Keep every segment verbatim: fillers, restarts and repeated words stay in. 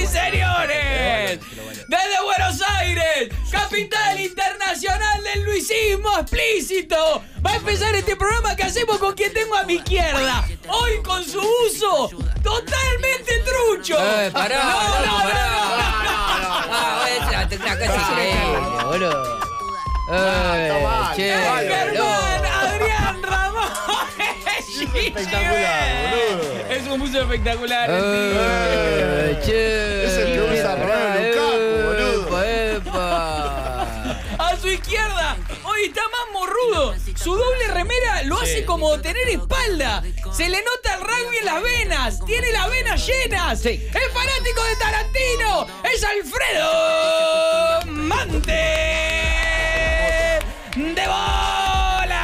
señores, desde Buenos Aires, capital internacional del luisismo explícito, va a empezar este programa que hacemos con quien tengo a mi izquierda. Hoy con su uso totalmente trucho. Eh, pará, no, no, no, no, no, no. Ah, es una, una cosa increíble, boludo. Eh, che, Germán Adrián Ramón. Es espectacular, boludo. Es un buzo espectacular. Eh, che. Es el que usa Romero Lukaku, boludo. Epa. A su izquierda, hoy está más morrudo. Su doble remera lo hace como tener espalda. Se le nota el rugby en las venas. Tiene las venas llenas. Sí. Es fanático de Tarantino. Es Alfredo Mante de bola.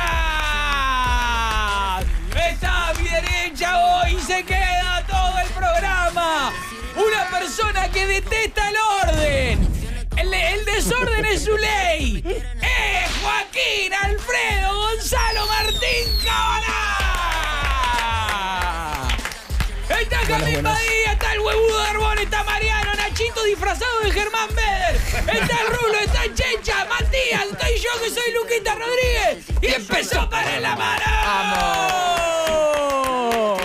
Está a mi derecha hoy y se queda todo el programa. Una persona que detesta el orden. El, el desorden es su ley. ¡Es Joaquín Alfredo Gonzalo Martín Cabana! Está Jamín Badía, está el huevudo de Arbón, está Mariano, Nachito disfrazado de Germán Beder, está el Rulo, está Checha, Matías, estoy yo que soy Luquita Rodríguez. Y empezó para la mano. ¡Vamos!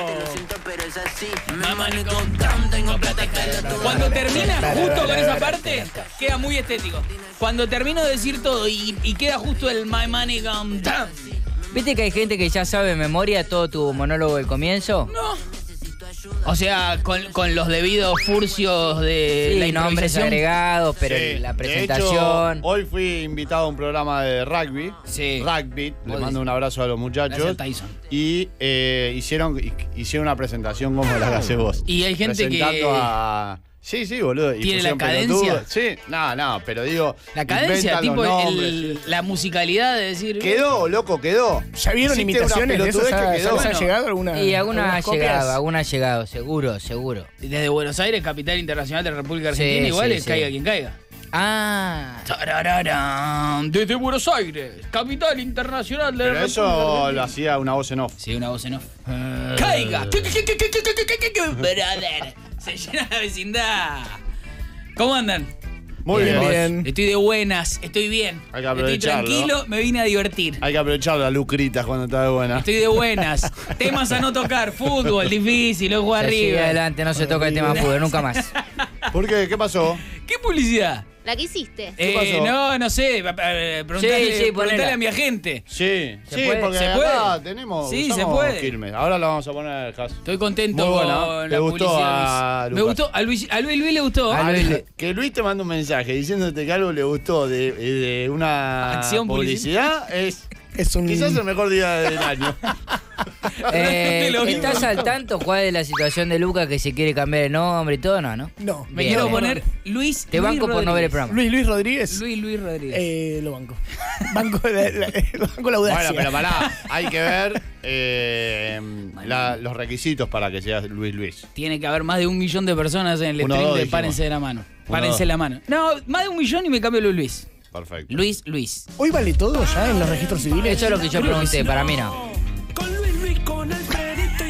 Cuando termina justo con esa parte, queda muy estético. Cuando termino de decir todo y, y queda justo el My Money Gone Down. ¿Viste que hay gente que ya sabe de memoria todo tu monólogo del comienzo? No. O sea, con, con los debidos furcios de Sí, la nombres improvisación. agregados, pero Sí, la de presentación... hecho, hoy fui invitado a un programa de rugby. Sí. Rugby. Le Vos mando decís. un abrazo a los muchachos. Gracias, Tyson. Y eh, hicieron, hicieron una presentación como la que haces vos. Y hay gente Presentando que- a... Sí, sí, boludo. Y ¿Tiene la pusieron cadencia? pelotudos. Sí, no, no, pero digo... La cadencia, inventan tipo los nombres, el- sí. la musicalidad de decir. Quedó, loco, quedó. ¿Ya vieron Hiciste imitaciones una de esos? pelotudez ¿Ya, que ya quedó. les ha Bueno. llegado alguna? Y alguna ha algunas copias? llegado, alguna ha llegado, seguro, seguro. Desde Buenos Aires, capital internacional de la República Sí, Argentina, igual sí, es sí. caiga quien caiga. Ah, Tarararán, desde Buenos Aires, capital internacional de la Pero República eso Argentina. lo hacía una voz en off. Sí, una voz en off. ¡Caiga! ¿Qué, qué, qué, qué, qué, qué, qué, qué, qué, qué, brother? Se llena la vecindad. ¿Cómo andan? Muy bien. Bien. Estoy de buenas, estoy bien. Hay que Estoy aprovecharlo. tranquilo, me vine a divertir. Hay que aprovechar las lucritas cuando está de buena. Estoy de buenas. Temas a no tocar. Fútbol, difícil, ojo se sigue arriba. adelante, no se toca el tema fútbol, nunca más. ¿Por qué? ¿Qué pasó? ¿Qué publicidad? La que hiciste. ¿Qué Eh, pasó? no, no sé. eh, Preguntale, Sí, sí, ponela. preguntale a mi agente. Sí, ¿Se sí, puede? porque ¿Se acá puede? tenemos Sí, usamos se puede. Quilmes. Ahora la vamos a poner, Jas. Estoy contento Muy con buena. la ¿Te gustó publicidad a de Luis. Me Lucas? gustó. A Luis, a Luis Luis le gustó. A Luis le- Que Luis te manda un mensaje diciéndote que algo le gustó de, de una Acción publicidad es Es un... quizás el mejor día del año. Eh, Lo mismo. ¿Estás al tanto, Juan, de la situación de Lucas que se quiere cambiar el nombre y todo? No, ¿no? No. Me Bien, quiero bien. poner Luis. Te Luis banco por no ver el Rodríguez. programa. Luis Luis Rodríguez. Luis Luis Rodríguez. Eh, lo banco. Banco la, la, banco la audacia. Bueno, pero pará, hay que ver eh, la- los requisitos para que seas Luis Luis. Tiene que haber más de un millón de personas en el Uno, stream dos, de dijimos. Párense de la mano. Uno, Párense dos. la mano. No, más de un millón y me cambio Luis Luis. Perfecto. Luis Luis. ¿Hoy vale todo ya en los registros civiles? Eso es lo que yo pregunté, para mí no. Con Luis Luis, con Alfredito y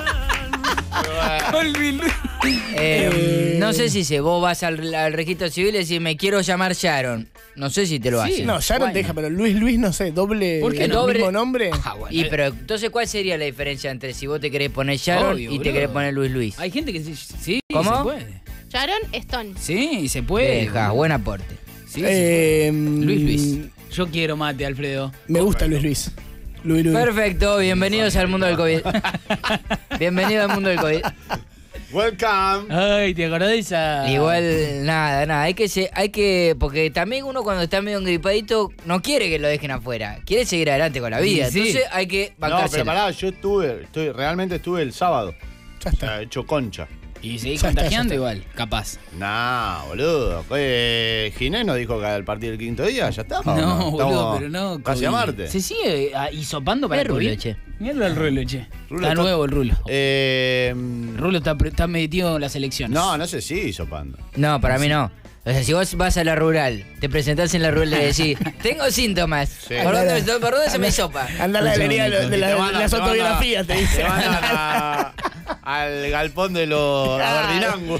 Germán. Luis Luis. Eh, no sé si se, vos vas al, al registro civil y decís, me quiero llamar Sharon. No sé si te lo Sí. hacen. No, Sharon Bueno. te deja, pero Luis Luis, no sé, doble. ¿Por qué el no? mismo Doble- nombre. Ah, bueno. Y pero entonces, ¿cuál sería la diferencia entre si vos te querés poner Sharon Obvio, y te boludo. querés poner Luis Luis? Hay gente que sí, sí ¿Cómo? se puede. Sharon Stone. Sí, se puede. Deja, buen aporte. Sí, sí. Eh, Luis Luis. Yo quiero mate, Alfredo. Me gusta Luis Luis. Luis Luis. Perfecto, bienvenidos al mundo del COVID. Bienvenido al mundo del COVID. Welcome. Ay, ¿te acordás de esa? Igual, nada, nada, hay que, se- hay que, porque también uno cuando está medio engripadito no quiere que lo dejen afuera, quiere seguir adelante con la vida, Y sí. entonces hay que No, bancarse. pero pará, yo estuve, estoy, realmente estuve el sábado. Ya O sea, está. hecho concha. Y seguís Ya está, contagiando ya igual, capaz. Nah, boludo. Eh, Ginés nos dijo que al partir del quinto día ya está. No, ¿o boludo, Estamos pero no. Casi COVID. a Marte. Se sigue ah, hisopando para Es el rulo, COVID. che. Mierda el rulo, che. Rulo está está- nuevo el rulo. Eh, El rulo está, pre- está metido en las elecciones. no, no sé si hizo panda. No, para mí no. O sea, si vos vas a la rural, te presentás en la rural y le decís, tengo síntomas, Sí. ¿por dónde, por dónde se me sopa? Anda a la galería de, de la- Te van a- las te van a- autobiografías, te dice. Te mandan a, al galpón de los Bardinangus.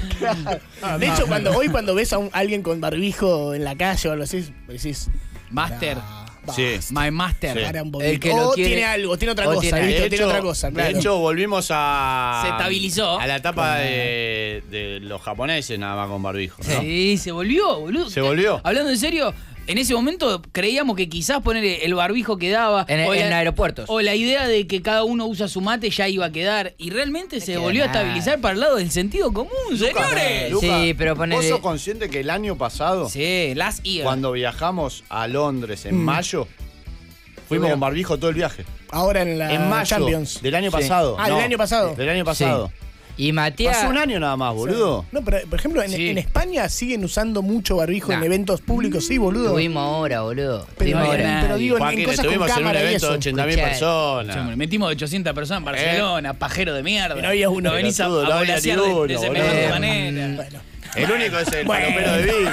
De hecho, cuando hoy cuando ves a un- alguien con barbijo en la calle o algo así, decís... Master. "Nah, Sí. basta, My Master. Sí. para un El poquito". que lo O quiere- tiene algo, tiene otra o cosa, tiene- ¿viste? De Tiene hecho, otra cosa, claro. de hecho, volvimos a. Se estabilizó. A la etapa de, de los japoneses, nada más con barbijo. ¿no? Sí, se volvió, boludo. Se volvió. Hablando en serio, en ese momento creíamos que quizás poner el barbijo quedaba. En, o en la- aeropuertos. O la idea de que cada uno usa su mate ya iba a quedar. Y realmente se queda volvió a nada. estabilizar para el lado del sentido común, señores. Lucas, Sí, pero ponele- ¿Vos sos consciente que el año pasado, Sí, last year. cuando viajamos a Londres en Mm. mayo, fuimos con barbijo todo el viaje? Ahora en la en mayo Champions. del año Sí. pasado. Ah, del año pasado. Del año pasado. Y Matías. Pasó un año nada más, boludo. No, pero por ejemplo, en, Sí. en España siguen usando mucho barbijo Nah. en eventos públicos, sí, boludo. Tuvimos ahora, boludo. Pero, Tuvimos no había ahora. nada. pero digo, en, en Joaquín, cosas con estuvimos en un cámara y evento de eso. ochenta mil Escuchá, personas. Sí, hombre, metimos ochocientas personas en Barcelona, pajero de mierda. Y no había uno. No venís a, Pelotudo, a no había volasear ni de, uno, de boludo. semejante Eh, manera. Bueno, El único es el Bueno. palomero de vidrio.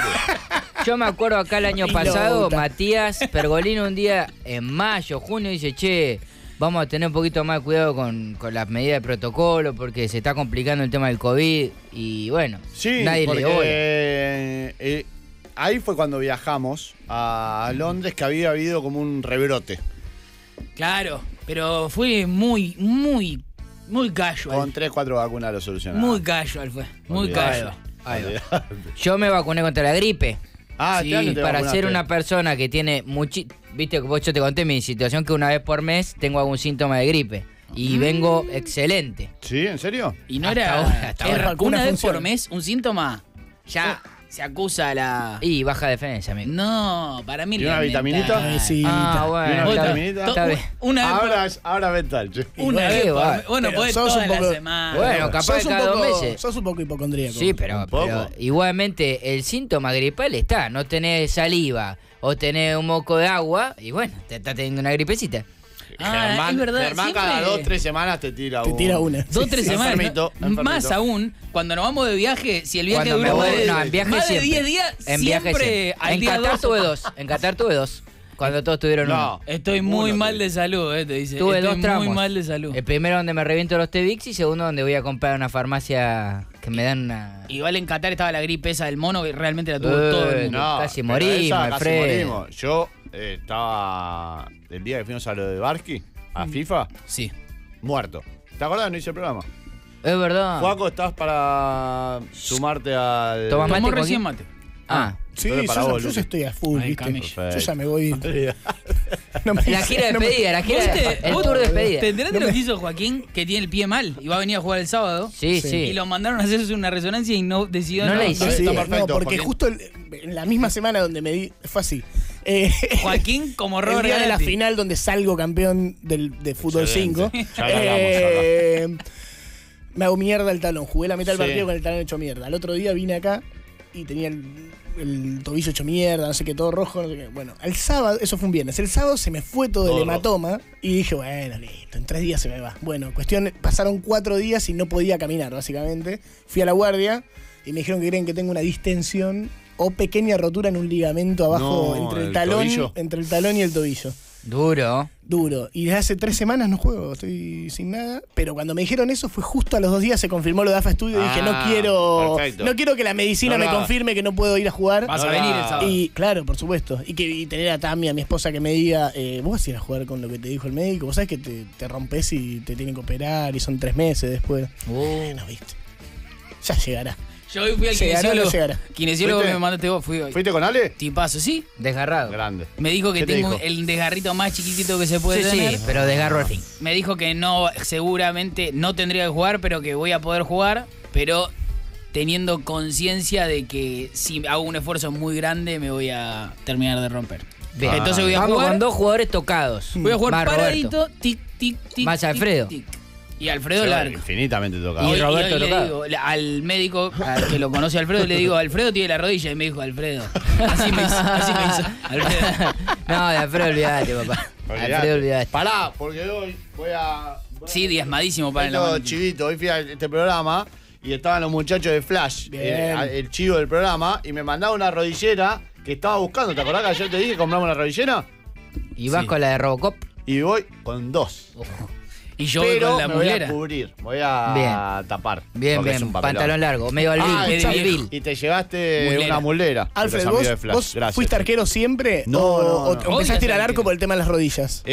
Yo me acuerdo acá el año Pilota. pasado, Matías Pergolino un día en mayo, junio, dice, che, vamos a tener un poquito más de cuidado con, con las medidas de protocolo porque se está complicando el tema del COVID y bueno, Sí, nadie porque le dio bola. eh, eh, ahí fue cuando viajamos a Londres, que había habido como un rebrote. Claro, pero fue muy, muy, muy casual. Con tres, cuatro vacunas lo solucionaron. Muy casual fue. Muy Olvidate. casual. Ahí va. Yo me vacuné contra la gripe. Ah, Sí, este año te para vacunaste. ser una persona que tiene muchi... Viste, vos yo te conté mi situación que una vez por mes tengo algún síntoma de gripe. Y vengo excelente. ¿Sí? ¿En serio? Y no Hasta era. ahora, hasta era ahora. una Vacuna vez funciona. por mes, un síntoma. Ya se acusa a la. Y baja defensa, amigo. No, para mí ¿Y una elemental. vitaminita? Sí. Ah, ¿Y bueno. una Otra- vitaminita? to- Está bien. Una vez Ahora, por, es- ahora mental, che. una ¿qué vez por va? mes. Bueno, Pero podés sos toda un la poco- semana. Bueno, capaz sos que un cada poco, dos meses. sos un poco hipocondríaco. Sí, pero, Un poco. pero igualmente el síntoma gripal está. No tenés saliva o tenés un moco de agua y bueno, te está teniendo una gripecita. Ah, Germán, es verdad, Germán cada siempre- dos, tres semanas te tira Te un- tira una. Dos, Sí, tres sí. semanas. Enfermito, ¿no? enfermito. Más aún, cuando nos vamos de viaje, si el viaje Cuando dura me más voy- de, no, en viaje más de siempre. diez días, En viaje siempre siempre. al En día Qatar dos- tuve dos. En Qatar tuve dos. Cuando todos tuvieron No. uno. Estoy muy Uno, mal te de salud, eh, te dice. Tuve Estoy dos tramos. muy mal de salud. El primero donde me reviento los T-Vix y segundo donde voy a comprar una farmacia que me dan una... Igual en Qatar estaba la gripe esa del mono que realmente la tuvo Eh, todo el mundo. No, Casi pero morimos, esa casi Alfredo. morimos. Yo eh, estaba el día que fuimos a lo de Barsky, a FIFA, Sí. muerto. ¿Te acordás? No hice el programa. Es verdad. Juaco, ¿estás para sumarte al. Toma mate, Tomó Joaquín. recién mate. Ah, Sí, Entonces, para yo, vos, yo Luqui. estoy a full, Ay, ¿viste? Camilla. Perfecto. Yo ya me voy. No me la dice- gira de no me- despedida, la gira ¿Vos de... te- El vos tour de ¿Te despedida. enteraste lo que hizo Joaquín? Que tiene el pie mal y va a venir a jugar el sábado. Sí, Sí. sí. Y lo mandaron a hacerse una resonancia y no decidió No no. le hizo. Está Sí, perfecto, no, porque Joaquín. justo el- en la misma semana donde me di. Fue así. Eh, Joaquín como el Robert día de la Galetti. final donde salgo campeón del, de fútbol cinco. Excelente. Ya lo hablamos, eh, me hago mierda el talón. Jugué la mitad del Sí. partido con el talón hecho mierda. Al otro día vine acá y tenía el, el tobillo hecho mierda, no sé qué, todo rojo, no sé qué. Bueno, el sábado, eso fue un viernes. El sábado se me fue todo, Todo el hematoma y dije, bueno, listo, en tres días se me va. Bueno, cuestión, pasaron cuatro días y no podía caminar, básicamente. Fui a la guardia y me dijeron que creen que tengo una distensión o pequeña rotura en un ligamento abajo No, entre el ¿el talón, tobillo? entre el talón y el tobillo. Duro. Duro. Y desde hace tres semanas no juego, estoy sin nada. Pero cuando me dijeron eso fue justo a los dos días se confirmó lo de A F A Studio y dije, no Ah, quiero. perfecto. No quiero que la medicina No, me no. confirme que no puedo ir a jugar. Vas a No, venir no. el sábado. Y claro, por supuesto. Y que y tener a Tami, a mi esposa, que me diga, eh, vos vas a ir a jugar con lo que te dijo el médico. Vos sabés que te, te rompes y te tienen que operar y son tres meses después. Uh, Bueno, viste. Ya llegará. Yo hoy fui al Llegará o no kinesiólogo. llegará. Kinesiólogo que ¿Fuiste? me mandaste vos, fui hoy. ¿Fuiste con Ale? Tipazo, sí. desgarrado. Grande. Me dijo que ¿Qué te tengo dijo? el desgarrito más chiquitito que se puede Sí, tener. sí, pero desgarro al fin. Me dijo que no, seguramente no tendría que jugar, pero que voy a poder jugar, pero teniendo conciencia de que si hago un esfuerzo muy grande me voy a terminar de romper. Bien. Entonces voy a Vamos jugar, con dos jugadores tocados. voy a jugar Más Roberto. paradito, tic, tic, tic. Más tic, Alfredo. tic. Y Alfredo Se va Largo. Infinitamente tocado. Y Hoy- Roberto hoy le tocado. digo, la- al médico, al que lo conoce a Alfredo, le digo, Alfredo tiene la rodilla. Y me dijo, Alfredo. Así me hizo. Así me hizo. Alfredo. No, de Alfredo olvidate, papá. Olvidate. Alfredo olvidate. Pará, porque hoy voy a. voy a- Sí, diezmadísimo para Hoy la todo mano. chivito. Hoy fui a este programa y estaban los muchachos de Flash, Bien. eh, el chivo del programa, y me mandaba una rodillera que estaba buscando. ¿Te acordás que ayer te dije que compramos una rodillera? Y vas Sí. con la de Robocop. Y voy con dos. Y yo voy pero con la me voy a mulera. cubrir, voy a Bien. tapar. Bien, porque es bien. un papelón. Pantalón largo, medio al Ah, Bill, y, al te- Bill. y te llevaste Mulera. una mulera. de Alfred, los amigos ¿vos, de Flash. vos Gracias. fuiste arquero siempre? No, o, no, o no. empezaste a Odias ir al al arco arquero. por el tema de las rodillas?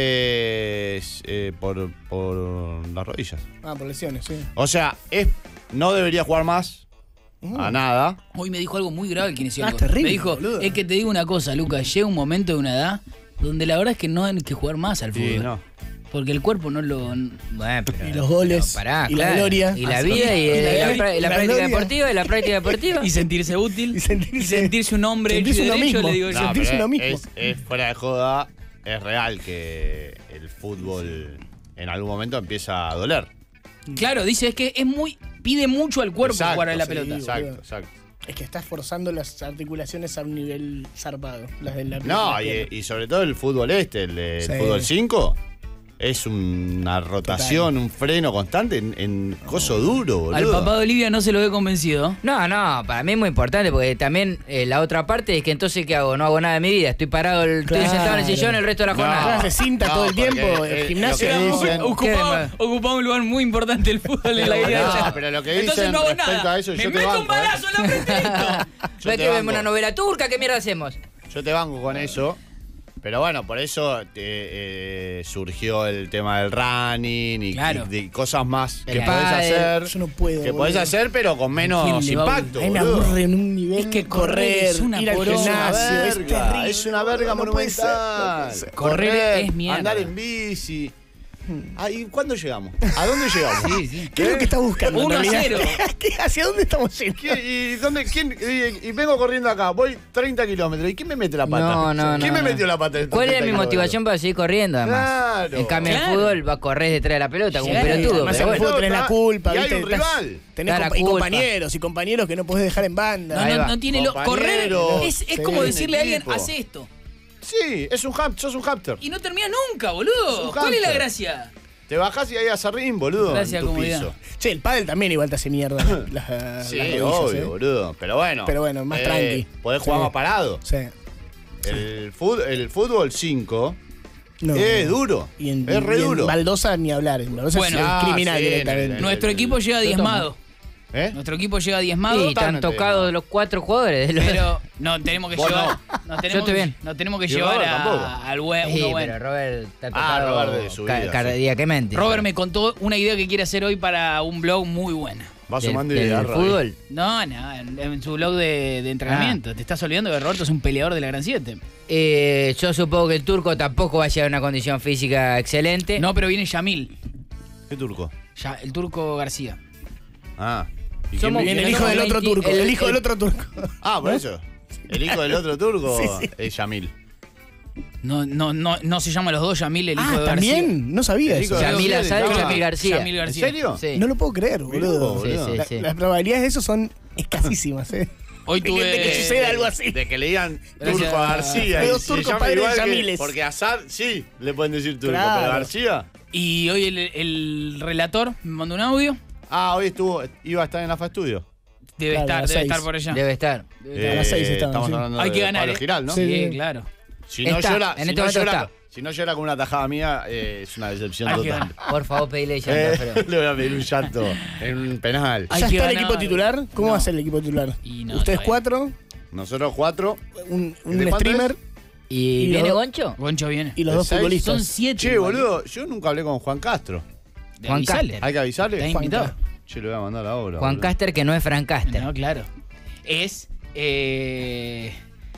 Eh, eh, por, por las rodillas. Ah, por lesiones, sí. O sea, es, no debería jugar más Mm. a nada. Hoy me dijo algo muy grave el kinesiólogo. Ah, terrible, me dijo, boludo. es que te digo una cosa, Lucas, llega un momento de una edad donde la verdad es que no hay que jugar más al fútbol. Y no. Porque el cuerpo no lo... Bueno, pero- Y los goles, pero pará, y la claro. gloria. Y la Ah, sí. vida, y, Y la y la, gloria, pra- y y la la práctica gloria. deportiva, y la práctica deportiva. Y sentirse útil. Y sentirse- y sentirse un hombre hecho y sentirse uno derecho, mismo. le digo yo. No, sentirse pero uno mismo. Es, es fuera de joda, es real que el fútbol en algún momento empieza a doler. Claro, dice, es que es muy... Pide mucho al cuerpo Exacto, jugar a la sí, pelota. Exacto, boludo. exacto. Es que estás forzando las articulaciones a un nivel zarpado. Las de la No, la y, pierna. y sobre todo el fútbol este, el, de- el Sí. fútbol cinco, es una rotación, un freno constante en, en coso duro, boludo. Al papá de Olivia no se lo ve convencido. No, no, para mí es muy importante porque también eh, la otra parte es que entonces ¿qué hago? No hago nada de mi vida, estoy parado, el- estoy Claro. sentado en el sillón el resto de la No. jornada. Claro, se cinta No, todo el porque, tiempo, eh, el gimnasio. lo que Era muy- dicen- ocupaba, ¿Qué? ocupaba un lugar muy importante el fútbol en la No, vida. de no, ella. pero lo que Entonces dicen no hago respecto nada. a eso, Me yo te meto banco, un balazo en la frente y listo. Yo ¿Ves te que vemos banco. una novela turca? ¿Qué mierda hacemos? Yo te banco con eso. Pero bueno, por eso eh, eh, surgió el tema del running y, Claro. y de cosas más El que podés pádel. hacer. Yo no puedo, Que podés boludo. hacer, pero con menos Tranquilo, Baulo. impacto. A mí me boludo. aburre en un nivel Es que correr es una ir al poronga. gimnasio, es verga, terrible. es una verga no puede ser, no monumental. puede ser. Correr es mierda. Andar en bici. Ah, ¿y cuándo llegamos? ¿A dónde llegamos? Sí, sí. ¿Qué es lo que estás buscando? en Uno a realidad? cero. ¿Qué- ¿Hacia dónde estamos yendo? ¿Quién- ¿Y, dónde, quién, y, y vengo corriendo acá, voy treinta kilómetros. ¿Y quién me mete la pata? No, no, ¿Quién no, me no. metió la pata? en estos ¿Cuál era treinta mi kilómetros? motivación para seguir corriendo además? Claro. En cambio Claro. en fútbol va a correr detrás de la pelota como un Sí, pelotudo. Además, Pero en el bueno. fútbol tenés la culpa, Y hay ¿viste? un Estás- rival. Tenés Está la compa- y culpa. compañeros y compañeros que no podés dejar en banda. No, Ahí no, va. no tiene lo. Correr Compañero. es, es Sí. como decirle a alguien, Equipo. haz esto. Sí, es un ham, sos un hamster. Y no termina nunca, Es boludo. un ¿Cuál es la hamster. gracia? Te bajás y ahí a ring, boludo. Gracias, en tu comodidad. piso. Che, el pádel también igual te hace mierda. las, las Sí, rodillas, obvio, ¿eh? boludo. Pero bueno. Pero bueno, más eh, tranqui. Podés jugar Sí. más parado. Sí. El, fut- el fútbol cinco No. es duro. Y en, es re y en duro. Baldosa ni hablar. En Baldosa Bueno. es Ah, criminal sí, directamente. el- Nuestro el- equipo llega Lo diezmado. ¿Eh? Nuestro equipo llega diezmado. Sí, están totalmente. tocados los cuatro jugadores. de los- Pero no, tenemos que Vos llevar. Nos tenemos, Yo estoy bien. Nos tenemos que Y llevar Robert a- tampoco. al buen, Sí, uno pero bueno. Robert está Ah, tocado Robert de su ca- vida, cardíacamente. Robert me contó una idea que quiere hacer hoy para un blog muy buena. Va Del- sumando del ideas, Roy. fútbol. No, no, en, en su blog de, de entrenamiento. Te estás olvidando que Roberto es un peleador de la Gran siete. Eh, yo supongo que el turco tampoco va a llegar a una condición física excelente. No, pero viene Yamil. ¿Qué turco? Ya, el turco García. Ah. ¿Y Somos- quién Viene el viene? hijo del otro veinte turco. el- El hijo del el- otro turco. Ah, por eso. El hijo del otro turco Sí, sí. es Yamil. No, no, no, no se llama los dos Yamil, el hijo Ah, de García. también. No sabía El eso. hijo de Yamil García Azar y se llama- Yamil García. Yamil ¿En García. serio? Sí. No lo puedo creer, Mirá boludo. vos, Sí, boludo. sí, La- sí. Las probabilidades de eso son escasísimas, ¿eh? Hoy De tuve. que- de que suceda algo así. De que le digan Gracias. turco a García. Hay y dos se turcos llama padres igual que- Yamiles. Porque Azar sí le pueden decir turco, Claro. pero García. Y hoy el, el relator me mandó un audio. Ah, hoy estuvo, iba a estar en la F A Studio. Debe Claro, a estar, las debe seis. estar por allá. Debe estar. A las seis estaban, estamos sí. hablando Hay de que ganar. Pablo ¿eh? Giral, ¿no? Sí. Sí, claro. Si no Está, llora, en si este no momento llora, está. si no llora con una tajada mía, eh, es una decepción Hay que total. ganar. Por favor, pedile llanto, Eh, Alfredo. le voy a pedir un llanto en un penal. Hay ¿Ya que está el ganar. equipo titular? ¿Cómo No. va a ser el equipo titular? Y no, Ustedes todavía. cuatro, Nosotros cuatro. un, un ¿De cuánto streamer ¿Y, Y viene los- Goncho? Goncho viene. y los ¿De dos seis? futbolistas. Son siete. Che, igual, ¿eh? boludo, yo nunca hablé con Juan Castro. De Juan avisale. Caster. Hay que avisarle. Está Juan invitado. Caster. Che, le voy a mandar ahora. Juan boludo. Caster, que no es Frank Caster. No, claro. Es. Eh...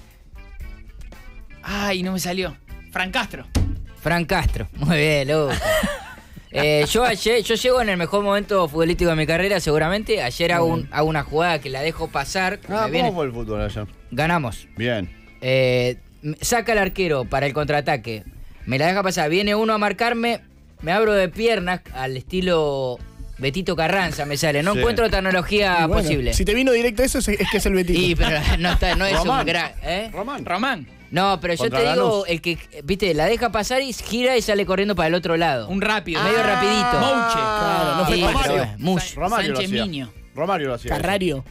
Ay, no me salió. Fran Castro. Frank Castro. Muy bien, Lucas. Eh, yo ayer, yo llego en el mejor momento futbolístico de mi carrera, seguramente. Ayer hago, un- hago una jugada que la dejo pasar. Ah, me viene- ¿cómo fue el fútbol ayer? ganamos. Bien. Eh, m- saca el arquero para el contraataque. Me la deja pasar. Viene uno a marcarme. Me abro de piernas al estilo Betito Carranza, me sale. No Sí. encuentro tecnología Y bueno, posible. Si te vino directo eso, es, es que es el Betito. Y, pero no, está, no es un Román. gran. ¿eh? Román. Román. No, pero yo Contra te digo, Lanús. el que, viste, la deja pasar y gira y sale corriendo para el otro lado. Un rápido. Medio rapidito. Mouche. Claro, no fue Sí, Romario. pero, bueno, mush. Romario lo Sánchez hacía. Miño. Romario lo hacía. Carrario.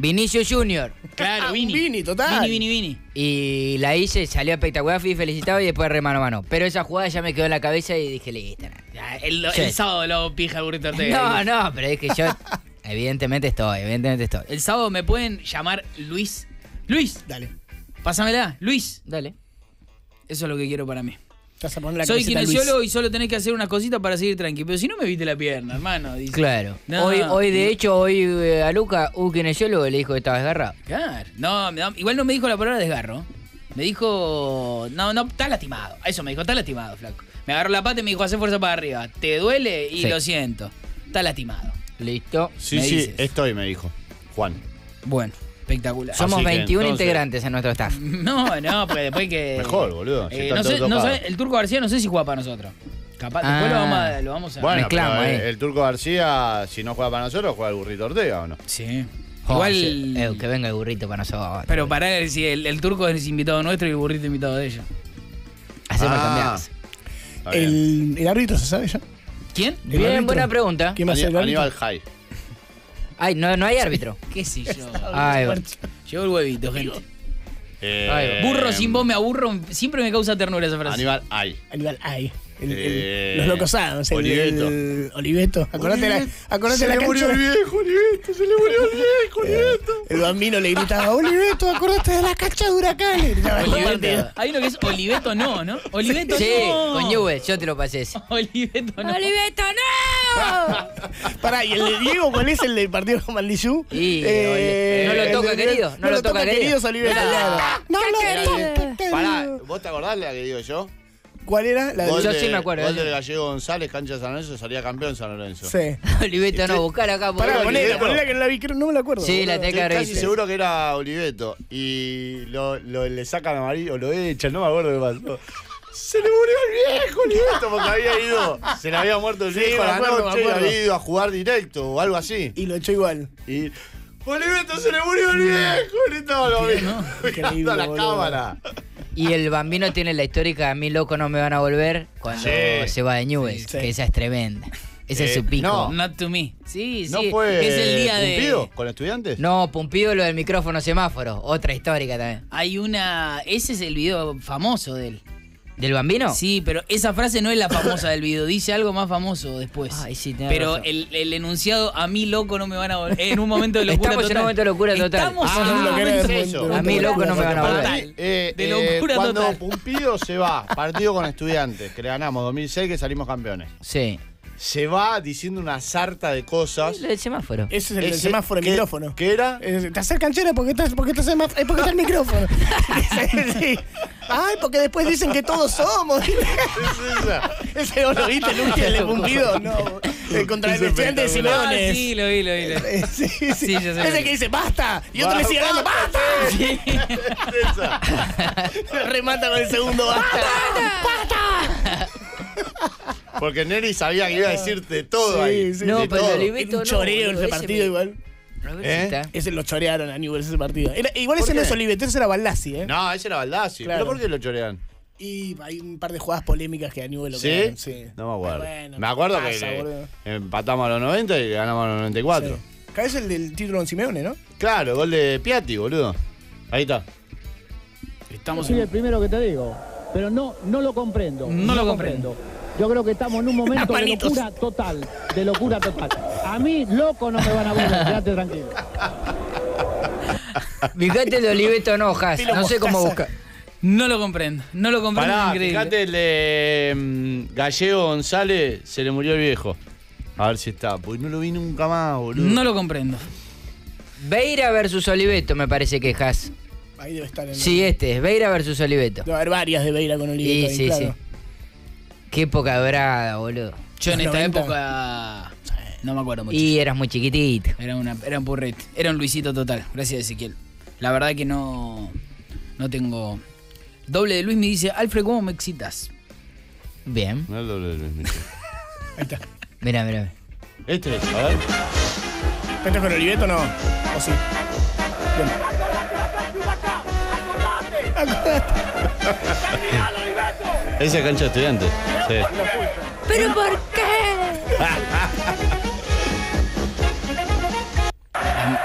Vinicius Junior. Claro, Ah, Vini. Vini, total. Vini, Vini, Vini. Y la hice, salió espectacular, fui felicitado y después re mano a mano. Pero esa jugada ya me quedó en la cabeza y dije, listo. Ya, el, Sí. el sábado lo pija el burrito Ortega. No, no, pero es que yo, evidentemente estoy, evidentemente estoy. El sábado me pueden llamar Luis. Luis, Dale. pásamela. Luis. Dale. Eso es lo que quiero para mí. Te vas a poner la Soy camiseta kinesiólogo Luis. y solo tenés que hacer unas cositas para seguir tranqui. Pero si no me viste la pierna, hermano. Dice. Claro. No. Hoy, hoy, de hecho, hoy eh, a Luca, un kinesiólogo, le dijo que estaba desgarrado. Claro. No, no, igual no me dijo la palabra desgarro. Me dijo. No, no, estás lastimado. Eso me dijo, estás lastimado, flaco. Me agarró la pata y me dijo, hacer fuerza para arriba. ¿Te duele? Y Sí. lo siento. Estás lastimado. Listo. Sí, Me sí, dices. estoy, me dijo. Juan. Bueno, espectacular. Somos Así que, veintiún entonces- integrantes en nuestro staff. No, no, porque después que. Mejor, boludo, si Eh, está no todo sé, no tocado. sé, el Turco García no sé si juega para nosotros. Capaz, Ah. después lo vamos a. Lo vamos a Bueno, Mezclamos pero ahí. el, el Turco García, si no juega para nosotros, juega el Burrito Ortega, ¿o no? Sí. Oh, Igual. sí. Eh, que venga el burrito para nosotros. Pero para él, si el, el Turco es invitado nuestro y el burrito invitado de ellos. Hacemos Ah, cambiadas. está bien. El, el árbitro se sabe ya. ¿Quién? ¿El Bien, árbitro? buena pregunta. ¿Quién va a ser el Aníbal árbitro? Jai. Ay, no, no hay árbitro. ¿Qué sé yo? Ay, va. Llegó el huevito, gente. Eh, Ay, Burro sin vos me aburro. Siempre me causa ternura esa frase. Aníbal Ay. Aníbal, ay. El, el- Eh, los locos sanos. El, Oliveto. el- Oliveto. Acordate la, acordate Se la le murió cancha. el viejo, Oliveto, se le murió el viejo, Oliveto. El bambino le gritaba, Oliveto, acordate de la cancha de Huracán. Le gritaba el Oliveto. partido. Hay uno que es Oliveto no, ¿no? Oliveto Sí, no. con Newell, yo te lo pasé ese. Oliveto no. ¡Oliveto, no! Pará, ¿y el de Diego cuál es el del partido con Maldillú? Y, Oli- no lo el toca, de- querido, no lo toca, querido. es Oliveto, claro. No lo toca, querido. Pará, ¿vos te acordás la que digo yo? ¿Cuál era? La Gol Yo de... de- sí me acuerdo, Gol yo. del Gallego González, cancha de San Lorenzo, salía campeón San Lorenzo. Sí. Oliveto, no, buscar acá. Pará, boludo. ponela, Oliveto. ponela que no la vi, creo- no me la acuerdo. Sí, la boludo. tenés que Estoy haber casi visto. seguro que era Oliveto. Y lo, lo- le sacan amarillo, o lo echan, no me acuerdo qué pasó. Se le murió el viejo, Oliveto, porque había ido. Se le había muerto el Sí, viejo me a la acuerdo, me noche y acuerdo. había ido a jugar directo o algo así. Y lo echó igual. Y. Oliveto se le murió el viejo, gritaba lo mismo. Increíble, Mirando a la boludo. cámara. Y el bambino tiene la histórica, a mí loco no me van a volver, cuando Sí. se va de Newell, Sí. que esa es tremenda. Ese es Eh, su pico. no. Not to me. Sí, sí. ¿No fue es el día Pumpido de. con estudiantes? No, Pumpido lo del micrófono semáforo, otra histórica también. Hay una. Ese es el video famoso de él. ¿Del bambino? Sí, pero esa frase no es la famosa del video. Dice algo más famoso después. Ay, sí, tenés pero razón. el, el enunciado, a mí loco no me van a volver. En un momento de locura Estamos en total. un momento de locura total. Estamos Ah, en un lo que era momento de- eso. de- A mí loco no me van a Para volver. mí, eh, De eh, locura cuando total. Pumpido se va, partido con estudiantes, que le ganamos dos mil seis, que salimos campeones. Sí. Se va diciendo una sarta de cosas. Lo del semáforo. Ese es el del Ese- semáforo en ¿qué- micrófono. ¿Qué era? Eh, Te acercan chera porque estás porque estás semá- eh, porque está el micrófono. Sí. Ay, porque después dicen que todos somos. Ese vos lo viste, Luqui, el de Pumpido. No. Eh, contra el Es estudiante de espectacular. Ah, Simeones. sí, lo vi, lo vi. Lo vi. Eh, Sí, sí. Sí, yo sé. Ese que dice basta y otro le sigue dando basta. Esa. Remata con el segundo basta. Porque Neri sabía que iba a decirte todo Sí, ahí. sí. No, de pero todo. el Oliveto Era un no, choreo boludo, ese ese partido me- igual. A ver ¿Eh? si está. Ese lo chorearon a Newell's ese partido. Era- igual ese ¿Por no qué? es Oliveto, ese era Baldassi, ¿eh? No, ese era Baldassi. Claro. ¿Pero por qué lo chorean? Y hay un par de jugadas polémicas que a Newell lo ¿Sí? quedaron, sí. No me acuerdo. Bueno, me acuerdo pasa, que boludo. le- empatamos a los noventa y ganamos a los noventa y cuatro. Sí. Cada vez el del título en Simeone, ¿no? Claro, gol de Piatti, boludo. Ahí está. Estamos Soy el en. primero que te digo, pero no, no lo comprendo. No lo comprendo. Yo creo que estamos en un momento Las de manitos. locura total, de locura total. A mí, loco, no me van a volver, quédate tranquilo. Fíjate el de Oliveto no, Has. Pilo No sé cómo mostaza. buscar. No lo comprendo. No lo comprendo. Pará, increíble. fíjate el de mm, Gallego González, se le murió el viejo. A ver si está, porque no lo vi nunca más, boludo. No lo comprendo. Beira versus Oliveto me parece que es Has. Ahí debe estar en Sí, este es Beira versus Oliveto. Debe haber varias de Beira con Oliveto. Sí, ahí, sí, claro. sí. Qué época dorada, boludo. Yo en Los esta noventa. época. No me acuerdo mucho. Y eras muy chiquitito. Era, una, era un purrete. Era un Luisito total. Gracias, Ezequiel. La verdad que no. No tengo. Doble de Luis me dice: Alfred, ¿cómo me excitas? Bien. No es el doble de Luis Miguel. Ahí está. Mira, mira. Este es, a ver. ¿Este con Oliveto no? ¿O sí? Bien. Esa es cancha de estudiantes. Sí. ¿Pero por qué?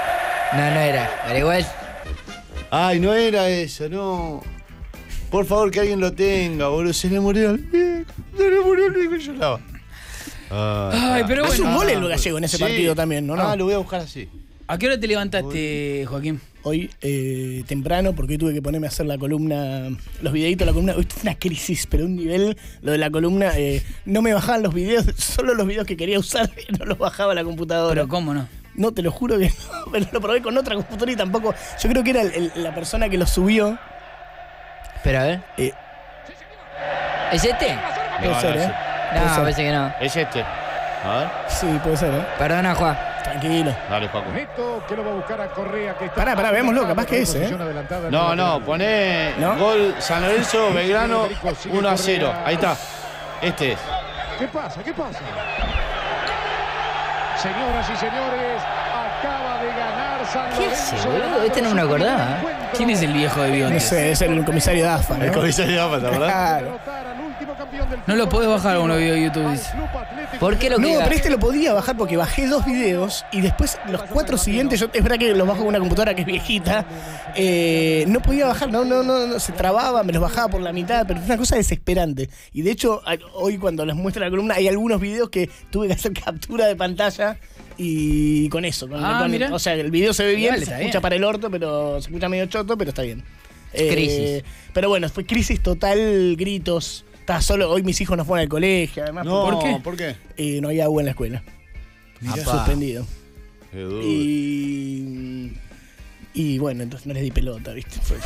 No, no era. Pero igual. Ay, no era eso, no. Por favor, que alguien lo tenga, boludo. Se le murió el viejo. Se le murió el viejo y lloraba. Ay, pero Hace bueno. un gol el gallego en ese Sí. partido también, ¿no? Ah, no? lo voy a buscar así. ¿A qué hora te levantaste, Joaquín? Hoy eh, temprano, porque hoy tuve que ponerme a hacer la columna, los videitos de la columna. Hoy fue una crisis, pero un nivel, lo de la columna, eh, no me bajaban los videos, solo los videos que quería usar, no los bajaba la computadora. Pero ¿cómo no? No, te lo juro que no, pero lo probé con otra computadora y tampoco. Yo creo que era el- el- la persona que lo subió. Pero a ver. Eh, ¿Es este? puede No, ser, no, ¿eh? sí. No, Puede ser. parece que no. Es este. A ver. Sí, puede ser, ¿eh? Perdona, Juan. Tranquilo. Dale, Juaco. Neto que lo va a buscar a Correa que está. Pará, pará, veámoslo, capaz que ese, ¿eh? Posición adelantada en No, el no, lateral. poné ¿No? gol San Lorenzo, Belgrano, uno a cero. Ahí está. Este es. ¿Qué pasa? ¿Qué pasa? Señoras y señores, acaba de ganar San ¿Qué Lorenzo. hace, boludo? Este no me lo acordaba, ¿eh? ¿Quién es el viejo de No bigotes? sé, es el comisario Dafa, ¿no? El comisario de Apa, ¿te acordás? Claro. No lo podés bajar unos videos de YouTube, dice. ¿Por qué lo No, que pero este lo podía bajar porque bajé dos videos y después los cuatro siguientes, yo es verdad que los bajo con una computadora que es viejita, eh, no podía bajar, no, no, no, no, se trababa, me los bajaba por la mitad, pero es una cosa desesperante. Y de hecho, a- hoy cuando les muestro la columna, hay algunos videos que tuve que hacer captura de pantalla y con eso. Con, Ah, con- mirá. o sea, el video se ve bien, Vale, se está escucha bien. para el orto, pero se escucha medio choto, pero está bien. Eh, Crisis. Pero bueno, fue crisis total, gritos. Estaba solo, hoy mis hijos no fueron al colegio, además. No, ¿Por qué? ¿Por qué? Eh, no había agua en la escuela. Apá. Suspendido. Qué duro. Y. Y bueno, entonces no les di pelota, ¿viste? Fue.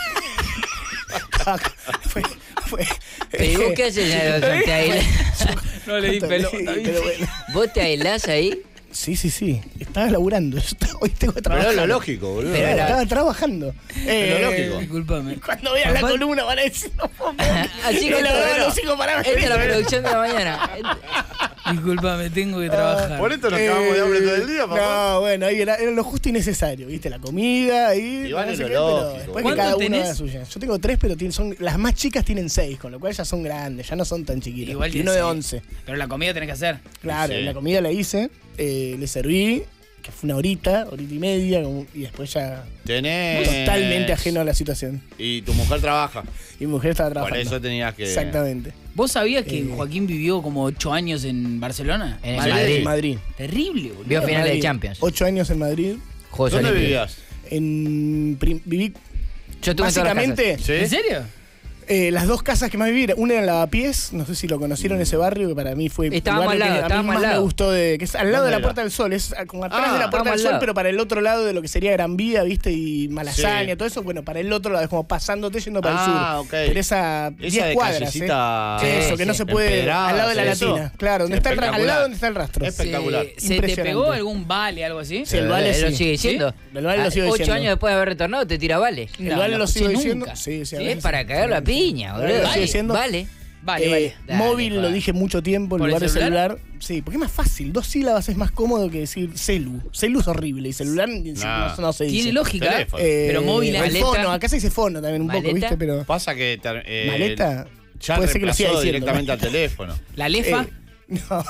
fue. fue ¿Y vos qué haces, Nelson? ¿Te aislás? No le di pelota, ¿viste? Pero bueno. ¿Vos te aislás ahí? Sí, sí, sí. Estaba laburando. Yo estaba- hoy tengo que Pero trabajar. es lo lógico, boludo. Pero era- Estaba trabajando. Pero Eh, lógico. Disculpame. Cuando vean la Papá- columna van a decir, no puedo Así creer. que Y la esto- verdad, los hijos paraban. Esta es la producción de la mañana. Disculpame, tengo que trabajar. Por esto nos cagamos de hambre todo el día, papá. No, bueno, ahí era, era lo justo y necesario, ¿viste? La comida y. Igual no es sé lo qué, pero lógico. después que ¿Cuánto cada uno tenés? haga la suya. Yo tengo tres, pero tienen- son, las más chicas tienen seis, con lo cual ya son grandes, ya no son tan chiquitas. Igual y que uno de sí. once. Pero la comida tenés que hacer. Claro, Sí. la comida la hice, eh, le serví, que fue una horita, horita y media, como- y después ya Tenés. totalmente ajeno a la situación. Y tu mujer trabaja. Y mi mujer estaba Por trabajando. eso tenías que. Exactamente. ¿Vos sabías que Eh. Joaquín vivió como ocho años en Barcelona? En Madrid. Madrid. En Madrid. Terrible, boludo. Vio finales de Madrid. Champions. Ocho años en Madrid. Juegos ¿Dónde Olímpicos. vivías? En prim- viví Yo tuve en todas las básicamente ¿Sí? ¿En serio? eh, las dos casas que más viví, una era en Lavapiés, no sé si lo conocieron ese barrio, que para mí fue el Estábamos barrio al lado, que a mí estábamos más al lado. me gustó, de, que es al lado de ¿Dónde la era? Puerta del Sol, es como atrás Ah, de la Puerta estábamos del al Sol, lado. pero para el otro lado de lo que sería Gran Vía, ¿viste? Y Malasaña, Sí. todo eso, bueno, para el otro lado, es como pasándote yendo para Ah, el sur. ok. Pero esa Esa diez de cuadras, callecita- ¿eh? Eso, Sí, que no sí. se puede, Empedrada, al lado de la sí, eso. Latina, claro, donde Sí, está el, ra- al espectacular. lado donde está el rastro. Es- Espectacular. ¿Se, ¿Se te Impresionante. pegó algún vale, algo así? Sí, el vale Él lo sí. sigue diciendo. El vale lo Ah, sigo Ocho diciendo. años después de haber retornado te tira vale. El No, vale no lo sigo escuché diciendo. nunca. Sí, sí, a Sí, veces es para sí. cagar la piña, Vale, boludo. lo sigue diciendo. Vale. Vale, Eh, vale. Dale, móvil pa. lo dije mucho tiempo en ¿Por el lugar de celular? celular. Sí, porque es más fácil. Dos sílabas es más cómodo que decir celu. Celu es horrible y celular ni- Nah. no, no se dice. Tiene lógica. Teléfono. Eh, Pero móvil, el maleta. fono, acá se dice fono también un poco, ¿Maleta? ¿viste? Pero Pasa que. te- eh, maleta Ya puede ser que lo siga reemplazó diciendo. directamente al teléfono. La lefa. Eh, no,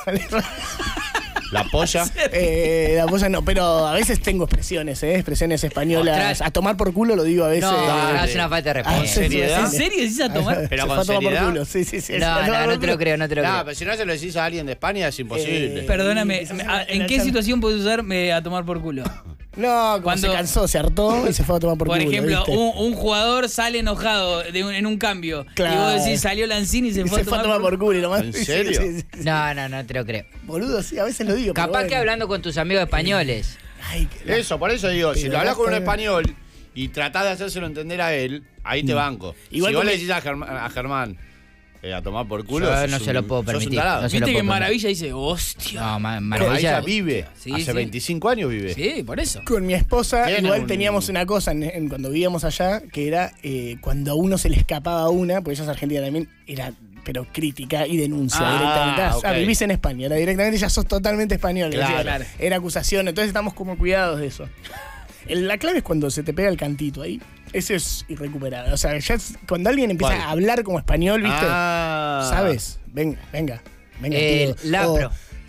La polla. eh, la cosa no, pero a veces tengo expresiones, ¿eh? Expresiones españolas. Ostras. A tomar por culo lo digo a veces. No, Dale. hace una falta de Ah, respeto. sí, seriedad? ¿En serio decís a tomar? Pero Se con fue a tomar por seriedad. culo. Sí, sí, sí. No, Se fue a tomar no, por no te lo culo. creo, no te lo No, creo. pero si no se lo decís a alguien de España es imposible. Eh, Perdóname, quizás ¿a- en la ¿en qué charla- situación puedes usarme a tomar por culo? No, cuando Cuando- se cansó, se hartó y se fue a tomar por, Por culo. ejemplo, ¿viste? un, un jugador sale enojado de un- en un cambio. Claro. Y vos decís, salió Lanzini y se Y fue, a tomar por culo y nomás. ¿En Sí, serio? sí, sí, sí. No, no, no te lo creo. Boludo, sí, a veces lo digo. pero Capaz que bueno. hablando con tus amigos españoles. Ay, que- Eso, por eso digo, si Pero lo hablas con un basta. español y tratás de hacérselo entender a él, ahí te banco. Igual si vos porque- le decís a Germán, a, Germán, eh, a tomar por culo, Yo sos no un- se lo puedo sos un permitir, tarado. no se lo Viste que puedo en permitir. Maravilla dice, hostia. No, ma- Maravilla maravilla. vive. Sí, Hace sí. veinticinco años vive. Sí, por eso. Con mi esposa Tiene igual un- teníamos una cosa en, en cuando vivíamos allá, que era eh, cuando a uno se le escapaba una, porque ella es argentina también, era pero crítica y denuncia Ah, directamente. Ah, ok. ah, vivís en España, era directamente ya sos totalmente español. Claro. decía, Claro. Era acusación, entonces estamos como cuidados de eso. El- La clave es cuando se te pega el cantito ahí. Eso es irrecuperable. O sea, ya es- cuando alguien empieza ¿Cuál? a hablar como español, ¿viste? Ah. ¿Sabes? Venga, venga. Venga, El tío. lapro. O-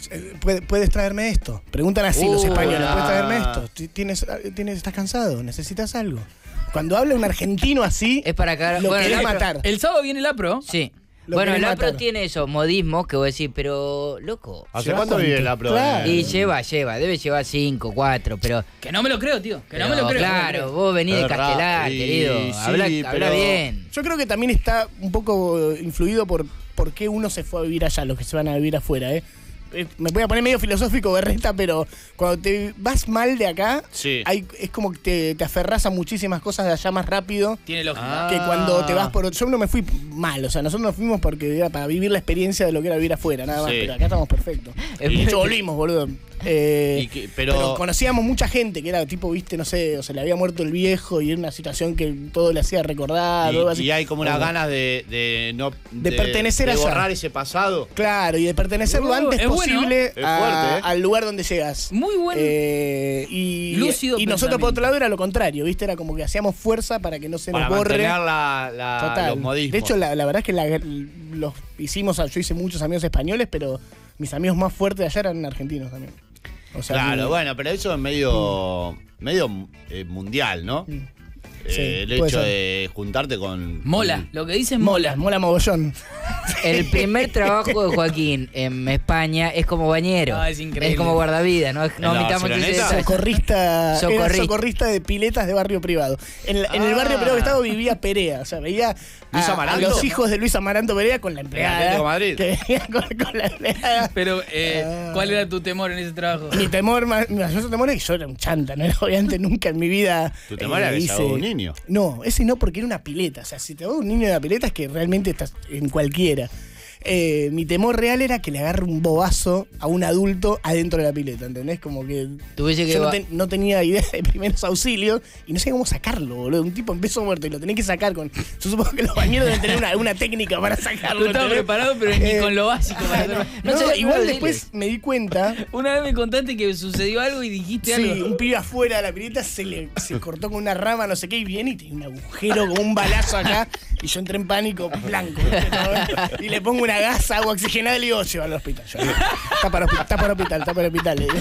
Eh, ¿puede- ¿Puedes traerme esto? Preguntan así los Uh, españoles, ah. ¿puedes traerme esto? Ti- ¿Tienes, tienes, ¿Estás cansado? ¿Necesitas algo? Cuando habla un argentino así, Es para cagar. lo bueno, querés el- matar. El sábado viene el APRO. Sí. Lo Bueno, el querés APRO matar. tiene esos modismos que vos decís, pero, loco. ¿Hace ¿Llevas cuánto cuánto? vive la prueba? Claro. Y lleva, lleva, debe llevar cinco, cuatro, pero. Que no me lo creo, tío. Que no pero me lo creo. claro, vos venís de Es raro. Castelar, Y- querido. sí, habla habla pero- bien. Yo creo que también está un poco influido por por qué uno se fue a vivir allá, los que se van a vivir afuera, ¿eh? Eh, Me voy a poner medio filosófico, berreta, pero cuando te vas mal de acá, Sí. hay, es como que te, te aferras a muchísimas cosas de allá más rápido Tiene lógica. Ah. que cuando te vas por... Yo no me fui mal, o sea, nosotros nos fuimos porque era para vivir la experiencia de lo que era vivir afuera, nada más, Sí. pero acá estamos perfectos. Es De muy- hecho, volvimos, boludo. Eh, Y que- pero- pero... conocíamos mucha gente que era tipo, viste, no sé, o se le había muerto el viejo y era una situación que todo le hacía recordar. o algo Y, así. y hay como unas O- ganas de, de no De pertenecer de allá. borrar ese pasado. Claro, y de pertenecer lo Uh, antes es bueno. posible Es a- fuerte, ¿eh? al lugar donde llegas. Muy bueno. Eh, y, Lúcido y nosotros, por pensamiento. otro lado, era lo contrario, ¿viste? Era como que hacíamos fuerza para que no se Para nos borre. mantener la, la- Total. los modismos. De hecho, la, la verdad es que la- los hicimos, yo hice muchos amigos españoles, pero mis amigos más fuertes de allá eran argentinos también. O sea, Claro, mi- bueno, pero eso es medio, medio eh, mundial, ¿no? Mm. Eh, Sí, el puede hecho ser. de juntarte con... Mola. Lo que dicen Mola, mola. mola mogollón. El primer trabajo de Joaquín en España es como bañero. Ah, es increíble. Es como guardavidas, no, no la omitamos ese Barceloneta? detalle. Socorrista, Socorrista. era socorrista de piletas de barrio privado. En, la- en el Ah. barrio privado que estaba vivía Perea, o sea, veía Luis a, a Amaranto. los hijos de Luis Amaranto Perea con la empleada. Atlético de Madrid. Que venía con, con la empleada. Pero, eh, Ah. ¿cuál era tu temor en ese trabajo? Mi temor, más- mi mayor temor es que yo era un chanta, ¿no? Obviamente nunca en mi vida. Tu temor era que se hice- ahogue un niño. No, ese no, porque era una pileta. O sea, si te ahoga un niño de la pileta es que realmente estás en cualquiera. Eh, mi temor real era que le agarre un bobazo a un adulto adentro de la pileta, ¿entendés? Como que Tuviese que yo no, va- ten- no tenía idea de primeros auxilios y no sé cómo sacarlo, boludo. Un tipo empezó muerto y lo tenés que sacar con... Yo supongo que los bañeros deben tener una, una técnica para sacarlo. No estaba ¿entendés? preparado, pero ni Eh, con lo básico para hacerlo. No, No sé, igual no, después diles. me di cuenta. Una vez me contaste que sucedió algo y dijiste Sí, algo. un pibe afuera de la pileta se le se cortó con una rama, no sé qué, y viene y tiene un agujero con un balazo acá. Y yo entré en pánico, blanco. ¿viste? ¿No? Y le pongo una gasa, agua oxigenada y le digo, llévalo al hospital. Yo, está para hospital, está para hospital, está para hospital. le digo.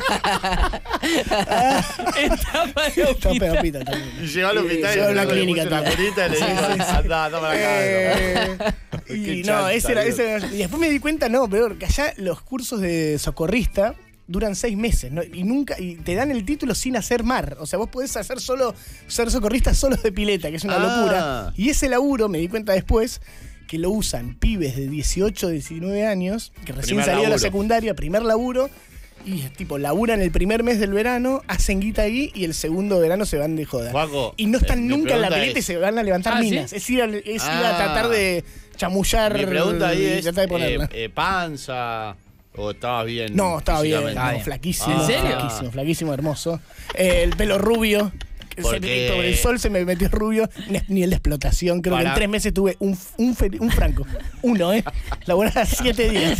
Está para el Está para hospital. hospital también. Y llegó al Sí, hospital llegó a y la le clínica puso una todo. curita y le dijo, anda, toma la cara. Eh, Qué y chanta, no, ese era, Dios. ese era- y después me di cuenta, no, peor, que allá los cursos de socorrista duran seis meses, ¿no? Y nunca, y te dan el título sin hacer mar. O sea, vos podés hacer solo, ser socorrista solo de pileta, que es una Ah. locura. Y ese laburo, me di cuenta después, que lo usan pibes de dieciocho, diecinueve años, que recién Primer salió de la laburo. secundaria, primer laburo. Y es tipo, laburan el primer mes del verano, hacen guita ahí y el segundo verano se van de joda. Juaco, y no están eh, mi nunca en la pregunta pileta y es- se van a levantar Ah, ¿sí? minas. Es ir, a, es ir a Ah. tratar de chamullar. Mi pregunta ahí y es, tratar de ponerla. eh, eh, panza, o estabas bien no, estaba bien, físicamente? no, bien. flaquísimo. ¿En serio? Flaquísimo, flaquísimo, hermoso. Eh, el pelo rubio. que se- Porque- Por el sol se me metió rubio. Un nivel de explotación. Creo que Para- en tres meses tuve un, un, fer- un franco. Uno, ¿eh? Laboraba siete días.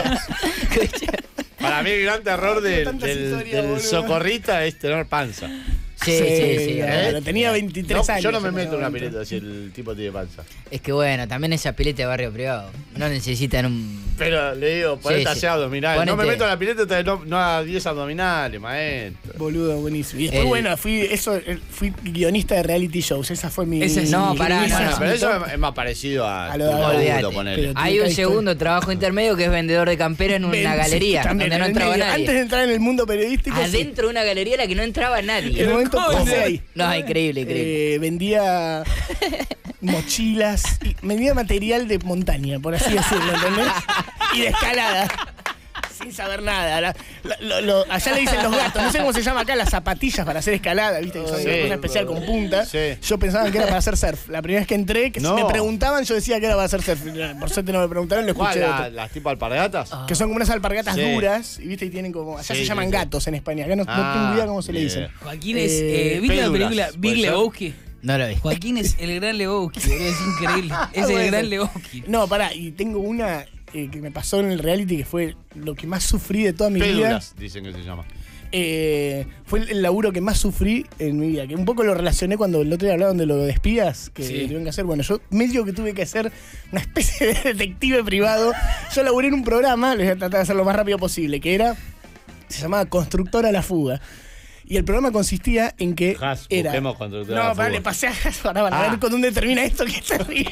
Para mí el gran terror del, Tantas del, historias, del boludo. socorrista es tener panza. Sí, sí, sí. claro, ¿Eh? Tenía veintitrés No, años. yo no me en ese meto en una momento. pileta si el tipo tiene panza. Es que bueno, también esa pileta de barrio privado. No necesitan un. Pero le digo, ponete Sí, a sí. hacer abdominales. No me Ponete. meto en la pileta hasta que no, no haga diez abdominales, maestro. Boludo, buenísimo. Y después, El- bueno, fui, eso, eh, fui guionista de reality shows. Esa fue mi. Ese es- No, mi- pará, mi- no, Bueno, no. pero eso es, es más parecido a, A lo de tu ahora. laburo, Olvídate. ponele. Pero- Hay un Ahí estoy. segundo trabajo intermedio que es vendedor de campera en una Ven, galería, sí, también, donde no en el entraba medio. nadie. Antes de entrar en el mundo periodístico. sí. Adentro de una galería a la que no entraba En nadie. el momento ¿Cómo pasé se- ahí. No, increíble, increíble. Eh, vendía mochilas, y vendía material de montaña, por así decirlo, ¿entendés? Y de escalada. Sin saber nada. La- la- lo- lo- allá le dicen los gatos, no sé cómo se llama acá, las zapatillas para hacer escalada, viste, que son Sí. una cosa especial con punta. Sí. Yo pensaba que era para hacer surf. La primera vez que entré, que No. si me preguntaban, yo decía que era para hacer surf. Por suerte no me preguntaron, lo ¿Cuál? escuché. de La- otro. ¿Las tipo alpargatas? Que son como unas alpargatas Sí. duras, y viste, y tienen como. Allá Sí, se sí, llaman sí. gatos en España. Acá no, no Ah, tengo idea cómo se le ni dicen. idea. Joaquín es. Eh, Eh, ¿Viste la pédulas, película Big ¿puede ser? Lebowski? No lo vi. Joaquín es el gran Lebowski, boludo, es increíble. Es Puede el ser. gran Lebowski. No, pará, y tengo una eh, que me pasó en el reality que fue lo que más sufrí de toda mi vida. Pédulas, dicen que se llama. Eh, fue el, el laburo que más sufrí en mi vida. Que un poco lo relacioné cuando el otro día hablaban de lo de espías que Sí. tuvieron que hacer. Bueno, yo medio que tuve que hacer una especie de detective privado. Yo laburé en un programa, les voy a tratar de hacer lo más rápido posible, que era, se llamaba Constructora a la Fuga. Y el programa consistía en que Has, era... busquemos Constructora a No, la para, Fuga. le pasé a Has, ahora van a Ah. ver con dónde termina esto, que es terrible.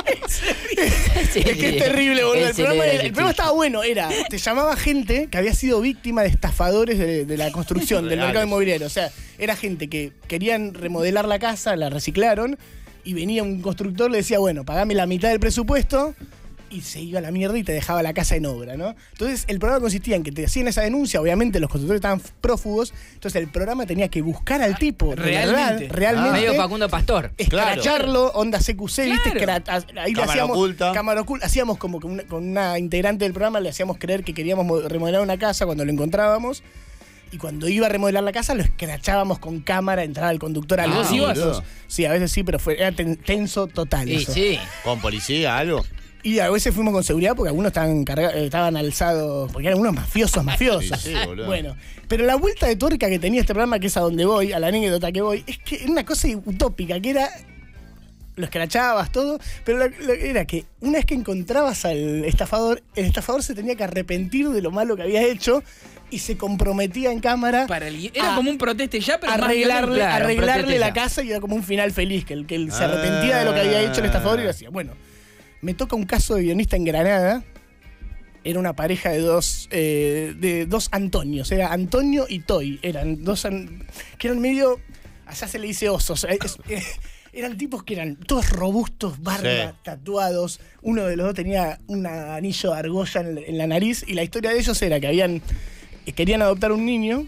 Sí, Es que es terrible, boludo. El Ese programa, era era- el el programa estaba bueno, era, te llamaba gente que había sido víctima de estafadores de, de la construcción, del Reales. mercado inmobiliario. O sea, era gente que querían remodelar la casa, la reciclaron, y venía un constructor, le decía, bueno, pagame la mitad del presupuesto, y se iba a la mierda y te dejaba la casa en obra, ¿no? Entonces, el programa consistía en que te hacían esa denuncia, obviamente los constructores estaban prófugos, entonces el programa tenía que buscar al tipo, de Realmente. verdad, realmente. Ah, Medio Facundo Pastor. Escracharlo, onda C Q C, ¿viste? Claro. Escra- ahí le Cámara hacíamos, oculta. cámara oculta. Hacíamos como que una- con una integrante del programa, le hacíamos creer que queríamos mo- remodelar una casa cuando lo encontrábamos. Y cuando iba a remodelar la casa, lo escrachábamos con cámara, entraba el conductor a ¿Y los vos ibas? minutos. Sí, a veces sí, pero fue, era ten- tenso total. Sí, eso. sí. ¿Con policía, algo? Y a veces fuimos con seguridad porque algunos estaban, carga- eh, estaban alzados, porque eran unos mafiosos, mafiosos. Sí, sí, boludo. Bueno, pero la vuelta de tuerca que tenía este programa, que es a donde voy, a la anécdota que voy, es que era una cosa utópica, que era, lo escrachabas, todo, pero la- la- era que una vez que encontrabas al estafador, el estafador se tenía que arrepentir de lo malo que había hecho y se comprometía en cámara Para el- era a- como un proteste ya, pero más arreglarle, violento. claro, arreglarle proteste la ya. casa y era como un final feliz, que el que él se Ah. arrepentía de lo que había hecho el estafador y lo hacía. Bueno, me toca un caso de guionista en Granada. Era una pareja de dos eh, de dos Antonios. Era Antonio y Toy. Eran dos an- que eran medio. Allá se le dice osos. Eh, es- eh, eran tipos que eran todos robustos, barba, Sí. tatuados. Uno de los dos tenía un anillo de argolla en, en la nariz. Y la historia de ellos era que habían eh, querían adoptar un niño.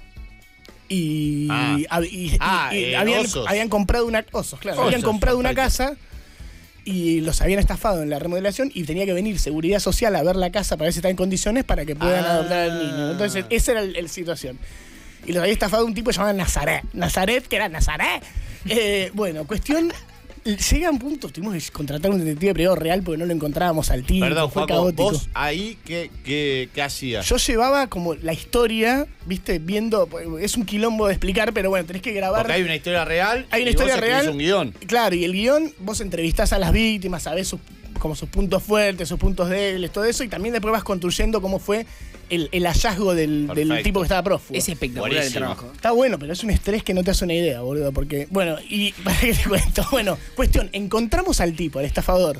Y, Ah. hab- y- y- Ah, y eh, habían, osos. habían comprado una osos, claro, Osos, habían comprado una perfecto. casa y los habían estafado en la remodelación y tenía que venir seguridad social a ver la casa para ver si está en condiciones para que puedan Ah. adoptar al niño. Entonces, esa era la situación. Y los había estafado un tipo llamado Nazaret. Nazaret, que era Nazaret. Eh, bueno, cuestión. Llega un punto, tuvimos que contratar un detective privado real porque no lo encontrábamos al tipo. Perdón, fue Juaco, caótico. vos ahí, ¿qué, qué, qué hacías? Yo llevaba como la historia, viste, viendo. Es un quilombo de explicar, pero bueno, tenés que grabar. Porque hay una historia real. Hay una y historia vos escribís real. un guión. Claro, y el guión, vos entrevistás a las víctimas, sabés sus, como sus puntos fuertes, sus puntos débiles, todo eso, y también después vas construyendo cómo fue el, el hallazgo del, del Perfecto. tipo que estaba prófugo. Es espectacular el Buenísimo. trabajo. Está bueno, pero es un estrés que no te hace una idea, boludo, porque, bueno, y para que te cuento, bueno, cuestión, encontramos al tipo, al estafador,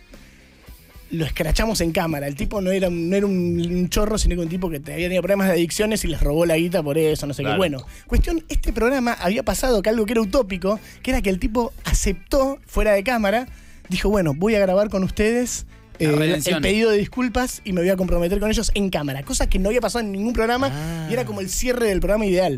lo escrachamos en cámara, el tipo no era, un- no era un, un chorro, sino que un tipo que te- había tenido problemas de adicciones y les robó la guita por eso, no sé Claro. qué. Bueno, cuestión, este programa había pasado que algo que era utópico, que era que el tipo aceptó, fuera de cámara, dijo, bueno, voy a grabar con ustedes La eh, el redención. pedido de disculpas y me voy a comprometer con ellos en cámara, cosa que no había pasado en ningún programa Ah. y era como el cierre del programa ideal.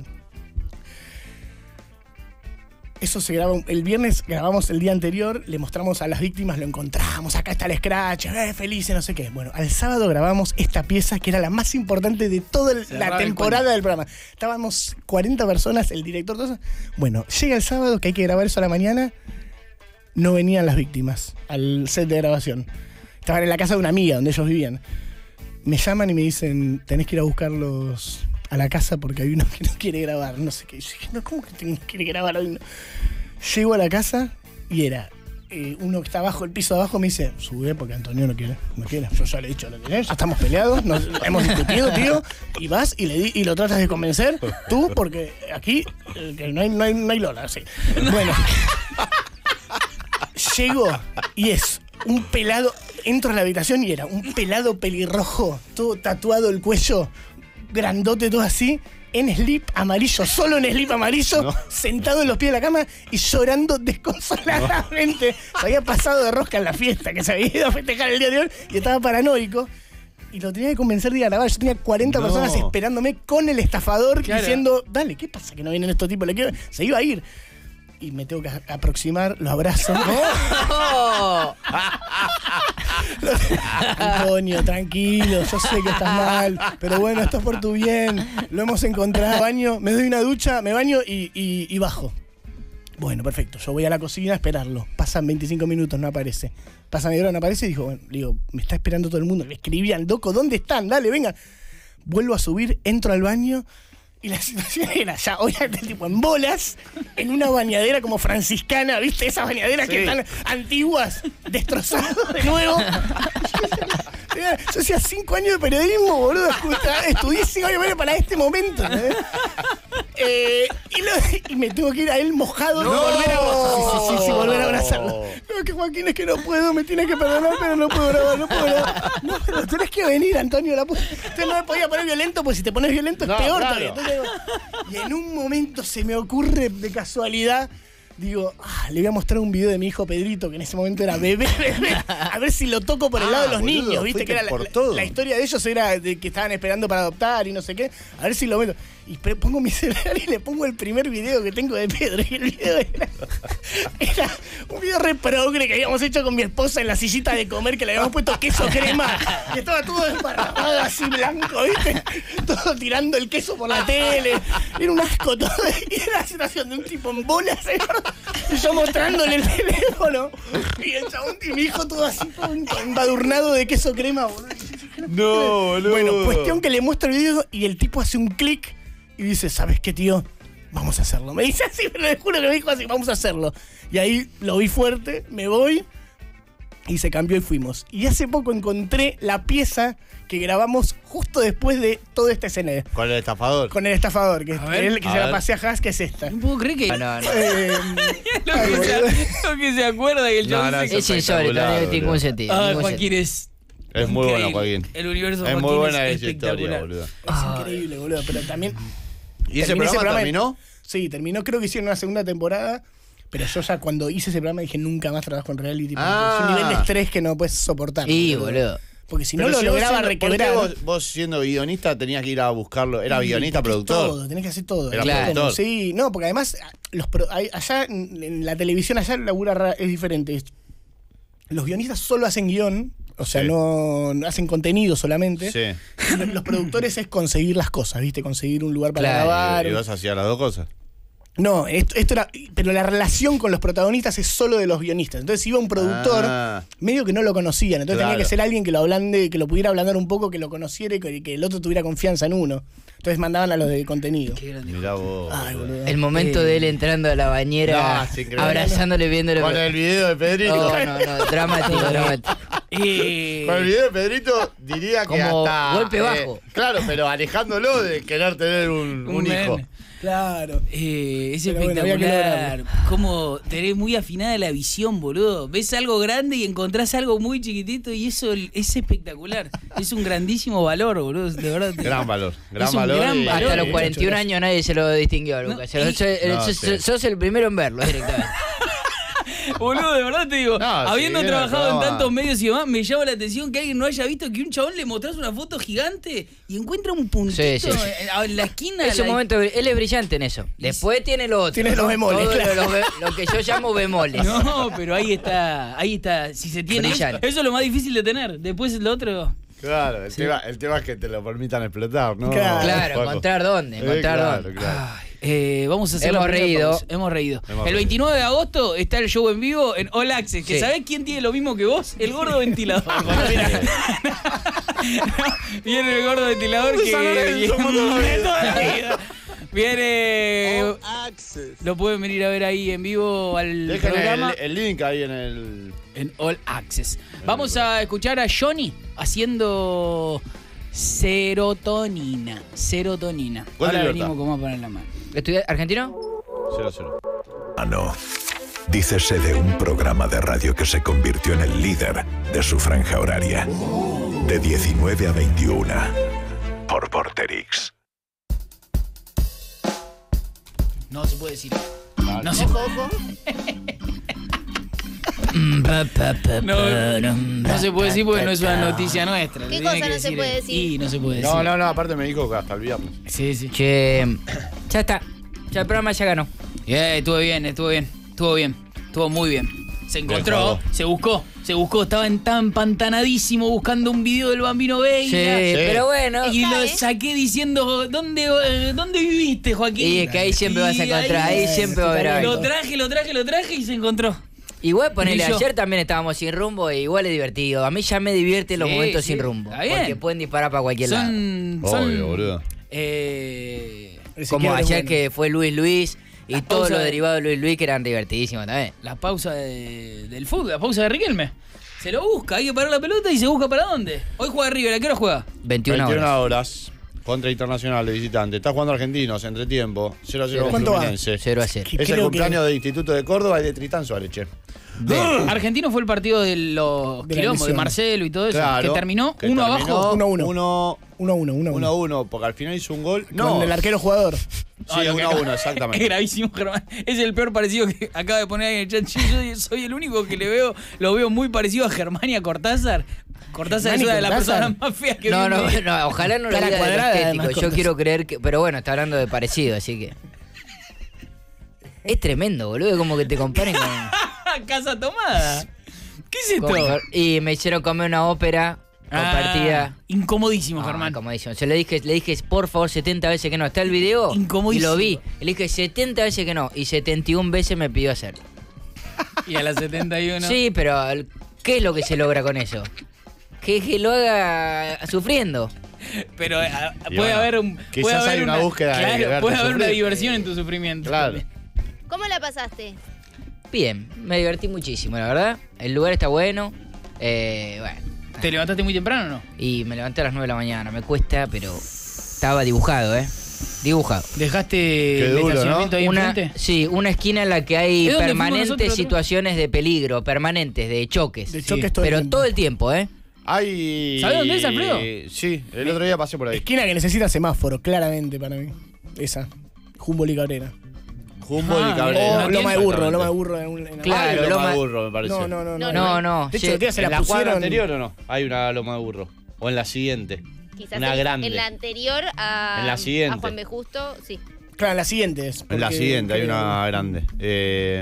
Eso se graba el viernes, grabamos el día anterior, le mostramos a las víctimas, lo encontramos, acá está el scratch, eh, felices, no sé qué. Bueno, al sábado grabamos esta pieza que era la más importante de toda el- Cerraba la el temporada del programa. Estábamos cuarenta personas, el director, todo eso. Bueno, llega el sábado que hay que grabar eso a la mañana, no venían las víctimas al set de grabación. Estaban en la casa de una amiga donde ellos vivían. Me llaman y me dicen, tenés que ir a buscarlos a la casa porque hay uno que no quiere grabar, no sé qué. Yo dije, no, ¿cómo que tengo- quiere grabar hoy? No. Llego a la casa y era eh, uno que está abajo, el piso de abajo, me dice, sube porque Antonio no quiere, no quiere. Yo ya le he dicho, lo tenés, ya estamos peleados, nos, hemos discutido, tío, y vas y le di, y lo tratas de convencer, tú, porque aquí eh, que no, hay, no, hay, no hay Lola, sí. Bueno, llego y es un pelado, entro a la habitación y era un pelado pelirrojo, todo tatuado el cuello, grandote, todo así, en slip amarillo, solo en slip amarillo, No. sentado en los pies de la cama y llorando desconsoladamente. Se había pasado de rosca en la fiesta, que se había ido a festejar el día de hoy y estaba paranoico. Y lo tenía que convencer de ir a grabar. Yo tenía cuarenta No. personas esperándome con el estafador Claro. diciendo, dale, ¿qué pasa que no vienen estos tipos? Le quiero... Se iba a ir. Y me tengo que a- aproximar, lo abrazo. ¡Oh! Antonio, tranquilo, yo sé que estás mal, pero bueno, esto es por tu bien. Lo hemos encontrado. Baño, me doy una ducha, me baño y, y- y bajo. Bueno, perfecto. Yo voy a la cocina a esperarlo. Pasan veinticinco minutos, no aparece. Pasa media hora, no aparece y dijo, bueno, le digo, me está esperando todo el mundo. Le escribían, loco, ¿dónde están? Dale, venga. Vuelvo a subir, entro al baño Y la situación era ya, obviamente, tipo en bolas, en una bañadera como franciscana, ¿viste? Esas bañaderas Sí. que están antiguas, destrozadas de nuevo. Yo hacía cinco años de periodismo, boludo. Estudié cinco años para este momento. ¿eh? Eh, y, lo, y me tuvo que ir a él mojado No. y volver a abrazarlo. Sí, sí, sí, volver a abrazarlo. No, que Joaquín, es que no puedo, me tienes que perdonar, pero no puedo grabar, no puedo grabar. No, pero tenés que venir, Antonio. La pu- Entonces no me podía poner violento, porque si te pones violento es No, peor claro. todavía. Entonces, digo, y en un momento se me ocurre de casualidad. Digo, ah, le voy a mostrar un video de mi hijo Pedrito, que en ese momento era bebé, bebé, a ver si lo toco por el Ah, lado de los boludo, niños, ¿viste? fuiste Que era la, por la- todo. la historia de ellos era de que estaban esperando para adoptar y no sé qué. A ver si lo meto. Y pre- pongo mi celular y le pongo el primer video que tengo de Pedro. Y el video era, era un video re progre que habíamos hecho con mi esposa en la sillita de comer, que le habíamos puesto queso crema. Y estaba todo desparramado así blanco, ¿viste? Todo tirando el queso por la tele. Era un asco todo. Y era la situación de un tipo en bolas, ¿eh? Y yo mostrándole el teléfono. Y el chabón y mi hijo todo así, todo embadurnado de queso crema, boludo. No, boludo. Bueno, cuestión que le muestra el video y el tipo hace un clic y dice, ¿sabes qué, tío? Vamos a hacerlo. Me dice así, pero le juro que me dijo así, vamos a hacerlo. Y ahí lo vi fuerte, me voy y se cambió y fuimos. Y hace poco encontré la pieza que grabamos justo después de toda esta escena. Con el estafador. Con el estafador, que, A ver. es el que A se la ver. pasé a Haas, que es esta. No puedo creer que. No, no, no. Eh, Lo ay, que, se, boludo. lo que se acuerda que el No, chabón no, se- eso Es insólito, no tiene ningún boludo. sentido. Ah, ningún Joaquín sentido. es. Es muy bueno, increíble. Joaquín. El universo de Es muy Joaquín buena es esa historia, espectacular. boludo. Es increíble, boludo. Pero también. ¿Y ese terminé programa terminó? Sí, terminó. Creo que hicieron una segunda temporada. Pero yo ya cuando hice ese programa dije nunca más trabajo en reality. porque Ah. Es un nivel de estrés que no puedes soportar. Y, boludo. Porque si no Pero lo si vos lograba siendo- ¿por qué requebrar. Vos, vos siendo guionista tenías que ir a buscarlo. ¿Era Sí, guionista, tenés que hacer productor? Todo, tenés que hacer todo. Era Claro. productor. Sí, no, porque además los pro- hay- allá en, en la televisión, allá la labura ra- es diferente. Es- Los guionistas solo hacen guión, o sea, Sí. no, no hacen contenido solamente. Sí. Los, los productores es conseguir las cosas, ¿viste? Conseguir un lugar para Claro, grabar. ¿Y vos hacías las dos cosas? No, esto, esto era. Pero la relación con los protagonistas es solo de los guionistas. Entonces iba un productor, Ah. medio que no lo conocían. Entonces Claro. tenía que ser alguien que lo ablande, que lo pudiera ablandar un poco, que lo conociera y que, que el otro tuviera confianza en uno. Entonces mandaban a los de contenido. Qué grande. Mirá vos. Ay, boludo. El momento de él entrando a la bañera, No, es increíble. abrazándole, viéndole. Con el video de Pedrito. No, no, no, dramático, dramático. Eh, Con el video de Pedrito diría que Como hasta... golpe eh, bajo. claro, pero alejándolo de querer tener un, Un un hijo. men. Claro. Eh, es Pero bueno, había que espectacular. Como tenés muy afinada la visión, boludo. Ves algo grande y encontrás algo muy chiquitito y eso es espectacular. Es un grandísimo valor, boludo. De verdad. Gran valor. Gran Es un valor. gran y- valor. Hasta los Sí, cuarenta y un años nadie se lo distinguió a Lucas. No, Se lo- y- sos- No, sos- sí. sos el primero en verlo directamente. Boludo, de verdad te digo, No, habiendo sí, trabajado no. en tantos medios y demás, me llama la atención que alguien no haya visto que un chabón le mostrás una foto gigante y encuentra un puntito Sí, sí. en- en la esquina. Es un la- momento, él es brillante en eso. Después tiene lo otro. Tiene los bemoles, Todo claro. lo, lo be- lo que yo llamo bemoles. No, pero ahí está, ahí está. Si se tiene eso, Brillante. eso es lo más difícil de tener. Después lo otro. Claro, el, tema, el tema es que te lo permitan explotar, ¿no? Claro. Claro, Juaco. encontrar dónde, Eh, encontrar claro, dónde. claro. Ay, eh, vamos a hacer Hemos la primera reído. pausa. Hemos reído. Hemos el reído. veintinueve de agosto está el show en vivo en All Access. Que Sí. ¿sabés quién tiene lo mismo que vos? El gordo ventilador. Viene el gordo ventilador que San Lorenzo, viene toda la vida. toda la vida. Viene. Lo pueden venir a ver ahí en vivo al Dejen programa. el, el link ahí en el... En All Access. Vamos a escuchar a Johnny haciendo serotonina. Serotonina. Gol de Ahora Libertad. venimos con más para la mano. ¿Estudia- ¿Argentino? cero cero. Ah, no. Dícese de un programa de radio que se convirtió en el líder de su franja horaria. De diecinueve a veintiuna. Por Porterix. No se puede decir. No se puede. No, no se puede decir porque no es una noticia nuestra. ¿Qué Tiene cosa que no se puede decir? Y no se puede decir. No, no, no, aparte me dijo que hasta el viernes. Sí, sí. Che, ya está. Ya el programa ya ganó. Eh, estuvo bien, estuvo bien. Estuvo bien. Estuvo muy bien. Se encontró, Bien, se buscó, se buscó. Estaba en tan pantanadísimo buscando un video del Bambino Veira. Sí, pero bueno. Y lo ¿Sabe? saqué diciendo, ¿dónde, eh, ¿dónde viviste, Joaquín? Y es que ahí siempre vas a Y encontrar, ahí siempre va a haber Lo algo. traje, lo traje, lo traje y se encontró. Igual ponele, Y yo. ayer también estábamos sin rumbo e igual es divertido. A mí ya me divierte los Sí, momentos sí, sin rumbo. está bien. Porque pueden disparar para cualquier lado. Son, son Obvio, boludo. eh, Ese Como quiebre es ayer bueno. que fue Luis Luis y Las todo lo pausas- derivado de Luis Luis que eran divertidísimos también. La pausa de- del fútbol, la pausa de Riquelme. Se lo busca, hay que parar la pelota y se busca para dónde. Hoy juega River, ¿a qué hora juega? veintiuna horas. veintiuna horas. Contra Internacional de visitante. Está jugando Argentinos, entretiempo. cero a cero ¿Cuánto va? Fluminense. cero a cero. Que Es el creo cumpleaños que- del Instituto de Córdoba y de Tristán Suárez, che. Argentino fue el partido de los De la quilombos, de lesión. Marcelo y todo eso, Claro, que terminó que uno terminó abajo. Uno a uno. Uno, Uno a uno, uno a uno a uno. uno, porque al final hizo un gol. Con No, el arquero jugador. sí, Ah, lo que uno a acaba- uno, Es exactamente. gravísimo, Germán. Es el peor parecido que acaba de poner ahí en el chat. Yo soy el único que le veo, lo veo muy parecido a Germán y a Cortázar. Cortázar Germán y es una de las Cortázar. personas más feas que No, vi en no, mi vida. no, ojalá no lo Cara diga de lo cuadrada, estético. además, Yo Cortázar. quiero creer que. Pero bueno, está hablando de parecido, así que. Es tremendo, boludo, como que te comparen con. Casa tomada. ¿Qué es esto? con- y me hicieron comer una ópera compartida. Ah, incomodísimo, Ah, Germán. incomodísimo. Se le dije, le dije, por favor, setenta veces que no. Está el video y Incomodísimo. lo vi. Le dije setenta veces que no. Y setenta y una veces me pidió hacerlo. Y a las setenta y uno. Sí, pero ¿qué es lo que se logra con eso? Que, que lo haga sufriendo. Pero ah, Y puede bueno, haber un. quizás puede haber hay una búsqueda de Claro, verte puede haber una sufrir. diversión en tu sufrimiento. Claro. ¿Cómo la pasaste? Bien, me divertí muchísimo, la verdad. El lugar está bueno. Eh, bueno. ¿Te levantaste muy temprano o no? Y me levanté a las nueve de la mañana. Me cuesta, pero estaba dibujado, ¿eh? Dibujado. ¿Dejaste el duro, estacionamiento ¿no? ahí Una, enfrente? sí, una esquina en la que hay ¿Es donde fuimos permanentes nosotros, situaciones de peligro, permanentes, de choques. De Sí. choques todo el Pero tiempo. todo el tiempo, ¿eh? Hay... ¿Sabés dónde es, Alfredo? Sí, el otro día pasé por ahí. Esquina que necesita semáforo, claramente para mí. Esa. Humboldt y Cabrera. Humboldt Ah, y Cabrera. O bien. Loma de Burro, Exactamente. Loma de Burro. En un, en Claro, Hay loma Loma- de burro, me parece. No, no, no. No, No, no. De hecho, sí. el día se ¿En la la cuadra pusieron. anterior o no? Hay una loma de burro. O en la siguiente. Quizás Una en, grande. en la anterior a, En la siguiente. a Juan B. Justo, sí. Claro, en la siguiente es. En la porque- siguiente hay creo- una grande. Eh,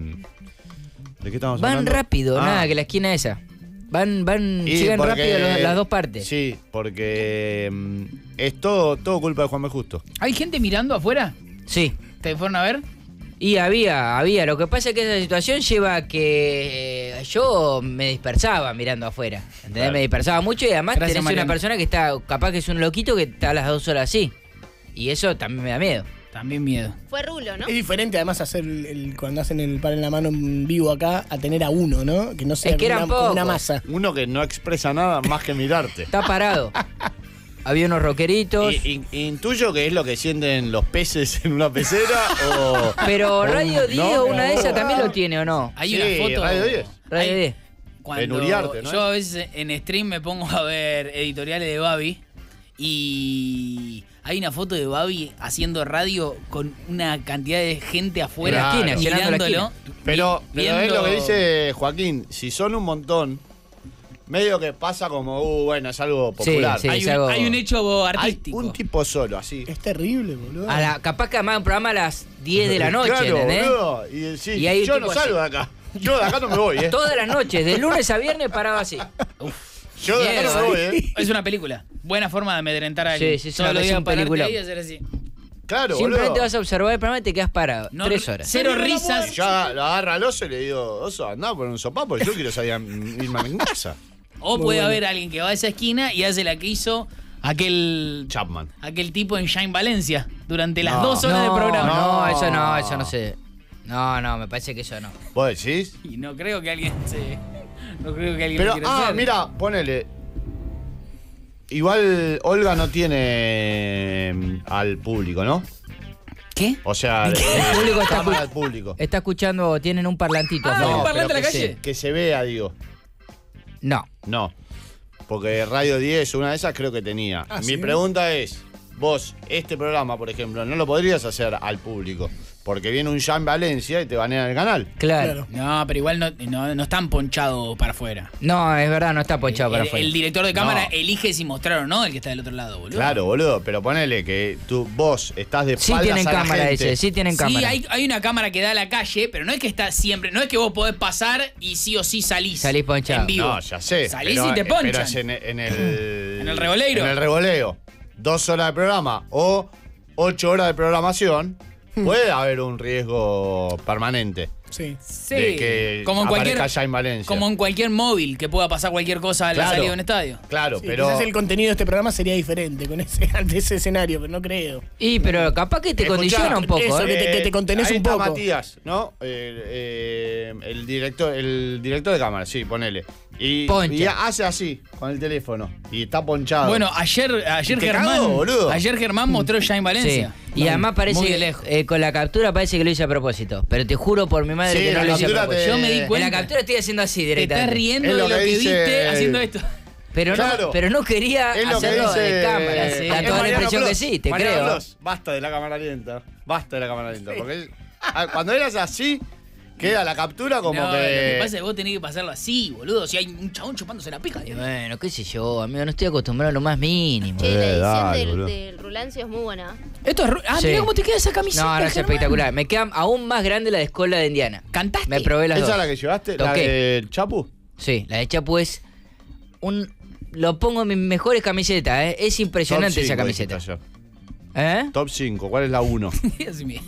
¿De qué estamos Van hablando? rápido, Ah. nada, que la esquina esa. Van, van, Y llegan porque- rápido los- las dos partes. Sí, porque mm, es todo, todo culpa de Juan B. Justo. ¿Hay gente mirando afuera? Sí. ¿Te fueron a ver? Y había, había. Lo que pasa es que esa situación lleva a que eh, yo me dispersaba mirando afuera. ¿Entendés? Claro. Me dispersaba mucho y además Gracias, tenés una Mariano. persona que está, capaz que es un loquito que está a las dos horas así. Y eso también me da miedo. También miedo. Fue Rulo, ¿no? Es diferente además hacer el, el- cuando hacen el par en la mano en vivo acá a tener a uno, ¿no? Que no sea Es que como eran una, como una pocos. masa. Uno que no expresa nada más que mirarte. Está parado. Había unos rockeritos. Y- in- intuyo que es lo que sienten los peces en una pecera o... Pero o- Radio ¿no? diez, una de esas también lo tiene, ¿o no? Hay Sí, una foto. Radio diez. Radio hay- diez. Cuando En Uriarte, ¿no? Yo a veces en stream me pongo a ver editoriales de Babi y hay una foto de Babi haciendo radio con una cantidad de gente afuera En la esquina, llenando la mirándolo. Pero, vi- pero es lo que viendo- dice Joaquín, si son un montón, medio que pasa como, uh, bueno, es algo popular. sí. hay, es un, algo- hay un hecho Hay artístico. un tipo solo, así. Es terrible, boludo. A la, capaz que además un programa a las diez de la noche, Claro, ¿entendés? boludo. Y decís, Y hay un yo tipo no así. salgo de acá. Yo de acá no me voy, ¿eh? Todas las noches, de lunes a viernes paraba así. Yo de acá no me Miedo, voy, ¿eh? Es una película. Buena forma de amedrentar a alguien. Sí, sí, sí, Todos es los días un pararte peliculón. ahí y hacer así. Claro, Simplemente boludo. vas a observar el programa y te quedas parado. No, Tres horas. Cero risas. Y yo lo agarro al oso y le digo, oso, andá a poner un sopapo, yo quiero salir a irme a mi casa. O Muy puede bueno. haber alguien que va a esa esquina y hace la que hizo aquel Chapman. aquel tipo en Shine Valencia durante las No. dos horas no, de programa. No, No. eso no, eso no sé. No, no, me parece que eso no. ¿Vos decís? Y no creo que alguien se. No creo que alguien Pero, lo quiera ah, hacer. mira, ponele. Igual Olga no tiene mm, al público, ¿no? ¿Qué? O sea, El público está cámara escu- al público. Está escuchando, tienen un parlantito. Ah, afuera. un parlante pero en la que calle. se- que se vea, digo. No. No. Porque Radio diez, una de esas creo que tenía. Ah, Mi ¿sí? pregunta es, vos, este programa, por ejemplo, no lo podrías hacer al público. Porque viene un Jean Valencia y te banean el canal. Claro. Claro. No, pero igual no, no, no están ponchados para afuera. No, es verdad, no está ponchado para el, afuera. el director de cámara No. elige si mostrar o no el que está del otro lado, boludo. Claro, boludo, pero ponele que tú, vos estás de Sí espaldas tienen a la cámara gente. ese, sí tienen Sí, cámara. hay, hay una cámara que da a la calle, pero no es que está siempre, no es que vos podés pasar y sí o sí salís. Salís ponchado. En vivo. No, ya sé. Salís pero- y te Pero ponchan. es en, en el... En el revolero. En el revoleo. Dos horas de programa o ocho horas de programación. Puede haber un riesgo permanente. Sí. Sí. de que como en cualquier aparezca ya en Valencia. como en cualquier móvil que pueda pasar cualquier cosa a la Claro. salida de un estadio. Claro, Sí, pero... quizás el contenido de este programa sería diferente con ese, ante ese escenario, pero no creo. Y pero capaz que te Escuchá, condiciona un poco, eso, ¿eh? que te- que te contenés ahí un está poco. Matías, ¿no? Eh, eh, el director el director de cámara, sí, ponele. Y, Poncha. y hace así, con el teléfono. Y está ponchado. Bueno, ayer, ayer Te Germán. cago, boludo. Ayer Germán mostró ya en Sí. Valencia. Y además parece Muy de que lejos. eh, con la captura parece que lo hice a propósito. Pero te juro por mi madre Sí, que no la lo hice a captura propósito. te- Yo me di En la En la cuenta. captura estoy haciendo así Te estás directamente. riendo Es de lo lo que que dice- viste haciendo esto. Pero, Claro. no, pero no quería es lo que hacerlo dice... de cámara. sí. Da es toda la Mariano impresión que Clos. sí, te Mariano creo. Clos, basta de la cámara lenta. Basta de la cámara lenta. Porque él- ah, cuando eras así, queda la captura como No, que... Lo que pasa es que vos tenés que pasarlo así, boludo. Si hay un chabón chupándose la pica. Y digo. bueno, qué sé yo, amigo, no estoy acostumbrado a lo más mínimo. Che, la Eh, edición dale, del, boludo. del Rulancio es muy buena. Esto es. ru- Ah, Sí. mirá cómo te queda esa camiseta. No, no es Germán. espectacular. Me queda aún más grande la de Escola de Indiana. ¿Cantaste? Me probé las ¿Esa dos. es la que llevaste? ¿La Toqué. de Chapu? Sí, la de Chapu es un... Lo pongo en mis mejores camisetas, ¿eh? Es impresionante Top esa cinco, camiseta. dijiste ¿Eh? ayer. Top cinco, ¿cuál es la uno? Así mismo.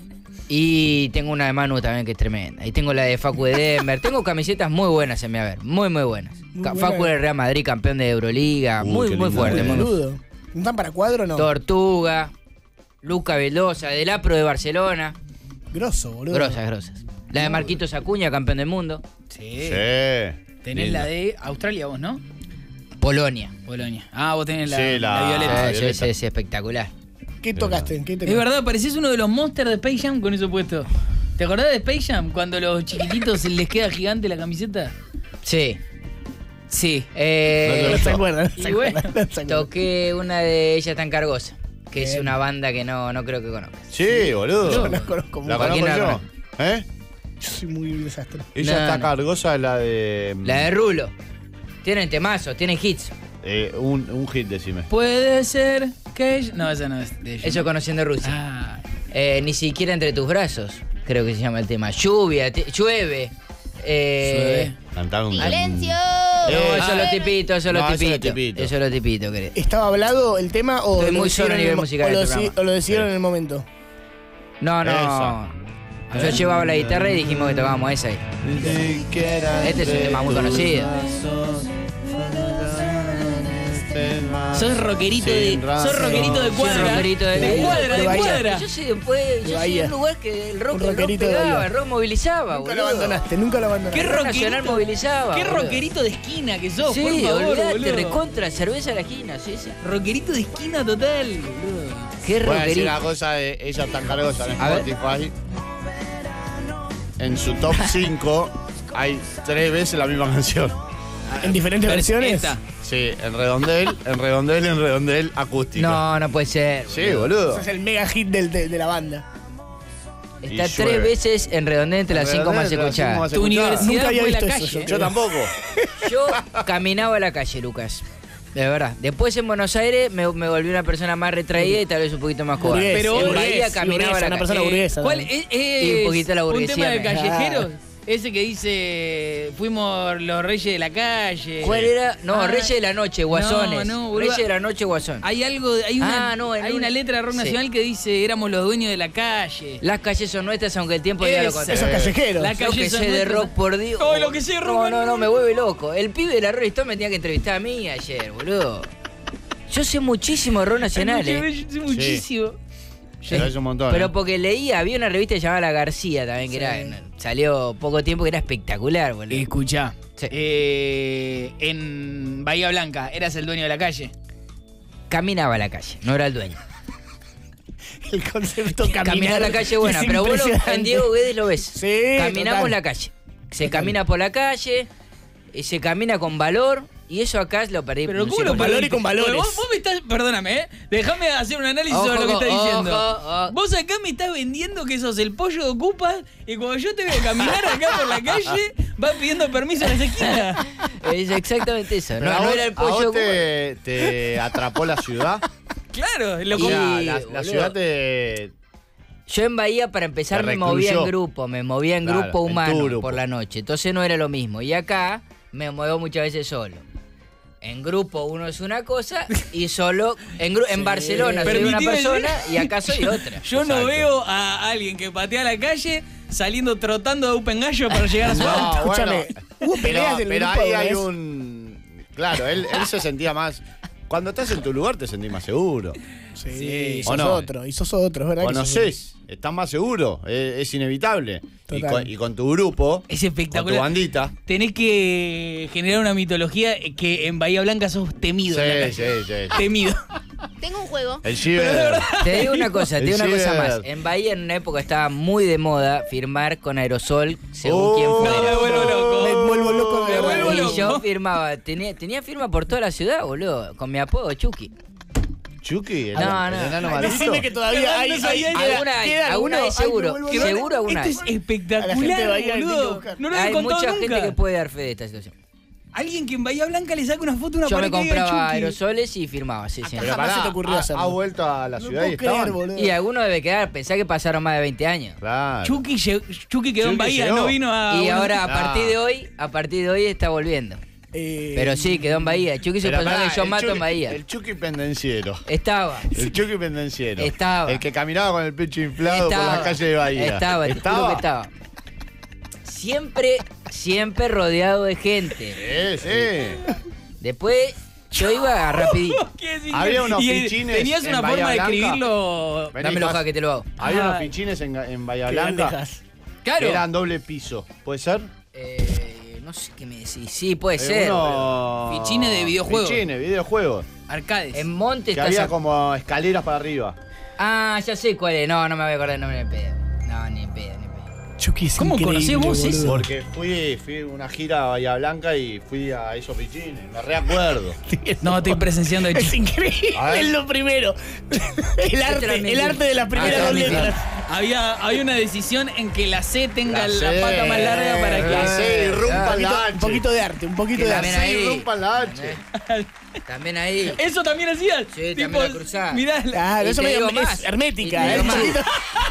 Y tengo una de Manu también que es tremenda. Y tengo la de Facu de Denver. Tengo camisetas muy buenas en mi haber. Muy, muy buenas. Muy Ca- buena. Facu del Real Madrid, campeón de Euroliga. Uy, muy, qué muy linda. fuerte. Muy Muy fuerte. boludo. ¿No están para cuadro o no? Tortuga. Luca Velosa, del Apro de Barcelona. Grosso, boludo. Grosas, grosas. La de Marquitos Acuña, campeón del mundo. Sí. Sí. Tenés Linda. la de Australia vos, ¿no? Polonia. Bolonia. Ah, vos tenés la, Sí, la- la violeta. Ah, Sí, sí, violeta. sí, es espectacular. ¿Qué tocaste? ¿Qué te Es verdad, parecés uno de los monsters de Space Jam con eso puesto. ¿Te acordás de Space Jam? Cuando a los chiquititos se les queda gigante la camiseta. Sí. Sí. Eh, No se acuerdan. no Y se bueno, acuerdan, no se acuerdan. toqué una de Ella tan cargosa, que es Bien. una banda que no, no creo que conozcas. Sí, boludo. Yo la conozco La mucho. ¿Quién conozco la yo. conoce? ¿Eh? Yo soy muy desastre. Ella No, está no. cargosa, la de... La de Rulo. Tienen temazos, tienen hits. Eh, un, un hit, decime. puede ser que... ella- No, esa no es de ellos. Eso conociendo Rusia. Ah, Eh, ni siquiera entre tus brazos, creo que se llama el tema. Lluvia, te- llueve. Eh, Cantar un... ¡Silencio! No, Eh, eso es lo tipito, eso es lo No, eso es lo tipito. tipito. Eso es lo tipito, creo. ¿Estaba hablado el tema o, Estoy lo muy solo decidieron a nivel en el mo- musical o lo, de este deci- programa. o lo decidieron Sí. en el momento? No, no. Esa. Yo llevaba la guitarra y dijimos que tocábamos esa ahí. Este es un tema muy conocido. sos rockerito de... Sin razón. Sos rockerito de Soy cuadra. rockerito de- de cuadra, de de Bahía. cuadra. Yo soy después, yo soy Bahía. un lugar que el rock, Un el rock rockerito de pegaba, Bahía. el rock movilizaba, Nunca lo boludo. abandonaste, nunca lo abandonaste. ¿Qué Rock rockerito? Nacional movilizaba, Qué boludo. rockerito de esquina que sos, Sí, por favor, olvidate, boludo. recontra, cerveza a la esquina, sí, sí. Rockerito de esquina total, boludo. Qué Voy a decir rockerito. una cosa de Ella tan cargosa en A ver. Spotify. En su top cinco hay tres veces la misma canción. ¿En diferentes Pero versiones? esta. Sí, en redondel, en redondel, en redondel, acústica. No, no puede ser. Sí, boludo. boludo. Ese es el mega hit del- de, de la banda. Y Está llueve. tres veces en redondel entre las En cinco más redondel, entre las cinco escuchadas. más Tu escuchadas. universidad Nunca había fue la visto eso calle. yo. Yo tampoco. Yo caminaba a la calle, Lucas. De verdad. Después en Buenos Aires me, me volví una persona más retraída y tal vez un poquito más cobarde. Burgués, Pero en burgués, Bahía y caminaba burguesa, a la una calle. persona burguesa. ¿Cuál también. es, Y un es poquito la un burguesía tema de me- callejeros? Ese que dice, fuimos los reyes de la calle. ¿Cuál era? No, Ah, Reyes de la Noche, Guasones. No, no, boludo. Reyes de la Noche, Guasón. Hay algo, hay una, Ah, no, en hay un- una letra de rock sí. nacional que dice, éramos los dueños de la calle. Las calles son nuestras, aunque el tiempo diga lo Ese. contrario. Esos callejeros. La Lo calle que son sé de nuestras. rock, por Dios. Oh, lo que sé de rock, No, no, no, no, no. me vuelve loco. El pibe de la Rolling Stone me tenía que entrevistar a mí ayer, boludo. Yo sé muchísimo de rock nacional, Ay, eh. mucho- yo sé muchísimo. Pero es un montón. Pero ¿eh? porque leía, había una revista llamada La García también, que era, salió poco tiempo, que era espectacular, boludo. Escuchá, Sí. eh, en Bahía Blanca, ¿eras el dueño de la calle? Caminaba a la calle, no era el dueño. El concepto caminar. Caminar la calle buena, es pero vos lo- impresionante. en Diego Guedes lo ves. Sí, Caminamos total. la calle. Se camina por la calle, y se camina con valor, y eso acá lo perdí. Pero no ¿cómo sé lo por qué. valor y perdiste? con valores. Porque Vos, vos me estás, perdóname, ¿eh? Déjame hacer un análisis Ojo, sobre lo que estás ojo, diciendo. ojo. Vos acá me estás vendiendo que sos el pollo de Ocupas y cuando yo te veo caminar acá por la calle, vas pidiendo permiso en esa esquina. Es exactamente eso. Pero No, a no vos- era el ¿a vos pollo. te, te atrapó la ciudad? Claro, lo O Y- sea, como- la, la boludo. ciudad te... Yo en Bahía, para empezar, Te me movía en recluyó. grupo, me movía en Claro, grupo en humano tu grupo. por la noche. Entonces no era lo mismo. Y acá me muevo muchas veces solo. En grupo uno es una cosa y solo en, gru- en Barcelona soy una Permitime persona decir- y acá soy otra. Yo no Exacto. veo a alguien que patea la calle saliendo trotando de Open Gallo para llegar a su auto. No, Escúchame, bueno, hubo peleas pero, del pero grupo ahí de hay vez. un... Claro, él, él se sentía más... Cuando estás en tu lugar te sentís más seguro. Sí, Sí. sos ¿O no? otro, y sos otro, es verdad. que sos Conocés, estás más seguro, es, es inevitable. Y Total. con, y con tu grupo, Es con espectacular. tu bandita. Tenés que generar una mitología que en Bahía Blanca sos temido. en la Sí, calle. sí, sí. Temido. Tengo un juego. El ciber. Te digo una cosa, te digo una El cosa ciber. más. En Bahía en una época estaba muy de moda firmar con aerosol según Oh, quien No, fuera. me vuelvo loco. Me vuelvo loco de Me verdad. vuelvo Y loco. yo firmaba, tenía, tenía firma por toda la ciudad, boludo, con mi apodo, Chucky. Chucky, el, No, el no. enano Ay, maldito. decime que todavía hay, No hay, sabía queda- que- Alguna hay, queda alguna alguno. hay seguro, Ay, me vuelvo seguro loco. alguna Esto hay. es A la gente de espectacular, Bahía la tiene que boludo. buscar. No lo había Hay contado mucha nunca. gente que puede dar fe de esta situación. Alguien que en Bahía Blanca le saca una foto a una Yo pared me que diga compraba Chucky. aerosoles y firmaba, sí, sí. Acá Pero jamás pará, se te ocurrió ha, hacerlo. ha vuelto a la No ciudad y puedo creer, estaban. boludo. Y alguno debe quedar, pensá que pasaron más de veinte años. Claro. Chucky, lle- Chucky quedó en Chucky Bahía, llegó. no vino a... Y Buenos- ahora, a Ah. partir de hoy, a partir de hoy está volviendo. Eh, Pero sí, quedó en Bahía. Chucky es el Pero personaje pará, que yo el mato Chucky- en Bahía. El Chucky pendenciero. Estaba. El Chucky pendenciero. Estaba. El que caminaba con el pecho inflado por Estaba. la calle de Bahía. Estaba, te juro que estaba. Siempre, siempre rodeado de gente. Sí, sí. Después, yo iba rapidito. ¿Qué decís? Había unos Y, eh, fichines Tenías en una Bahía forma de Blanca. escribirlo... Vení, Dámelo, Jas. ja, que te lo hago. Había Ah. unos fichines en, en Bahía qué Blanca bandejas. Claro. que eran doble piso. ¿Puede ser? Eh, no sé qué me decís. Sí, puede Eh, ser. unos- Fichines de videojuegos. Fichines, videojuegos. Arcades. En Monte Que está había esa- como escaleras para arriba. Ah, ya sé cuál es. No, no me voy a acordar el nombre ni pedo. No, ni pedo, ni pedo. Chucky es ¿Cómo increíble, conocés vos boludo. eso? Porque fui, fui a una gira a Bahía Blanca y fui a esos fichines. Me reacuerdo. No, estoy presenciando el Es Chucky. increíble, A ver. es lo primero. El arte, transmití. el arte de las primeras Ah, dos transmití. letras. Había, había una decisión en que la C tenga la, C, pata más larga para que... La C, Ah, rompan Un poquito, la H. un poquito de arte, un poquito Que de la arte. ven ahí. Sí, rompan la H. También ahí. ¿Eso también hacías? Sí, también la cruzaba. Mirá, la- Claro, Y eso te medio digo es más. hermética, Y te ¿eh? digo más. Chiquito.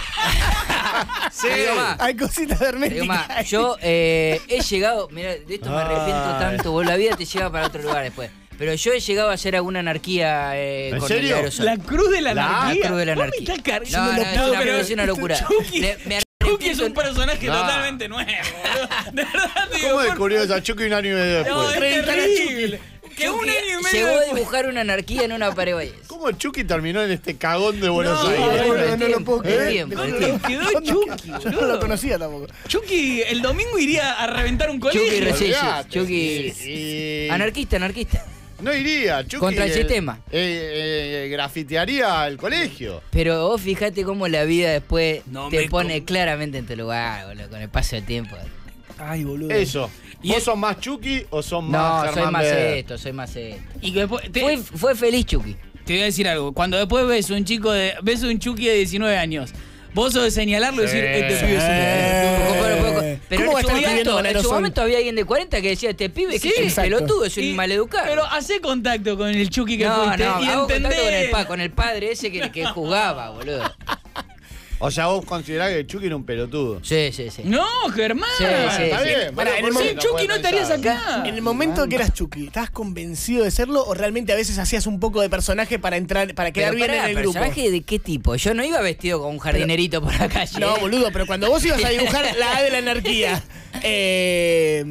Sí. Te digo más. Hay cositas Te digo más. herméticas. Yo eh, he llegado, mira, de esto me arrepiento Ay. tanto, vos la vida te lleva para otro lugar después. Pero yo he llegado a hacer alguna anarquía eh, ¿En con serio? el aerosol. La cruz de la, La anarquía. cruz de la Vos me anarquía. estás car- No, no, lo es puedo una- creer. es una locura. Chucky, Me- me Chucky es un arrepiento- personaje No. totalmente nuevo, boludo. De verdad te digo, ¿Cómo por- descubrió esa Chucky un año y medio No, después? es Treinta terrible. Que un Chucky año y medio llegó a después- dibujar una anarquía en una pared Valles. ¿Cómo Chucky terminó en este cagón de Buenos No, Aires? Ay, boludo, el no lo tiempo, puedo el creer. tiempo, el No, tiempo. Quedó ¿Dónde Chucky, quedó? Yo no boludo. lo conocía tampoco. Chucky el domingo iría a reventar un Chucky colegio. recién- sí, sí, Olvidate. Chucky- Y- y- Anarquista, anarquista. No iría, Chucky. Contra el eh, sistema. eh, eh, grafitearía el colegio. Pero vos fijate cómo la vida después No te me pone com- claramente en tu lugar, boludo, con el paso del tiempo. Ay, boludo. Eso. Y ¿Vos es- sos más Chucky o sos más No, Germán soy más Beder? esto, soy más esto. Y que después te, Fue, fue feliz Chucky. te voy a decir algo. Cuando después ves un chico de. ves un Chucky de diecinueve años. Vos sos de señalarlo y decir, Sí. este pibe es un. Eh, Poco a poco. Pero ¿Cómo va a en su, estar escribiendo momento, con en su aerosol? momento había alguien de cuarenta que decía, este pibe Sí, que es un exacto. pelotudo, es un Y- maleducado. Pero hacé contacto con el Chucky que no, fuiste no, y hago contacto con el, entendés. pa, con el padre ese que, que jugaba, boludo. O sea, vos considerás que Chucky era un pelotudo. Sí, sí, sí. No, Germán. Sí, sí, Está sí. bien. Pará, bueno, en el ¿por qué Sin no Chucky puede no estarías pensar? acá. En el momento que eras Chucky, ¿estabas convencido de serlo o realmente a veces hacías un poco de personaje para entrar, para quedar Pero bien pará, en el grupo? ¿personaje de qué tipo? Yo no iba vestido con un jardinerito por la calle. No, ¿eh? boludo, pero cuando vos ibas a dibujar la A de la anarquía, eh,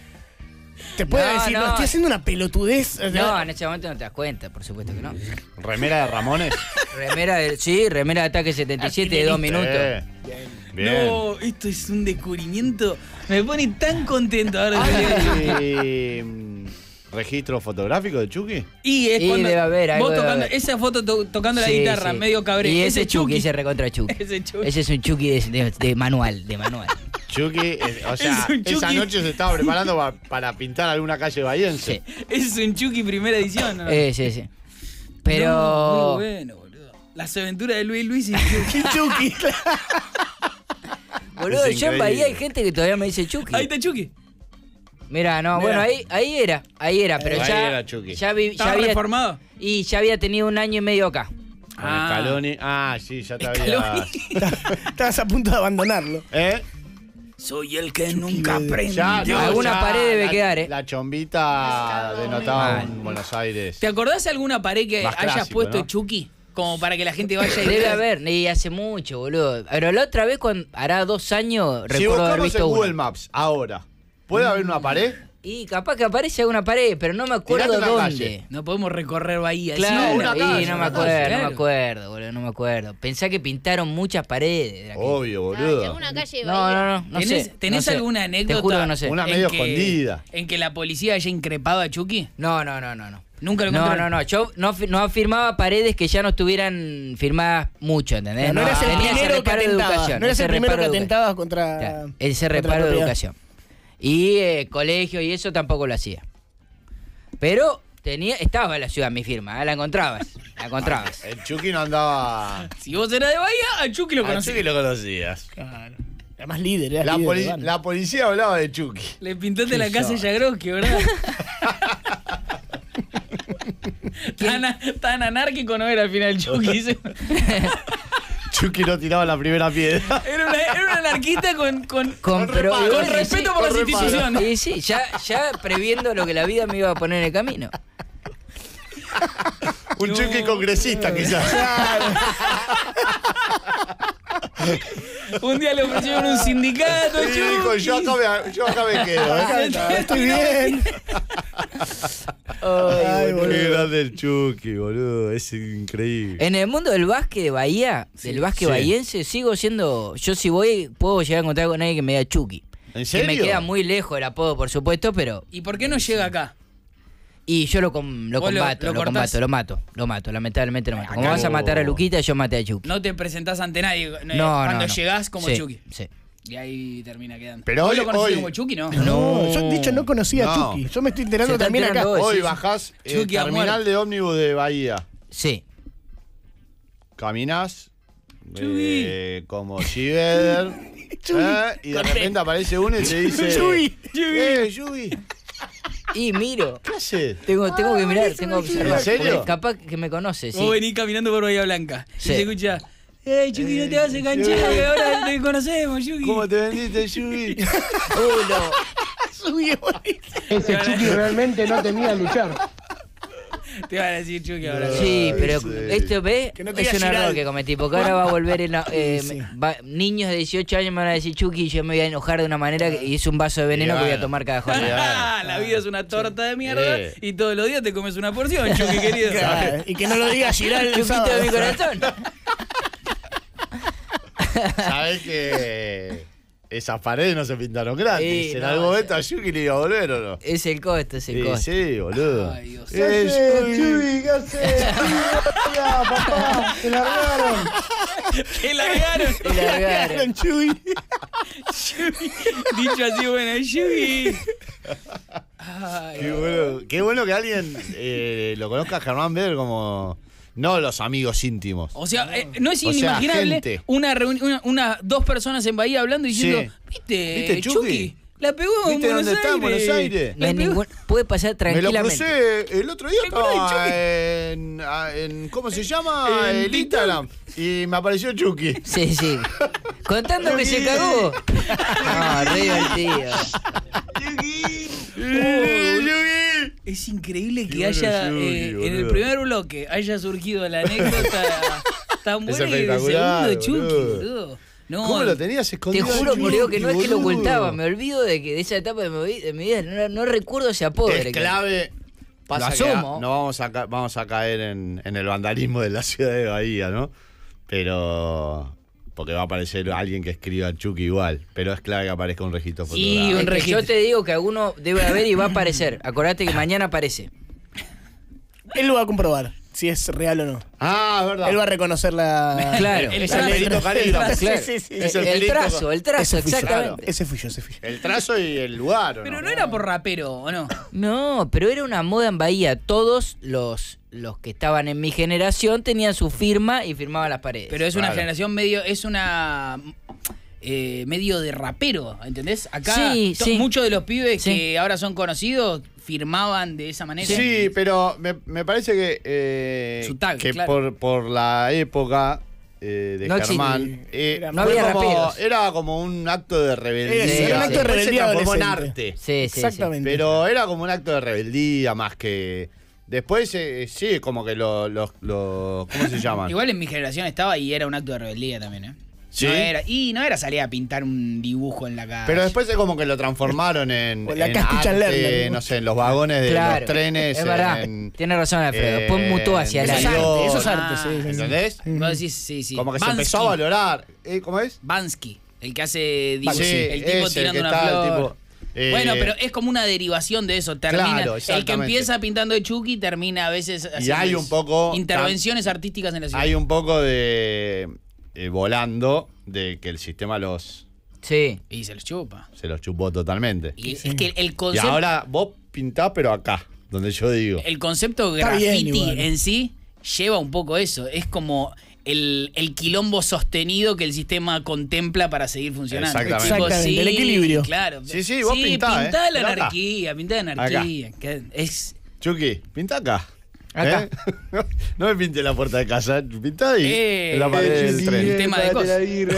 te puedo No, decir, no, no. estoy haciendo una pelotudez. O sea, No, en ese momento no te das cuenta, por supuesto que no. Remera de Ramones. Remera de, sí, remera de ataque setenta y siete de dos minutos. Eh, Bien. No, esto es un descubrimiento. Me pone tan contento ahora. que te digo. ¿Hay mm, registro fotográfico de Chucky? Y es Y cuando debe haber, algo vos debe tocando haber. esa foto to- tocando la Sí, guitarra, sí. medio cabré. Y ese Chucky, ese recontra Chucky. Ese Chucky. Ese es un Chucky de, de- de manual, de manual. Chucky, eh, o sea, Es un esa Chucky. noche se estaba preparando pa- para pintar alguna calle bahiense. Sí. Es un Chucky primera edición. ¿no? Eh, sí, sí. Pero. No, muy bueno, boludo. Las aventuras de Luis Luis y Chucky. Chucky. Boludo, Es yo en increíble. Bahía hay gente que todavía me dice Chucky. Ahí está Chucky. Mira, no, Mira. bueno, ahí, ahí era, ahí era, pero Ahí ya. era Chucky. Ya, vi- ya ¿Estaba había. reformado? Y ya había tenido un año y medio acá. Con Ah. Scaloni. Ah, sí, ya te había. Scaloni. Estabas a punto de abandonarlo. ¿Eh? Soy el que nunca Bebé. aprendió. Ya, no, Alguna ya pared debe la- quedar, ¿eh? La chombita denotaba Mal. un Buenos Aires. ¿Te acordás de alguna pared que Más hayas clásico, puesto ¿no? Chucky? Como para que la gente vaya y Debe vea. haber, y hace mucho, boludo. Pero la otra vez, cuando hará dos años, Si recuerdo haber buscamos visto en uno. Google Maps, ahora, ¿puede haber una pared? Y capaz que aparece alguna pared, pero no me acuerdo Tirate una dónde. calle. No podemos recorrer Bahía. Claro, No, una y calle, no me una acuerdo, calle, no claro. me acuerdo, boludo, no me acuerdo. Pensá que pintaron muchas paredes. de aquello. Obvio, Ay, boludo. alguna calle de No, Bahía. no, no, no ¿Tenés, sé. tenés no sé. alguna anécdota? Te juro que no sé. Una en medio que- escondida. En que la policía haya increpado a Chucky. No, no, no, no, no. Nunca lo No, encontraron. no, no. Yo no, fi- no afirmaba paredes que ya no estuvieran firmadas mucho, ¿entendés? No, no eras el tenía ese primero que reparo de atentaba. educación, No eras ese el primero que reparo de educación. atentabas contra. Claro, ese contra la reparo de propiedad. educación. Y eh, colegio y eso tampoco lo hacía. Pero tenía, estaba en la ciudad mi firma, ¿eh? la encontrabas. La encontrabas. El Chucky no andaba. Si vos eras de Bahía, a Chucky lo Al conocías. Chucky lo conocías. Claro. Además líder, era La, líder. poli- de banda. la policía hablaba de Chucky. Le pintaste ¿Qué la casa de sos? Yagroski, ¿verdad? tan, a- tan anárquico no era al final Chucky. dice. Chucky no tiraba la primera piedra. Era, una, era un anarquista con, con, Con, pero reparo, igual con sí, respeto sí, por las con reparo. instituciones. Sí, sí, ya, ya previendo lo que la vida me iba a poner en el camino. Un No. Chucky congresista, quizás. Un día le ofrecieron un sindicato, Y dijo, Chucky. yo acá me, yo acá me quedo. ¿eh? Acá está, estoy bien. Ay, boludo. Qué grande el Chucky, boludo. Es increíble. En el mundo del básquet de Bahía, del básquet Sí. bahiense, sigo siendo. Yo, si voy, puedo llegar a encontrar con alguien que me diga Chucky. ¿En Que serio? me queda muy lejos el apodo, por supuesto, pero. ¿Y por qué no llega acá? Y yo lo, com- lo ¿Vos lo- combato, lo lo, cortás? combato, lo mato, lo mato, lamentablemente lo mato. Como Acá vas a no. matar a Luquita, yo maté a Chucky. No te presentás ante nadie eh, No, no, cuando no. llegás como Sí, Chucky. Sí. Y ahí termina quedando. Pero ¿Vos hoy- lo conociste hoy- como Chucky, no? No, yo de hecho no conocía No. a Chucky. Yo me estoy enterando Se está también acá. enterando hoy. Hoy sí, sí. bajás el Chucky a terminal muerte. de ómnibus de Bahía. Sí. Caminás Chucky. eh, como Chiver. Chucky. ¿eh? Y de repente aparece uno y te dice: Chucky. ¡Eh, Chucky! Y miro. ¿Qué haces? Tengo, tengo que mirar, tengo que observar. ¿En serio? porque Capaz que me conoce, sí. Vos venís caminando por Bahía Blanca. Sí. Y se escucha, ¡Ey, Chucky, no te vas a enganchar! Chucky. Que ahora te conocemos, Chucky. ¿Cómo te vendiste, Chucky? Uh, no. Chucky, Ese Chucky realmente no temía luchar. Te van a decir Chucky ahora. Sí, pero sí. esto ve, Que no te es un diga error Giral. que cometí, porque ahora va a volver en la- eh, Sí. va- niños de dieciocho años me van a decir Chucky y yo me voy a enojar de una manera que, y es un vaso de veneno Y que voy a bueno. tomar cada jornada. Ah, la vida es una torta de mierda Sí. y todos los días te comes una porción, Chucky querido. Claro, y que no lo diga Giral el Chuquito sábado. de mi corazón. ¿Sabés que esas paredes no se pintaron gratis? Sí, en no, algún momento sí. a Chucky le iba a volver o no. Es el costo, es el Sí, costo. sí, boludo. Ay, Dios. Eh, Chuy, ¿qué haces? Ya, papá, te largaron. ¡Que largaron! Y largaron. Chucky. Dicho así, bueno, Chucky. Ay, Qué bueno, qué bueno que alguien eh, lo conozca a Germán Beder como. No los amigos íntimos. O sea, eh, no es O sea, inimaginable gente. una reunión, una, una- dos personas en Bahía hablando y diciendo, Sí. ¿viste, ¿Viste, Chucky? Chucky? La pegó en ¿Viste Buenos dónde está en Aires. Buenos Aires? No hay La pegó- ningún, puede pasar Me lo tranquilamente. crucé el otro día, ¿Te acordás de estaba en, a- en- ¿cómo se llama? En el TikTok. Instagram. Y me apareció Chucky. Sí, sí. Contando que se cagó. No, re divertido. ¡Eh, Chucky! Es increíble que Qué bueno haya, Chucky, eh, en el boludo. primer bloque, haya surgido la anécdota tan Es buena y en el espectacular, segundo Chucky, boludo. boludo. No, ¿Cómo lo tenías Te escondido? juro, Chucky, por Dios, que no es que lo boludo? ocultaba. Me olvido de que de esa etapa de mi, vi- de mi vida. No, no recuerdo ese apodo. Es directamente. clave. Pasa Lo que asumo. no vamos a, ca- vamos a caer en, en el vandalismo de la ciudad de Bahía, ¿no? Pero. Porque va a aparecer alguien que escriba Chucky igual. Pero es clave que aparezca un registro Sí, fotográfico. un Es que registro. yo te digo que alguno debe haber y va a aparecer. Acordate que mañana aparece. Él lo va a comprobar si es real o no. Ah, es verdad. Él va a reconocer la. Claro. El Es trazo. el perito calígrafo. Sí, Claro. sí, sí. Es el El perito. trazo, el trazo, Ese fui yo. exactamente. Ese fui yo, ese fui yo. El trazo y el lugar, ¿o Pero no era por rapero, ¿o no? No, pero era una moda en Bahía. Todos los, los que estaban en mi generación tenían su firma y firmaban las paredes. Pero es una Claro. generación medio, es una eh, medio de rapero, ¿entendés? Acá Sí, to- sí. muchos de los pibes Sí. que ahora son conocidos firmaban de esa manera. Sí, pero me, me parece que, eh, Su tag, que claro. por, por la época eh, de No Germán, existía. eh, Era- no fue había como- raperos. era como un acto de rebeldía. Sí, era un acto de Después se rebeldía transformó en adolescente. arte. Sí, sí, sí. Exactamente. Pero era como un acto de rebeldía más que Después, eh, sí, como que los... Lo, lo, ¿cómo se llaman? Igual en mi generación estaba y era un acto de rebeldía también, ¿eh? ¿Sí? No era, y no era salir a pintar un dibujo en la calle. Pero después es como que lo transformaron en, O la en Castucha arte, Lerner, ¿no? no sé, en los vagones de Claro, los trenes. es verdad. en- Tiene razón Alfredo. eh, Después mutó hacia en la Eso es Dios. arte, eso es Ah, arte, sí, sí, sí. ¿Entendés? Vos decís, sí, sí. Como que se Bansky. empezó a valorar. ¿Eh? ¿Cómo es? Bansky, el que hace dibujos, Sí, el tipo ese, el tirando que una está, el flor. tipo, eh, Bueno, pero es como una derivación de eso. Termina, Claro, el que exactamente. empieza pintando de Chucky termina a veces Y haciendo hay un poco- intervenciones artísticas en la ciudad. Hay un poco de... eh, volando de que el sistema los Sí. Y se los chupa. se los chupó totalmente. Y es que el Y concepto, ahora vos pintás, pero acá, donde yo digo. el concepto Está bien, graffiti igual. en sí lleva un poco eso. Es como el, el quilombo sostenido que el sistema contempla para seguir funcionando. Exactamente. Tipo, Exactamente, el equilibrio. Claro. Sí, sí, vos pintá, pintá ¿eh? la Pero acá. anarquía, pintá la anarquía. Que es... Chucky, pinta acá. Acá. ¿Eh? No me pinte la puerta de casa, pinta ahí. Eh, en la pared eh, del sí, tren. el tema de cosas.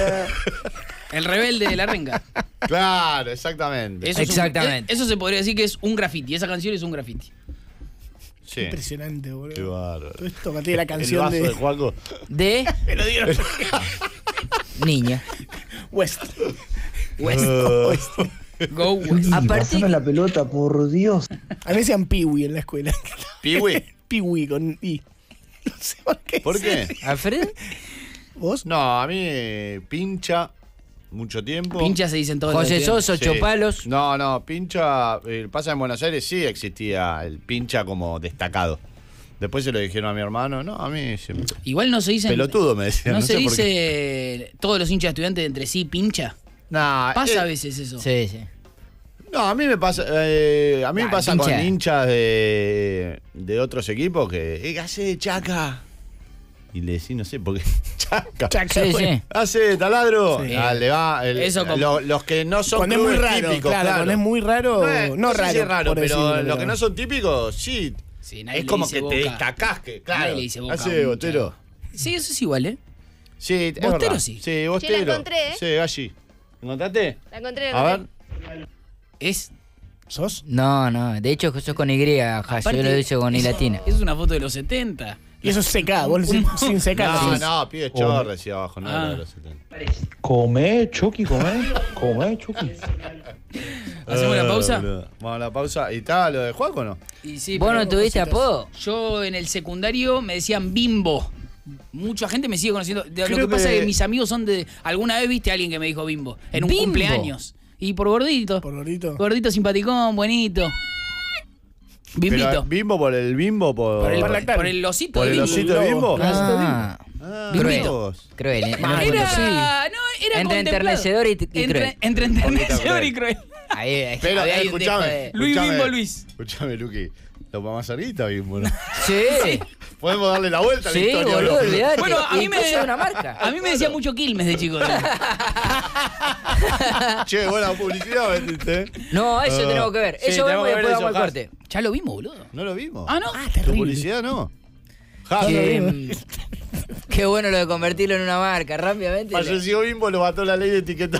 El rebelde de la renga. Claro, exactamente. Eso es un- Exactamente. eh, eso se podría decir que es un graffiti. Esa canción es un graffiti. Sí. Impresionante, boludo. Qué bárbaro. Todo esto que tiene la El canción vaso de, de Juaco. De Me lo dieron. niña. West. West. Go West. Aparte, la pelota, por Dios. A mí me decían Piwi en la escuela. ¿Piwi? Piwi con I. No sé por qué. ¿Por qué? Alfredo, ¿Vos? No, a mí eh, pincha mucho tiempo. Pincha se dicen todos José los días. Soso, Sí. Chopalos. No, no, pincha. eh, pasa en Buenos Aires sí existía el pincha como destacado. Después se lo dijeron a mi hermano. No, a mí siempre. Igual no se dice. Pelotudo me decían. No, No, se sé por qué. dice todos los hinchas estudiantes entre sí pincha. Nah, Pasa eh, a veces eso. Sí, sí. No, a mí me pasa, eh, a mí Ah, me pasa pincha. con hinchas de, de otros equipos que, eh, ¿qué hace, Chaca? Y le decís, no sé, porque Chaca. Chaca, Sí, bueno. sí. ¿Hace taladro? Sí. Ah, le va, el- Eso como- lo- los que no son Cuando es muy clubes raro, típicos, claro, claro. cuando es muy raro, No, es- no, no sé raro, si es raro, por pero decirlo, los pero- que no son típicos, sí. Sí, nadie Es le como dice que te Boca. destacás, que, claro. Nadie le dice Boca a ¿Hace un hincha. Botero? Sí, eso es igual, ¿eh? Sí, es Bostero verdad. sí. Sí, Bostero. Che, la encontré, ¿eh? Sí, allí. ¿Encontraste? La encontré, la A ver. encontré. Es. ¿Sos? No, no. De hecho, eso es con Y, Hash. Yo aparte, lo hice con I es- latina. Es una foto de los setenta. Y eso es secado, vos sin, sin secar. No, sí. no, pibe chorre decía abajo, no Ah. era de los setenta. Come, Chucky, come. Come, Chucky. ¿Hacemos la Ah, pausa? boludo. Vamos a la pausa. ¿Y está lo de Juaco o no? Y sí, ¿Vos pero no tuviste cositas. apodo? Yo en el secundario me decían Bimbo. Mucha gente me sigue conociendo. De- lo Creo que pasa que- es que mis amigos son de. ¿Alguna vez viste a alguien que me dijo Bimbo? En un ¿Bimbo? cumpleaños. Y por gordito. Por gordito. Gordito, simpaticón, buenito. Bimbito. Pero, ¿Bimbo por el bimbo? Por, Por el, Por la- por el osito ¿Por de el Bimbo. osito de bimbo? Ah, Ah, Cruel. mirá vos. cruel. ¿eh? No Mal. me Era, cuento, pero- no, era Entre contemplado. enternecedor y- y entre, cruel. Entre enternecedor y cruel. Ahí, ahí, Pero, había eh, ahí un escuchame. dejo de- Luis escuchame. Bimbo Luis. Escuchame, Luqui. ¿Lo vamos a hacer guita, bimbo? ¿no? Sí. Podemos darle la vuelta a la Sí, historia. boludo, ¿no? olvidate. Bueno, a mí me, Incluso de una marca. a mí me decía mucho Quilmes de chico. ¿no? Che, buena publicidad vendiste. ¿eh? No, eso Ah. tenemos que ver. Sí, Eso tenemos vemos y que ver después eso, vamos al Has. corte. Ya lo vimos, boludo. ¿No lo vimos? Ah, no. Ah, ¿Tu terrible. publicidad no? Ja, Que, mm, qué bueno lo de convertirlo en una marca, rápidamente. falleció Bimbo, lo mató la ley de etiquetar.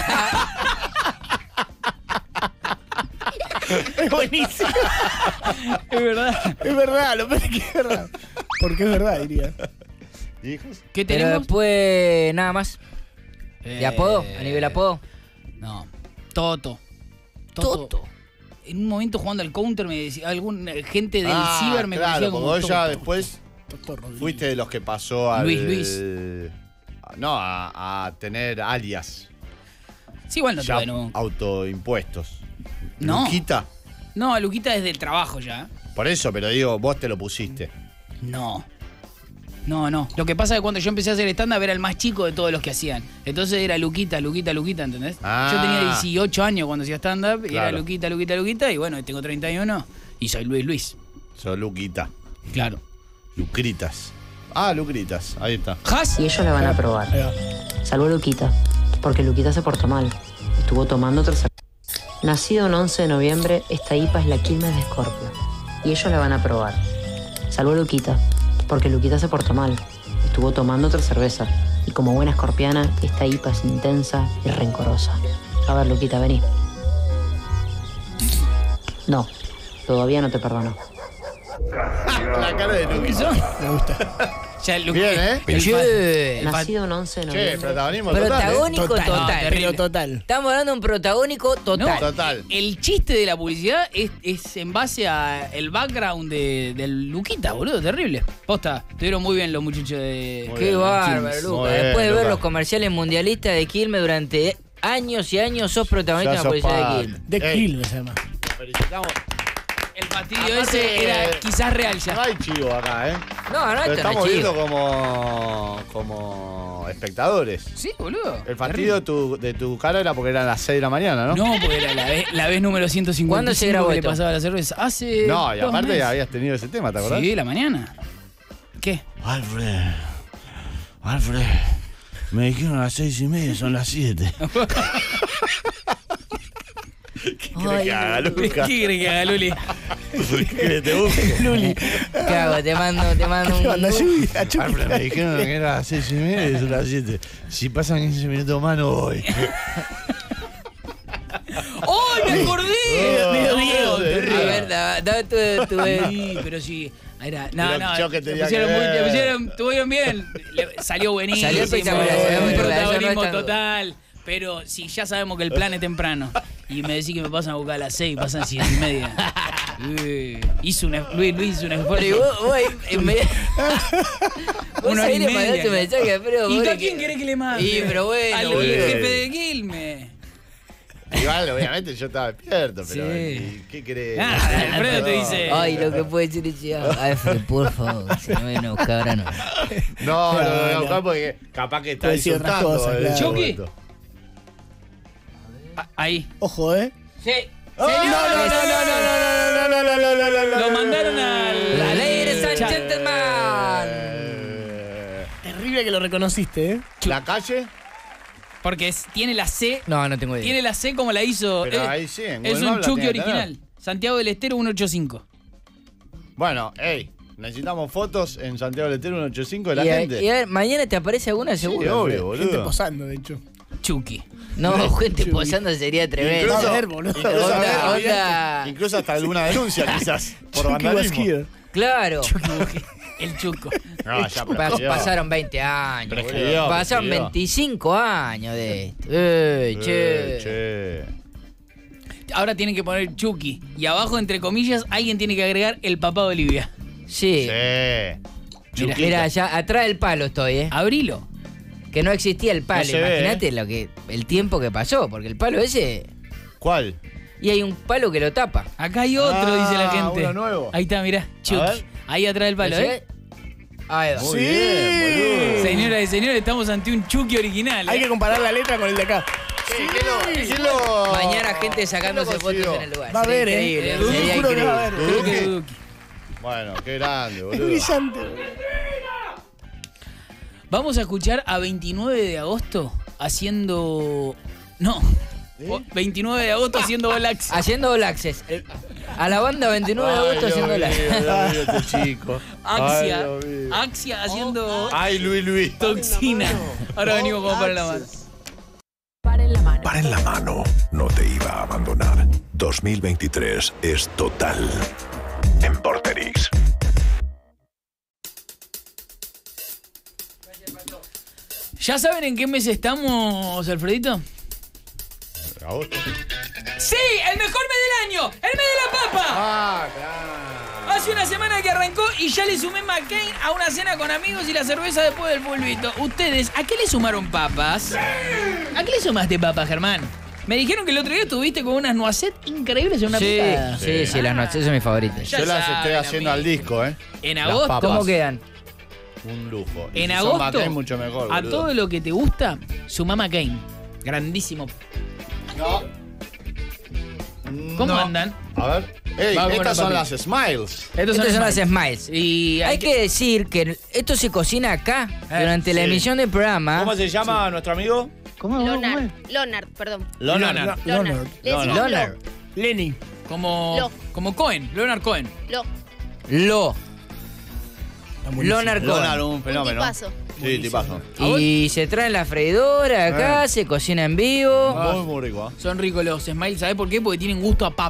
Es buenísimo. Es verdad. Es verdad, lo peor es que es verdad. Porque es verdad, diría. ¿Hijos? ¿Qué Pero tenemos? después, nada más. ¿De Eh, apodo? ¿A nivel apodo? No. Toto. Toto. En un momento jugando al counter me decía, algún eh, gente del Ah, ciber me claro, conocía porque como vos ya Toto. después Toto Rodríguez. fuiste de los que pasó al... Luis, Luis. No, a, a tener alias. Sí, igual no Ya tuve, no. autoimpuestos. No. Luquita. No, Luquita desde el trabajo ya. Por eso, pero digo, vos te lo pusiste. No. No, no. Lo que pasa es que cuando yo empecé a hacer stand-up era el más chico de todos los que hacían. Entonces era Luquita, Luquita, Luquita, ¿entendés? Ah. Yo tenía dieciocho años cuando hacía stand-up y era Claro. Luquita, Luquita, Luquita. Y bueno, tengo treinta y uno y soy Luis Luis. Sos Luquita. Claro. Lucritas. Ah, Lucritas. Ahí está. ¿Has? Y ellos la van a probar. Ahí va. Salvo a Luquita, porque Luquita se portó mal. Estuvo tomando otra cerveza. Nacido un once de noviembre, esta I P A es la Quilmes de Escorpio. Y ellos la van a probar. Salvo a Luquita, porque Luquita se portó mal. Estuvo tomando otra cerveza. Y como buena escorpiana, esta I P A es intensa y rencorosa. A ver, Luquita, vení. No, todavía no te perdono. La cara de Luqui. Me gusta. Ya, Lu- Bien, ¿eh? el Che. fa- Nacido un once de Che, noviembre. protagonismo total, ¿eh? Protagónico Total, total. pero total. Estamos hablando de un protagónico total. No, Total. el chiste de la publicidad es, es en base a el background de, del Luquita, boludo, terrible. Posta, estuvieron muy bien los muchachos de... Muy Qué bien, bárbaro, Quilmes. Luca. Muy bien, Después de ver Luca. los comerciales mundialistas de Quilmes durante años y años, sos protagonista Ya de la sos publicidad de parte. Quilmes. De Ey. Quilmes se llama. Felicitamos. El fastidio Aparte, ese era quizás real No ya. hay chivo acá, ¿eh? No, no, Lo esto no estamos es viendo chivo. como, como espectadores. Sí, boludo. El fastidio de tu, de tu cara era porque eran las seis de la mañana, ¿no? No, porque era la vez, la vez número ciento cincuenta ¿Cuándo se grabó que le esto? pasaba la cerveza. Hace No, y dos aparte meses. habías tenido ese tema, ¿te acordás? Sí, la mañana. ¿Qué? Alfred, Alfred, me dijeron a las seis y media, son las siete. ¿Qué crees que haga, ¿Qué Lucas? crees que haga, Luli? ¿Qué crees que te busque? Luli. ¿Qué hago? Te mando, te mando ¿Qué un... onda, Chucky? A Chucky. Alfred, me dijeron que era a las seis y media y son las siete. Si pasan quince minutos más, no voy. ¡Ay, me acordé! Oh, Medio oh, Diego, oh, terrible. A ver, da, da tu, tu, Sí, pero sí. Era, no, Pero no, yo que te tenía pusieron que muy, te ver. pusieron, estuvieron bien. Le- salió buenísimo. Salió espectacular, salió un muy espectacular, eso protagonismo no está en duda. total. Pero si ya sabemos que el plan es temprano y me decís que me pasan a buscar a las seis y pasan siete y media. Eh, hizo un, es- Luis, Luis hizo un Pero y esfuerzo. vos, vos, en vez- vos Una hora ahí y le mandaste media. un mensaje, pero ¿Y vos tú a le- quién querés que le mande? Y, pero bueno, Al boludo. jefe de Quilmes. Igual, obviamente, yo estaba despierto, pero Sí. ¿y ¿qué querés? Ah, Alfredo te dice. Ay, lo que puede decir es ya, Alfred, por favor, si no vienen a buscar ahora no. No, no, no, No, no, no. porque capaz que está Puede decir otras insultando. cosas, en claro. ese Chucky. momento. Ah, Ahí. Ojo, ¿eh? Sí. No, no, no, no, no, no, no, no, no, no, no, no, no. Lo mandaron al. La ladies and chat. gentlemen. Eh, Terrible que lo reconociste, ¿eh? ¿La calle? Porque es- tiene la C. No, no tengo idea. Tiene la C como la hizo. Pero es ahí sí, en es Google un Maps la Chucky tiene que original. Santiago del Estero ciento ochenta y cinco. Bueno, hey, necesitamos fotos en Santiago del Estero ciento ochenta y cinco de la Y a, gente. y a ver, mañana te aparece alguna Sí, seguro. obvio, Gente boludo. posando, de hecho. Chucky. No, gente posando sería tremendo. Incluso- a ver, boludo. incluso, Onda, hasta, onda. incluso hasta alguna denuncia, quizás, por Chucky was vandalismo. here. Claro. El Chuco. No, ya Pa- prescribió. pasaron veinte años. Prescribió, boludo. Pasaron prescribió. veinticinco años de esto. Eh, che. Eh, che. Ahora tienen que poner Chucky. Y abajo, entre comillas, alguien tiene que agregar el papá de Olivia. Sí. Sí. Mira, Chuquito. mira, ya atrás del palo estoy, ¿eh? Abrilo. Que no existía el palo. No se ve, Imagínate lo que, el tiempo que pasó, porque el palo ese. ¿Cuál? Y hay un palo que lo tapa. Acá hay otro, Ah, dice la gente. uno nuevo. Ahí está, mirá. A Chucky. ver. Ahí atrás del palo, ¿eh? Ahí va. Muy bien, boludo. Señoras y señores, estamos ante un Chucky original. ¿eh? Hay que comparar la letra con el de acá. Sí, ¿qué lo, qué lo- Mañana gente sacándose ¿qué lo fotos consiguió? en el lugar. Va a Sería haber, ¿eh? increíble. Eh, Sería juro que increíble. va a haber. Creo que Duki. Bueno, qué grande, Es boludo. brillante. Vamos a escuchar a veintinueve de agosto haciendo. No. O- veintinueve de agosto haciendo All Access. Haciendo All Access. A la banda veintinueve de agosto Ay, haciendo Dios la. mío, Dios mío, este chico. Ay, Axia. Dios mío. Axia haciendo Ay, Luis Luis. toxina. Ahora venimos como para la mano. Para en la mano, no te iba a abandonar. dos mil veintitrés es total. En Porterix. ¿Ya saben en qué mes estamos, Alfredito? Agosto. ¡Sí! ¡El mejor mes del año! ¡El mes de la papa! Ah, claro. Hace una semana que arrancó y ya le sumé McCain a una cena con amigos y la cerveza después del fulbito. ¿Ustedes a qué le sumaron papas? ¿A qué le sumaste papas, Germán? Me dijeron que el otro día estuviste con unas noisette increíbles en una Sí, picada. sí, sí, las noches son mis favoritas. Ya Yo las saben, estoy haciendo al amigo. disco, ¿eh? En Las agosto. papas. ¿Cómo quedan? Un lujo. Y En si son agosto, McCain, mucho mejor, a boludo. todo lo que te gusta, sumá McCain. Grandísimo. No. ¿Cómo No. andan? A ver. Ey, Vamos con estas la son papi. las Smiles. Estos Estas son las Smiles. Smiles. Y Hay que decir que esto se cocina acá, durante la sí. emisión del programa. ¿Cómo se llama nuestro amigo? ¿Cómo? Lonard. Lonard, perdón. Leonard. Leonard. Leonard. Le decimos Leonard. Lenny. Como, Lo. como Cohen, Leonard Cohen. Lo. Lo. Está buenísimo. Leonard Leonard, Cohen. un Un fenómeno. tipazo. Sí, tipazo. Y se trae en la freidora acá, se cocina en vivo. Muy, muy rico. ¿eh? Son ricos los Smiles, ¿sabés por qué? Porque tienen gusto a papa. No,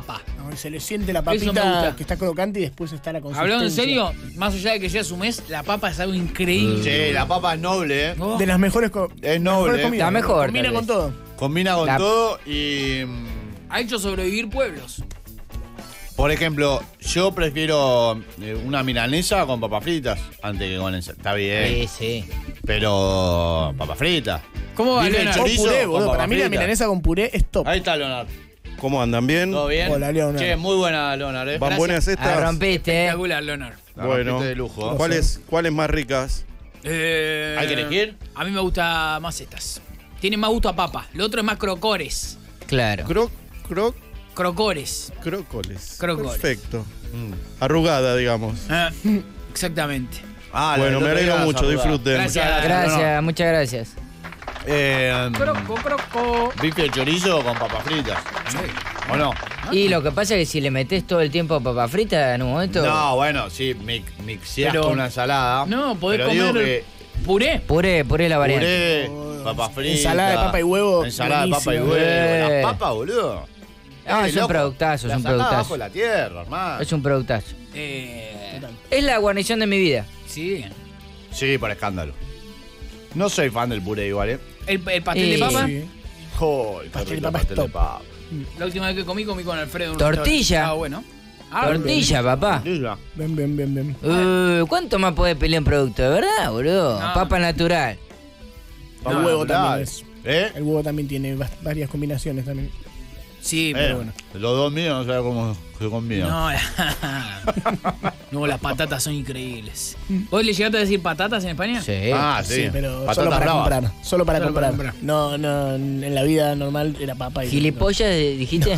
Se le siente la Eso me papita gusta. que está crocante y después está la consistencia. Hablando en serio, más allá de que sea su mes, la papa es algo increíble. Che, la papa es noble, ¿eh? Oh. De las mejores, co- Es las noble, mejores eh. comidas. La mejor, Combina tal con vez. todo. Combina con La- todo y... mm, Ha hecho sobrevivir pueblos. Por ejemplo, yo prefiero eh, una milanesa con papas fritas antes que con esa. Está bien, Sí, sí. pero papas fritas. ¿Cómo va, Bife de Leonardo? O chorizo puré, con boludo. papas Para mí la fritas. milanesa con puré es top. Ahí está, Leonardo. ¿Cómo andan? ¿Bien? ¿Todo bien? Hola, Leonardo. Che, muy buena, Leonardo. ¿eh? ¿Van Gracias. buenas La estas? rompiste, ¿eh? Espectacular, Leonardo. La Bueno. rompiste de lujo. ¿Cuáles, ¿Cuáles más ricas? Eh, ¿Hay que elegir? A mí me gusta más estas. Tienen más gusto a papa. Lo otro es más crocores. Claro. Croc, croc, Crocores. crócoles. Crócoles. Perfecto. Mm. Arrugada, digamos. Ah, exactamente. Ah, la Bueno, del me otro alegro día mucho, saludá. disfruten. Gracias. Gracias, muchas gracias. Eh, mm, Croco, croco. bife de chorizo con papas fritas. ¿O no? Y lo que pasa es que si le metes todo el tiempo papa frita en un momento. No, bueno, sí, mi- mixeás Pero- con una ensalada. No, podés pero digo comer que puré. Puré, puré la variante. puré, papas fritas. Ensalada de papa y huevo, Ensalada de papa y buenísimo. huevo. Eh. Las papas, boludo. Ah, Eh, es un loco, productazo, es la un sacás productazo. abajo de la tierra, hermano. Es un productazo. Eh, Es la guarnición de mi vida. sí. Sí, por escándalo. No soy fan del puré igual, ¿eh? El, el pastel Eh, de papa. Sí. Oh, el Pastel de papa es top. La última vez que comí, comí con Alfredo. en un Tortilla. restaurante. Ah, bueno. Ah, Tortilla, papá. Tortilla. Ven, ven, ven, ven. Uh, ¿Cuánto más podés pelear un producto? ¿De verdad, boludo? No. Papa natural. El Vamos huevo a hablar. también es. ¿Eh? El huevo también tiene vas- varias combinaciones también. Sí, Eh, pero bueno. Los dos míos no sabía cómo se combinan. No, no, las patatas son increíbles. ¿Vos le llegaste a decir patatas en España? Sí. Ah, sí. Sí, pero Patatas solo para bravas. comprar. Solo para Solo para comprar. comprar. No, no, en la vida normal era papa y. ¿Gilipollas dijiste?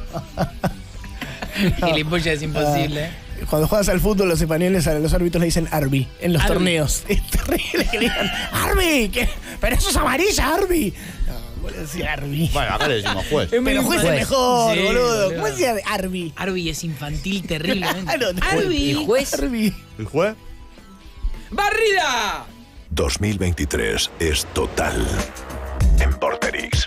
Gilipollas es imposible. No. Cuando juegas al fútbol, los españoles a los árbitros le dicen Arby en los Arby. torneos. Es terrible que le digan Arby, ¿qué? Pero eso es amarilla, Arby. No, voy a decir Arby. Bueno, acá le decimos juez. Pero juez es Juez. mejor, Sí, boludo. boludo. ¿Cómo decía de Arby? Arby es infantil terriblemente. Claro, Arby. ¿Y juez? Arby. ¿El juez? ¡Barrida! dos mil veintitrés es total en Porterix.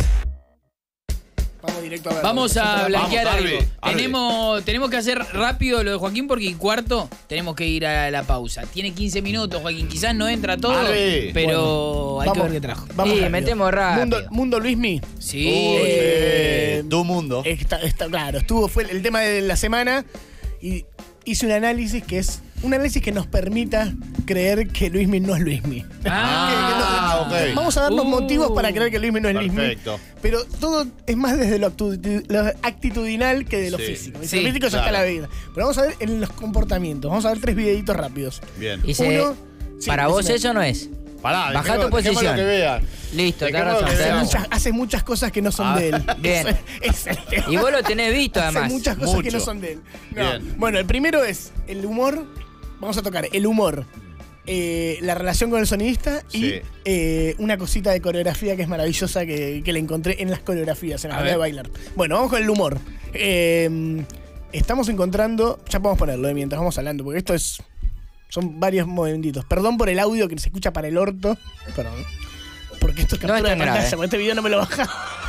Vamos directo a ver. Vamos a blanquear Vamos, algo. Arby, Arby. Tenemos, tenemos que hacer rápido lo de Joaquín porque en cuarto tenemos que ir a la pausa. Tiene quince minutos, Joaquín. Quizás no entra todo, Arby. pero hay que Vamos, ver qué trajo. Vamos Sí, rápido. metemos rápido. Mundo, Mundo Luismi. Sí. Eh, Tu mundo. Está, está claro, estuvo, fue el tema de la semana y hice un análisis que es un análisis que nos permita creer que Luismi no es Luismi. Ah, Que- que no- ok. Vamos a darnos Uh. motivos para creer que Luismi no es Luismi. Perfecto. Pero todo es más desde lo, actu- lo actitudinal que de lo Sí. físico. Y Sí, lo físico ya claro. está la vida. Pero vamos a ver en los comportamientos. Vamos a ver tres videitos rápidos. Bien. Y se- Uno, sí, para vos decime. eso no es. Pará, Bajá dejemos- tu dejemos posición. lo que vean. Listo, tenés Dejemos razón. que Hace tenés vean. razón. muchas, hace muchas cosas que no son Ah, de él. bien. Ese- ese es el tema. Y vos lo tenés visto Hace además. muchas cosas que Mucho. no son de él. No. Bien. Bueno, el primero es el humor. Vamos a tocar el humor, eh, la relación con el sonidista y Sí. eh, una cosita de coreografía que es maravillosa que, que le encontré en las coreografías, en las A maneras de ver. bailar. Bueno, vamos con el humor. Eh, estamos encontrando. Ya podemos ponerlo de mientras vamos hablando, porque esto es. Son varios movimientos. Perdón por el audio que se escucha para el orto. Perdón. Porque esto es No captura es de tan pantalla, grave. porque este video no me lo baja.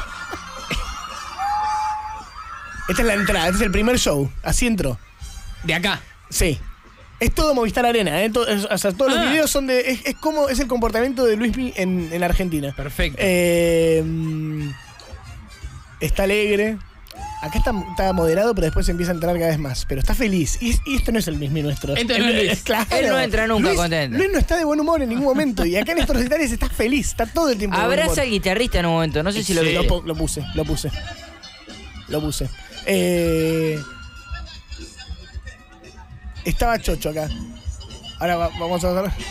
Esta es la entrada, este es el primer show. Así entró. De acá. Sí. Es todo Movistar Arena, ¿eh? To- es- o sea, todos Ah. los videos son de. Es, es como es el comportamiento de Luismi en, en Argentina. Perfecto. Eh, mm, está alegre. Acá está, está moderado, pero después empieza a entrar cada vez más. Pero está feliz. Y, y esto no es el Luismi nuestro. Esto no es Luis. Claro. Él no entra nunca Luis, contento. Luis no está de buen humor en ningún momento. Y acá en estos recitales está feliz. Está todo el tiempo de buen humor. Abraza al guitarrista en un momento, no sé si lo Sí, viste. lo, po- lo puse, lo puse. Lo puse. Eh, estaba chocho acá. Ahora va- vamos a ver.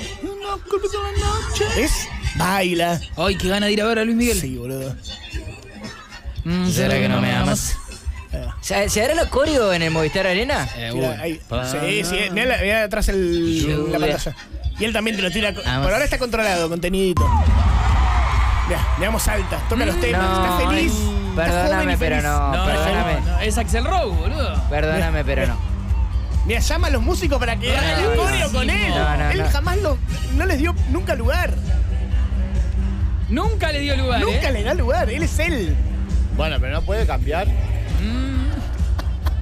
¿Es? Baila. Ay, qué gana de ir a ver a Luis Miguel. Sí, boludo. Mm, ¿Será que no me amas? Ahí va. ¿Se, ¿Se hará los coreos en el Movistar Arena? Eh, Mirá, bueno. ahí. Sí, sí. Mirá, la- mirá atrás el, la pantalla. Y él también te lo tira. co- Vamos. Por ahora está controlado, contenidito. Mirá, miramos alta. Toca los temas. No, está feliz. está joven y Perdóname, pero feliz. no, No, perdóname. no, no, es Axel Rose, boludo. Perdóname, pero no. Mira, llama a los músicos para que hagan el coreo con él. No, no, él no. jamás lo- no les dio nunca lugar. Nunca le dio lugar, Nunca ¿eh? le da lugar. Él es él. Bueno, pero no puede cambiar.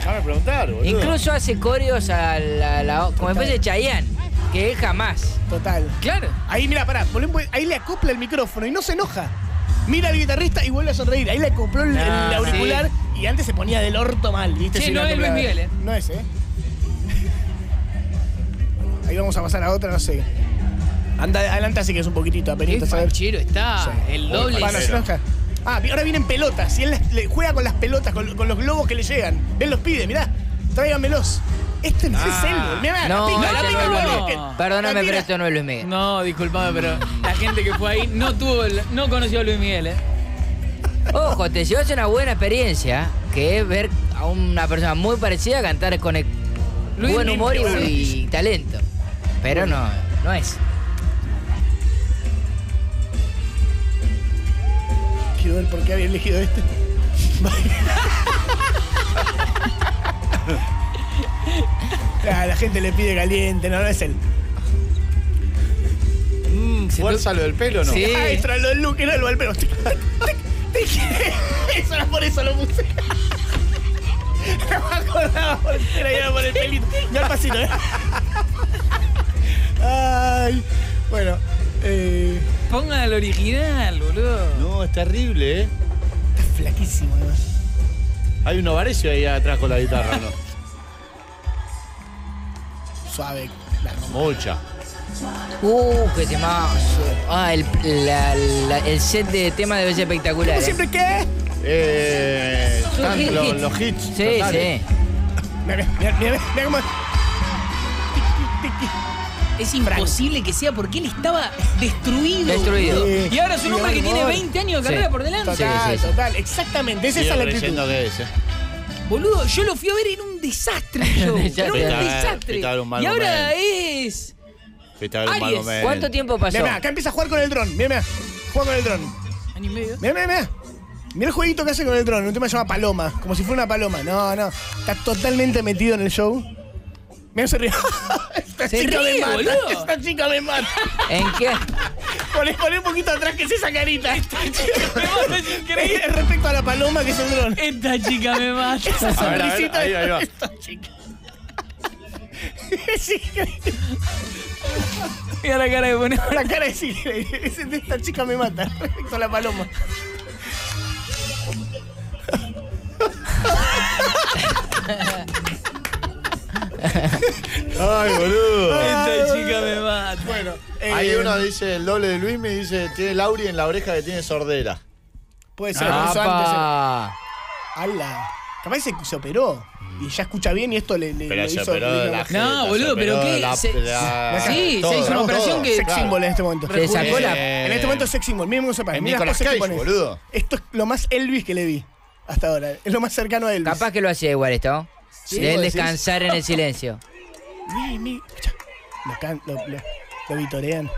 Déjame preguntar, boludo. Incluso hace coreos a la, la- como especie de Chayanne, que es jamás. Total. Claro. Ahí, mira, pará, volvemos- ahí le acopla el micrófono y no se enoja. Mira al guitarrista y vuelve a sonreír. Ahí le acopló el, el Ah, auricular y antes se ponía del orto mal, ¿viste? Che, Si no le es Luis acoplaba. Miguel, ¿eh? No es, ¿eh? Ahí vamos a pasar a otra, no sé. Anda, adelante así que es un poquitito, Qué apenas, a ver. fachero está. Sí. El doble. Bueno, se enoja. Ah, ahora vienen pelotas. Y él les- le juega con las pelotas, con, con los globos que le llegan. Él los pide, mirá, tráiganmelos. Este no es él, mirá, No, la pica, la este pica, no es no, Luis no, Miguel. no. Perdóname, La pero tira. esto no es Luis Miguel. No, disculpame, pero la gente que fue ahí no tuvo, el- no conoció a Luis Miguel, ¿eh? Ojo, te llevas una buena experiencia, que es ver a una persona muy parecida cantar con el Luis buen humor y, Miguel. y talento. Pero no, no es. Quiero ver por qué había elegido este. Ah, la gente le pide caliente, no, no es él. Mm, ¿Fuerza lo del pelo o no? Sí. Ah, extra lo del look, era lo del pelo. Te- te- te- Eso era por eso lo puse. No me acordaba por qué era, era por el pelito. Ya el pasito, ¿eh? Ay, bueno. Eh, Ponga el original, boludo. No, es terrible, ¿eh? está flaquísimo, además. Hay un ovarecio ahí atrás con la guitarra, ¿no? Suave. La rompe. Mucha. Uh, qué temazo. Ah, el, la- la- el set de tema debe ser espectacular. ¿Cómo ¿eh? siempre qué? Eh, están hit. los, los hits. Sí, totales. sí. Mira, mira, mira, mira cómo. Tiki, tiki. Es imposible que sea porque él estaba destruido. Destruido. Sí. Y ahora es un Sí, hombre que amor. tiene veinte años de carrera Sí. por delante. Total, sí, sí. total, exactamente. Esa es Sigo la creyendo actitud. que es, ¿eh? Boludo, yo lo fui a ver en un desastre. Yo. Desastre. Era un Fuiste a ver- desastre. fuiste a ver un mal Y ahora momento. es. Fuiste a ver un mal Aries. momento. ¿Cuánto tiempo pasó? Mira, mira, acá empieza a jugar con el dron. Mira, mira. Juega con el dron. Año y medio. Mira, mira, mira. Mira el jueguito que hace con el dron. Un tema que se llama Paloma. Como si fuera una paloma. No, no. Está totalmente metido en el show. Mira, se ríe. Esta Se chica ríe, me mata. boludo. Esta chica me mata. ¿En qué? Poné, poné un poquito atrás que es esa carita. Me mata, es increíble. Es respecto a la paloma que es el dron. Esta chica me mata. Esa A ver, a ver, sonrisita ahí, de ahí va. esta chica. Es increíble. Mira la cara que pone. La cara es increíble. Es de esta chica me mata. Respecto a la paloma. Ay, boludo. Esta chica me mata. Bueno, Ahí eh, uno dice, el doble de Luis me dice, tiene Lauri en la oreja que tiene sordera. puede ser, por eso antes. ¡Apa! ¡Hala! Capaz se, se operó y ya escucha bien y esto le, le, Pero le se hizo. operó le de hizo- la No, jeta, boludo, se pero operó qué, la- se- la- sí, todo, se hizo una todo. operación que- Sex Claro. symbol en este momento. Se sacó la- Eh, En este momento es sex symbol. Miren cómo se pone. es Miren las Nicolas poses que Cage, pone. boludo. Esto es lo más Elvis que le vi hasta ahora. Es lo más cercano a Elvis. Capaz que lo hacía igual esto. Sí, de él vos decís. descansar en el silencio. Mi, mi. Escucha. Lo, can- lo, lo, lo vitorean.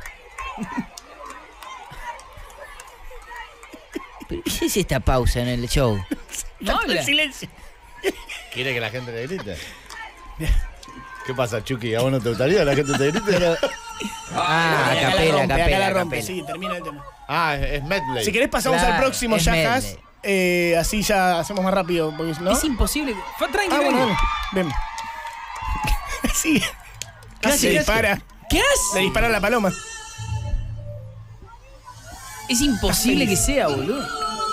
Pero, ¿qué es esta pausa en el show? No Está en habla. silencio. ¿Quiere que la gente le grite? ¿Qué pasa, Chucky? ¿A vos no te gustaría que la gente te grite? Ah, Acá la capela, rompe, acá capela, la rompe. capela. Sí, termina el tema. Ah, es, es medley. Si querés pasamos Claro, al próximo es Yajas. medley. Eh, así ya hacemos más rápido. Porque, ¿no? Es imposible. Fue Ah, tranquilo. bueno, dale. Ven. Sí. Casi le dispara. ¿Qué Le haces? dispara a la paloma. Es imposible que sea, boludo.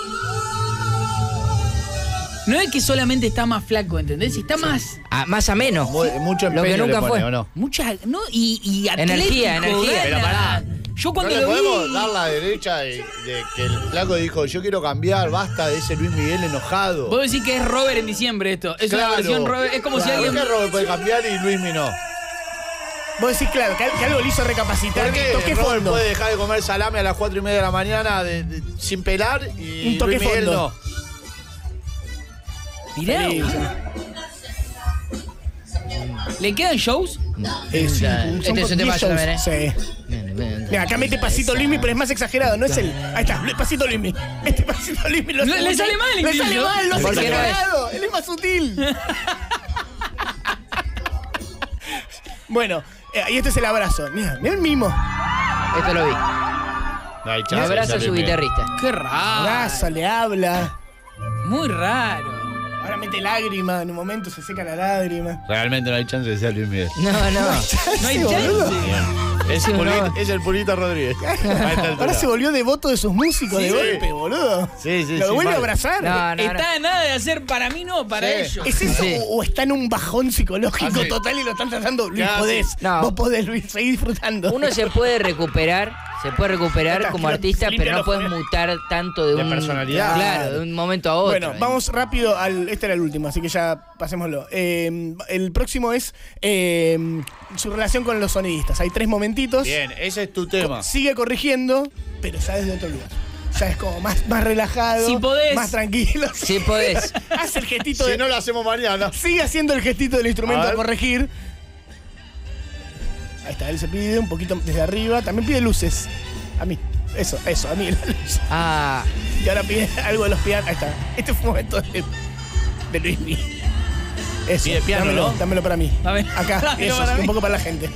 No es que solamente está más flaco, ¿entendés? Está más. Ah, más ameno. Mu- mucho Lo que empeño nunca le pone, fue. ¿o no? Mucha. ¿No? Y, y atlético, Energía, energía. gana. Pero pará. Yo ¿No cuando le lo podemos vi. dar la derecha de, de que el flaco dijo, yo quiero cambiar, basta de ese Luis Miguel enojado? Vos decís que es Robert en diciembre esto. Es Claro. una versión Robert. Es como si Claro, alguien. ¿por qué Robert puede cambiar y Luis Miguel no? Vos decís, claro, que, que algo le hizo recapacitar. ¿Por Que qué toqué Robert fondo. puede dejar de comer salame a las cuatro y media de la mañana de- de- sin pelar y Un toque Luis Miguel fondo. no? Mirá, Sí, boludo. ¿Le quedan shows? Eh, sí, Ya, son este es un diez tema shows. también, ¿eh? Sí. Mira, acá mete pasito Luismi, pero es más exagerado, no es el. Ahí está, pasito Luismi. Este pasito Luismi lo Le- hace le mucho- sale mal, Le incluso. sale mal, lo hace ¿Por qué no es? exagerado. Él es más sutil. Bueno, eh, y este es el abrazo. Mira, mira el mimo. Esto lo vi. No hay chance de Abraza a ser su Luis Miguel. guitarrista. Qué raro. Abraza, le habla. Muy raro. Ahora mete lágrima, en un momento se seca la lágrima. Realmente no hay chance de ser Luis Miguel. No, no. No hay chance. Es, Sí, Puli- no. es el Pulito Rodríguez. A esta altura. Ahora se volvió devoto de sus músicos de Sí. golpe, boludo. Sí, sí, Lo sí, vuelve a mal. abrazar. No, no, Está a nada de hacer para mí, no, para Sí. ellos. ¿Es eso Sí. o, o está en un bajón psicológico Ah, sí. total y lo están tratando? Luis, Ya, podés. sí. No. Vos podés, Luis, seguir disfrutando. Uno se puede recuperar, se puede recuperar Está, como que artista, limpia pero no los puedes juegos. mutar tanto de, De un personalidad. Claro, de un momento a otro. Bueno, vamos rápido al. Este era el último, así que ya pasémoslo. Eh, el próximo es eh, su relación con los sonidistas. Hay tres momentitos. Bien, ese es tu tema. Sigue corrigiendo, pero ya desde otro lugar. Ya es como más, más relajado, Si podés. más tranquilo. Si podés. Hace el gestito Si de. no lo hacemos mañana. Sigue haciendo el gestito del instrumento A a, ver. corregir. Ahí está, él se pide un poquito desde arriba. También pide luces. A mí. Eso, eso, a mí la luz. Ah, Y ahora pide algo de los pianos. Ahí está. Este fue un momento de, de Luis Miguel. Eso. Pide piano, dámelo, ¿no? dámelo para mí. A ver. Acá, Dámelo eso, para y mí. un poco para la gente.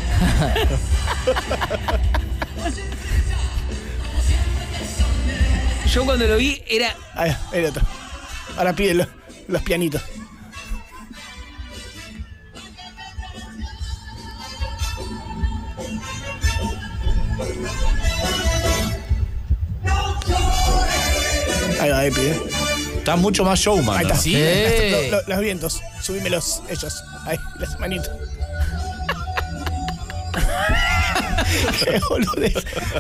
Yo cuando lo vi era. Ahí, el otro. Ahora pide los, los pianitos. Ahí va, ahí pide. Está mucho más showman. Ahí ¿no? está. Sí. Los, los- los vientos. Subímelos ellos. Ahí, las manitos. Qué boludez.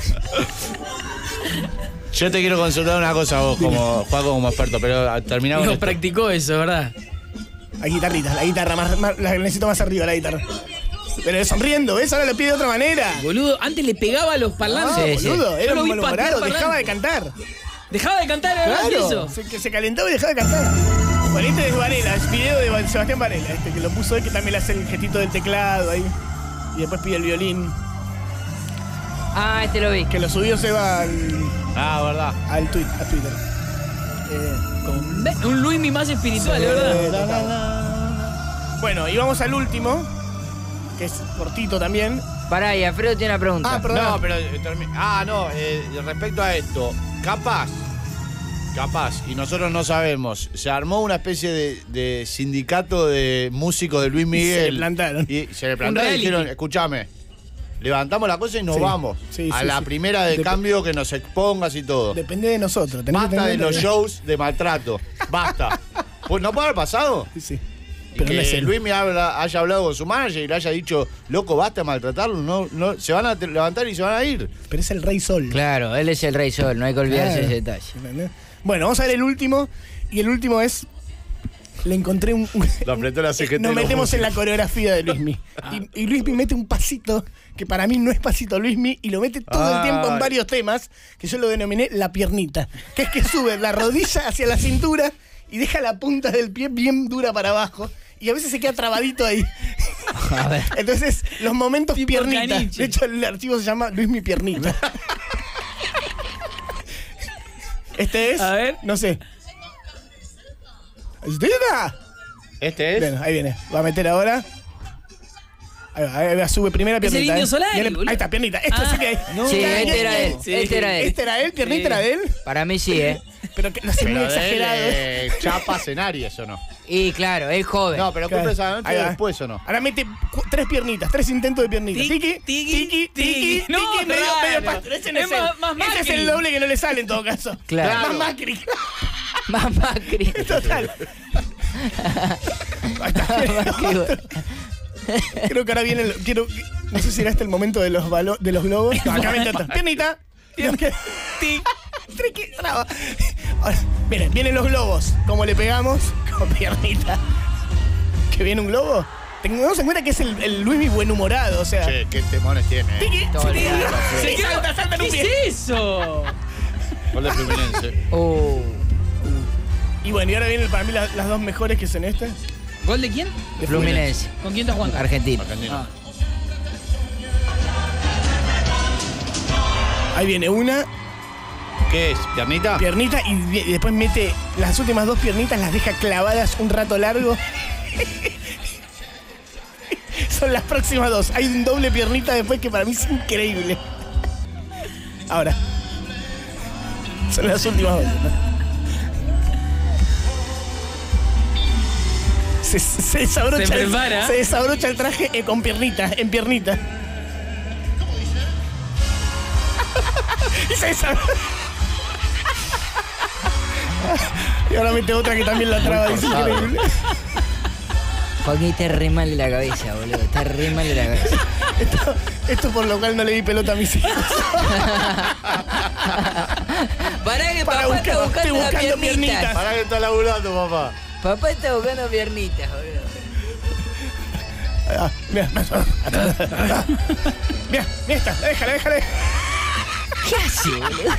Yo te quiero consultar una cosa vos, como Juaco, como experto, pero terminamos. No esto. practicó eso, ¿verdad? Hay guitarritas, la guitarra más, más- la necesito más arriba, la guitarra. Pero sonriendo, ¿ves? Ahora le pide de otra manera. Boludo, antes le pegaba a los No, parlantes. sí. boludo, Yo era lo un vi patear malhumorado, parlantes. dejaba de cantar. Dejaba de cantar, era Claro, eso. se, que se calentaba y dejaba de cantar. Bueno, este es Varela, es video de Sebastián Varela, este que lo puso él, que también le hace el gestito del teclado ahí. Y después pide el violín. ah, este lo vi. Que lo subió Seba al, Ah, verdad. al tweet, a Twitter. Eh, con- Ve, Un Luismi más espiritual, de verdad. Eh, total. Bueno, y vamos al último, que es cortito también. Pará, y Alfredo tiene una pregunta. Ah, perdón. No, pero eh, termi- Ah, no, eh, respecto a esto, capaz, capaz, y nosotros no sabemos, se armó una especie de, de sindicato de músicos de Luis Miguel. Se le plantaron. Y se le plantaron y reality. dijeron, escúchame, levantamos la cosa y nos Sí, vamos. sí, a sí, la sí. primera de Dep- cambio que nos expongas y todo. Depende de nosotros. tenés que Basta tener de los cuenta shows de maltrato. Basta. Pues no puede haber pasado. Sí, sí. Y Pero no es que él. Luis me habla- haya hablado con su manager y le haya dicho, loco, basta de maltratarlo, no, no, se van a te- levantar y se van a ir. Pero es el Rey Sol. Claro, él es el Rey Sol, no hay que olvidarse Claro. ese detalle. ¿Entendés? Bueno, vamos a ver el último. Y el último es. Le encontré un. un- Lo apretó la C G T. Nos los metemos en la músicos. coreografía de Luismi. Y, y Luismi mete un pasito que para mí no es pasito Luismi y lo mete todo el Ay. tiempo en varios temas que yo lo denominé la piernita. Que es que sube la rodilla hacia la cintura y deja la punta del pie bien dura para abajo. Y a veces se queda trabadito ahí. A ver. Entonces, los momentos Tipo piernita. caniche. De hecho, el archivo se llama Luismi Piernita. Este es. A ver. No sé. ¡Ayuda! Este es. Bueno, ahí viene. Va a meter ahora. Ahí va, ahí va, sube primera Es el piernita. Indio ¿eh? Solari, Viene- boludo. ahí está, piernita. Esto Ah, sí que hay. no. Sí, Ya, este ya, era ya. él, este era él. Este era él, piernita Sí. era de él. Para mí sí, ¿eh? Pero que no sé, muy Pero de él, exagerado. ¿eh? eh, Chapa Cenari, eso no. Y claro, es joven. No, pero Claro. cumple esa Ahí noche va. después o no. Ahora mete cu- tres piernitas, tres intentos de piernita. Tiki, Tiki, tiki, tiki, tiki, tiki. tiki, No, medio, raro. medio pasto. Ese no Es es, el- más- más ese es Macri. el doble que no le sale en todo caso. Claro. Más Macri. Más Macri. Total. Ahí está. Macri, bueno. Creo que ahora viene el, quiero, no sé si era este el momento de los balo- de los globos. No, acá viene otro. Piernita. Piernita. Tic. Triqui, traba. Ahora, miren, vienen los globos. ¿Cómo le pegamos? Con piernita. ¿Que viene un globo? Tengamos en cuenta que es el, el Luismi buenhumorado, o sea. Che, qué temones tiene. eh. Tiqui, Todo el tiqui, día, Se y quedó- salta, salta en un ¿Qué pie. es eso? Gol de Fluminense. Uh, Y bueno, y ahora vienen para mí la- las dos mejores que son estas. ¿Gol de quién? De Fluminense, ¿Con quién está jugando? Argentina. Argentino. Ah. Ahí viene una ¿Qué es? ¿Piernita? piernita y, vi- y después mete las últimas dos piernitas, las deja clavadas un rato largo. Son las próximas dos. Hay un doble piernita después que para mí es increíble. Ahora. Son las últimas dos. ¿no? se, se desabrocha, Se el, prepara. se desabrocha el traje eh, con piernita, en piernita. Y se desabrocha. Y ahora mete otra que también la traba, es increíble. Joaquín está re mal de la cabeza, boludo. Está re mal de la cabeza. Esto, esto por lo cual no le di pelota a mis hijos. Pará que Para papá buscar- está estoy buscando, las buscando piernitas. piernitas. Pará que está laburando, papá. Papá está buscando piernitas, boludo. Ah, mira, mira, mira, mira esta, déjala, déjala. ¿Qué hace, boludo?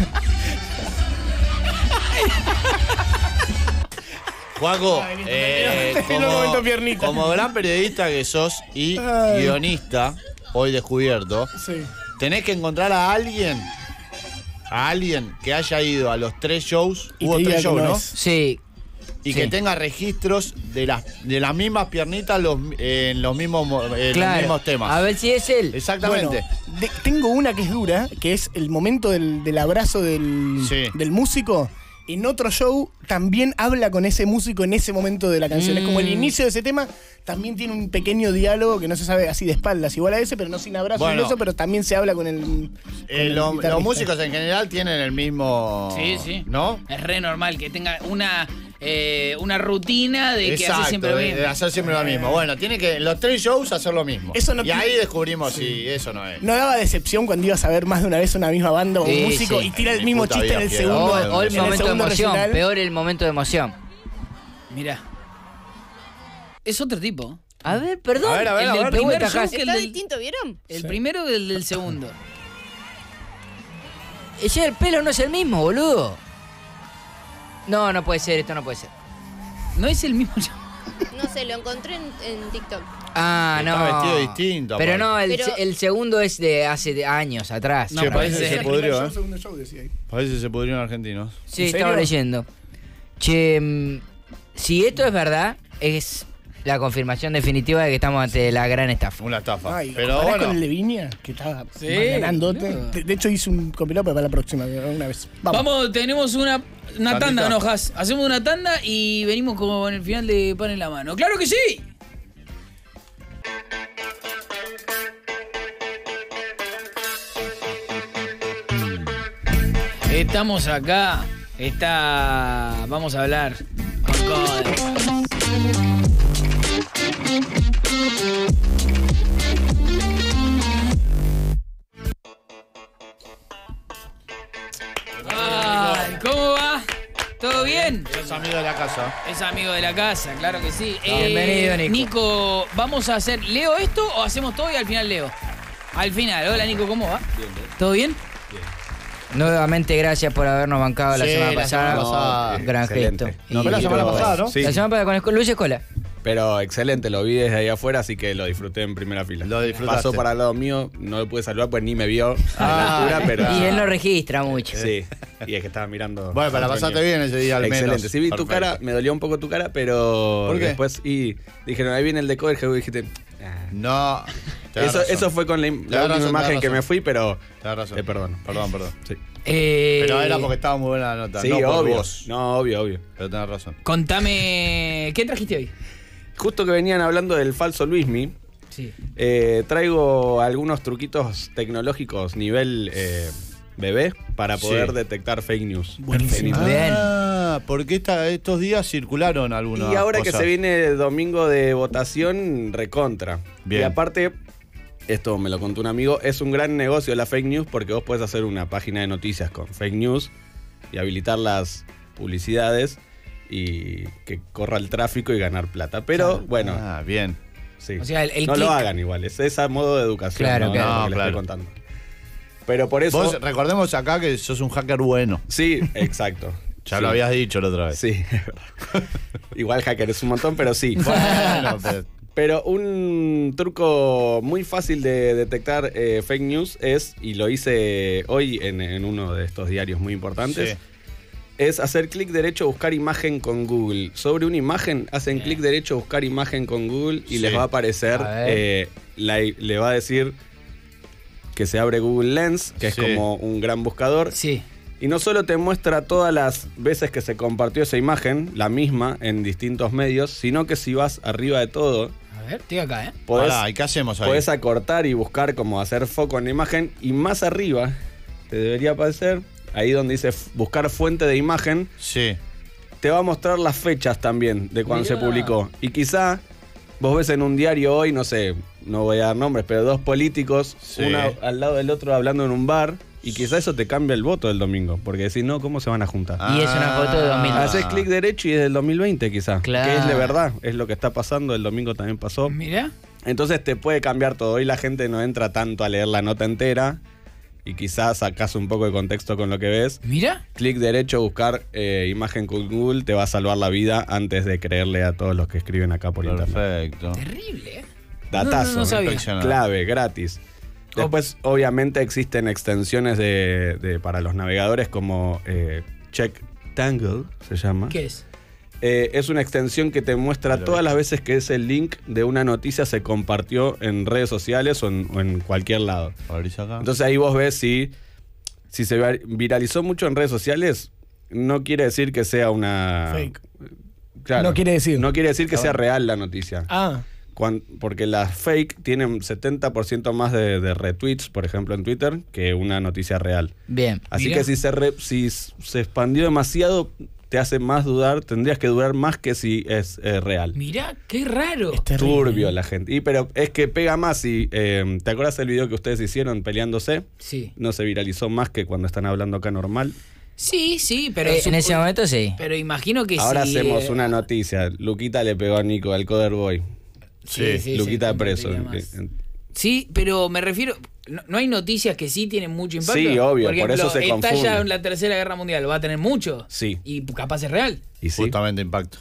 Juaco, Ay, eh, no, no, momento como, piernita. como gran periodista que sos y Ay. guionista, hoy descubierto, Sí. tenés que encontrar a alguien, a alguien que haya ido a los tres shows, Y hubo te diga tres que shows, no ¿no? es. Sí. Y Sí. que tenga registros de las de las mismas piernitas los, en los mismos mo- en los Claro. mismos temas. A ver si es él. Exactamente. Bueno, de- tengo una que es dura, que es el momento del, del abrazo del, Sí. del músico. En otro show también habla con ese músico en ese momento de la canción. Es como el Mm. inicio de ese tema, también tiene un pequeño diálogo que no se sabe así de espaldas, igual a ese, pero no sin abrazo Bueno. y eso, pero también se habla con el. con Eh, el lo- guitarrista. los músicos en general tienen el mismo. Sí, sí. ¿No? Es re normal que tenga una, eh, una rutina de que Exacto, hace siempre lo de- mismo. de hacer siempre lo mismo. Bueno, tiene que en los tres shows hacer lo mismo. Eso no y tiene- ahí descubrimos si eso no es. ¿No daba decepción cuando ibas a ver más de una vez una misma banda o un Sí, músico sí. y tira el Mi mismo puta chiste vida en el quiero. segundo? O, o el en momento de segundo emoción. recital? Peor el momento de emoción. Mirá. Es otro tipo. A ver, perdón. A ver, a ver, el a del ver. Pegú de Primer show Tajás. que el Está del, distinto, ¿vieron? el primero del, del segundo. Ese el pelo no es el mismo, boludo. No, no puede ser, esto no puede ser. No es el mismo show. No sé, lo encontré en, en TikTok. Ah, Está no. vestido distinto, Pero aparte. no, el, Pero- se- el segundo es de hace de años atrás. No, Che, puede parece que ser. se pudrió, Show, ¿eh? segundo show, decía ahí. Parece que se pudrieron argentinos. Sí, ¿En estaba serio? leyendo. Che, mm, si esto es verdad, es la confirmación definitiva de que estamos ante la gran estafa. Una estafa. Ay, ¿lo Pero comparás bueno. con el de Viña, que estaba Sí, más ganándote. boludo. De, de hecho, hice un compilado para la próxima, una vez. Vamos. Vamos, tenemos una, una Tandita. tanda, ¿no, Has? Hacemos una tanda y venimos con el final de Pan en la Mano. ¡Claro que sí! Estamos acá. Está. Vamos a hablar con Code. Ay, ¿cómo va? ¿Todo bien? Es amigo de la casa. Es amigo de la casa, claro que sí. Bienvenido, Nico. Nico, vamos a hacer. ¿Leo esto o hacemos todo y al final leo? Al final. Hola, Nico, ¿cómo va? ¿Todo bien? Nuevamente, gracias por habernos bancado la Sí, semana la pasada. semana pasada. Gran Excelente. gesto. No, fue la semana pasada, ¿no? Sí, La semana pasada con Luis Escola. pero excelente, lo vi desde ahí afuera, así que lo disfruté en primera fila. Lo disfrutaste. Pasó para el lado mío, no lo pude saludar, pues ni me vio Ah. a la altura, pero... Y él no registra mucho. Sí, y es que estaba mirando... Bueno, pero la pasaste bien ese día al menos. Excelente, sí vi tu Perfecto. cara, me dolió un poco tu cara, pero ¿Por qué? después y dijeron, ahí viene el de Coder, que vos dijiste... ah. No. tenés Eso, razón. eso fue con la, im- Tenés la última razón, imagen tenés que razón. me fui, pero Tenés razón. te perdono. Perdón, perdón. Sí, Eh, Pero era porque estaba muy buena la nota. sí no por obvio. vos. No, obvio, obvio. Pero tenés razón. Contame. ¿Qué trajiste hoy? Justo que venían hablando del falso Luismi, Sí. eh, traigo algunos truquitos tecnológicos nivel eh, bebé para poder Sí. detectar fake news. Buenísimo. En Bien. Ah, porque esta- estos días circularon algunas Y ahora que cosas. se viene el domingo de votación, recontra. Bien. Y aparte, esto me lo contó un amigo, es un gran negocio la fake news porque vos podés hacer una página de noticias con fake news y habilitar las publicidades y que corra el tráfico y ganar plata. Pero bueno, Ah, bien. sí. O sea, el- el no lo click- hagan igual, es ese modo de educación. Claro, no, claro. no, No, que les claro. estoy contando. Pero por eso... Vos recordemos acá que sos un hacker bueno. Sí, exacto. Ya Sí. lo habías dicho la otra vez. Sí, es verdad. Igual hacker es un montón, pero sí. Bueno, pero- Pero un truco muy fácil de detectar eh, fake news es, y lo hice hoy en, en uno de estos diarios muy importantes, Sí. es hacer clic derecho, buscar imagen con Google. Sobre una imagen, hacen clic derecho, buscar imagen con Google y Sí. les va a aparecer, A ver. eh, la- le va a decir que se abre Google Lens, que es Sí. como un gran buscador. Sí. Y no solo te muestra todas las veces que se compartió esa imagen, la misma, en distintos medios, sino que si vas arriba de todo, A ver, estoy acá, ¿eh? podés, Pará, ¿y qué hacemos ahí? podés acortar y buscar cómo hacer foco en la imagen. Y más arriba, te debería aparecer, ahí donde dice f- buscar fuente de imagen, Sí. te va a mostrar las fechas también de cuando Mirá. se publicó. Y quizá vos ves en un diario hoy, no sé, no voy a dar nombres, pero dos políticos, Sí. uno al lado del otro hablando en un bar, y quizá eso te cambia el voto del domingo, porque decís, no, ¿cómo se van a juntar? Y es una foto de dos mil. Ah. Haces clic derecho y es del dos mil veinte quizá, Claro. que es de verdad, es lo que está pasando, el domingo también pasó. Mirá. Entonces te puede cambiar todo. Hoy la gente no entra tanto a leer la nota entera y quizás sacás un poco de contexto con lo que ves. Mirá. Clic derecho, buscar eh, imagen con Google, te va a salvar la vida antes de creerle a todos los que escriben acá por internet. Perfecto. Terrible, ¿eh? Datazo, No, no, no sabía. Impresionante. clave, gratis. Después, obviamente, existen extensiones de, de- para los navegadores como eh, CheckTangle, se llama. ¿Qué es? Eh, es una extensión que te muestra Pero- todas las veces que ese link de una noticia se compartió en redes sociales o en, o en cualquier lado. Abrís acá. Entonces ahí vos ves si, si se vir- viralizó mucho en redes sociales, no quiere decir que sea una... Fake. Claro, No quiere decir. No quiere decir que Ah, sea bueno. real la noticia. Ah, Cuan- porque las fake tienen setenta por ciento más de, de retweets, por ejemplo, en Twitter, que una noticia real. Bien. Así Mirá. que si se, re- si s- se expandió demasiado, te hace más dudar, tendrías que dudar más que si es eh, real. Mirá, qué raro. es terrible. Turbio la gente. Y pero es que pega más y eh, ¿te acuerdas del video que ustedes hicieron peleándose? Sí. No se viralizó más que cuando están hablando acá normal. Sí, sí, pero... Eh, en supo- ese momento sí. Pero imagino que Ahora sí. hacemos eh, una noticia. Luquita le pegó a Nico, al Coder Boy. Sí, sí, Luquita sí, preso. compartiría más. En- Sí, pero me refiero... ¿No, no hay noticias que sí tienen mucho impacto? Sí, obvio, por, por eso se estalla confunde. en la Tercera Guerra Mundial, ¿va a tener mucho? Sí. Y capaz es real. Y sí, Justamente impacto.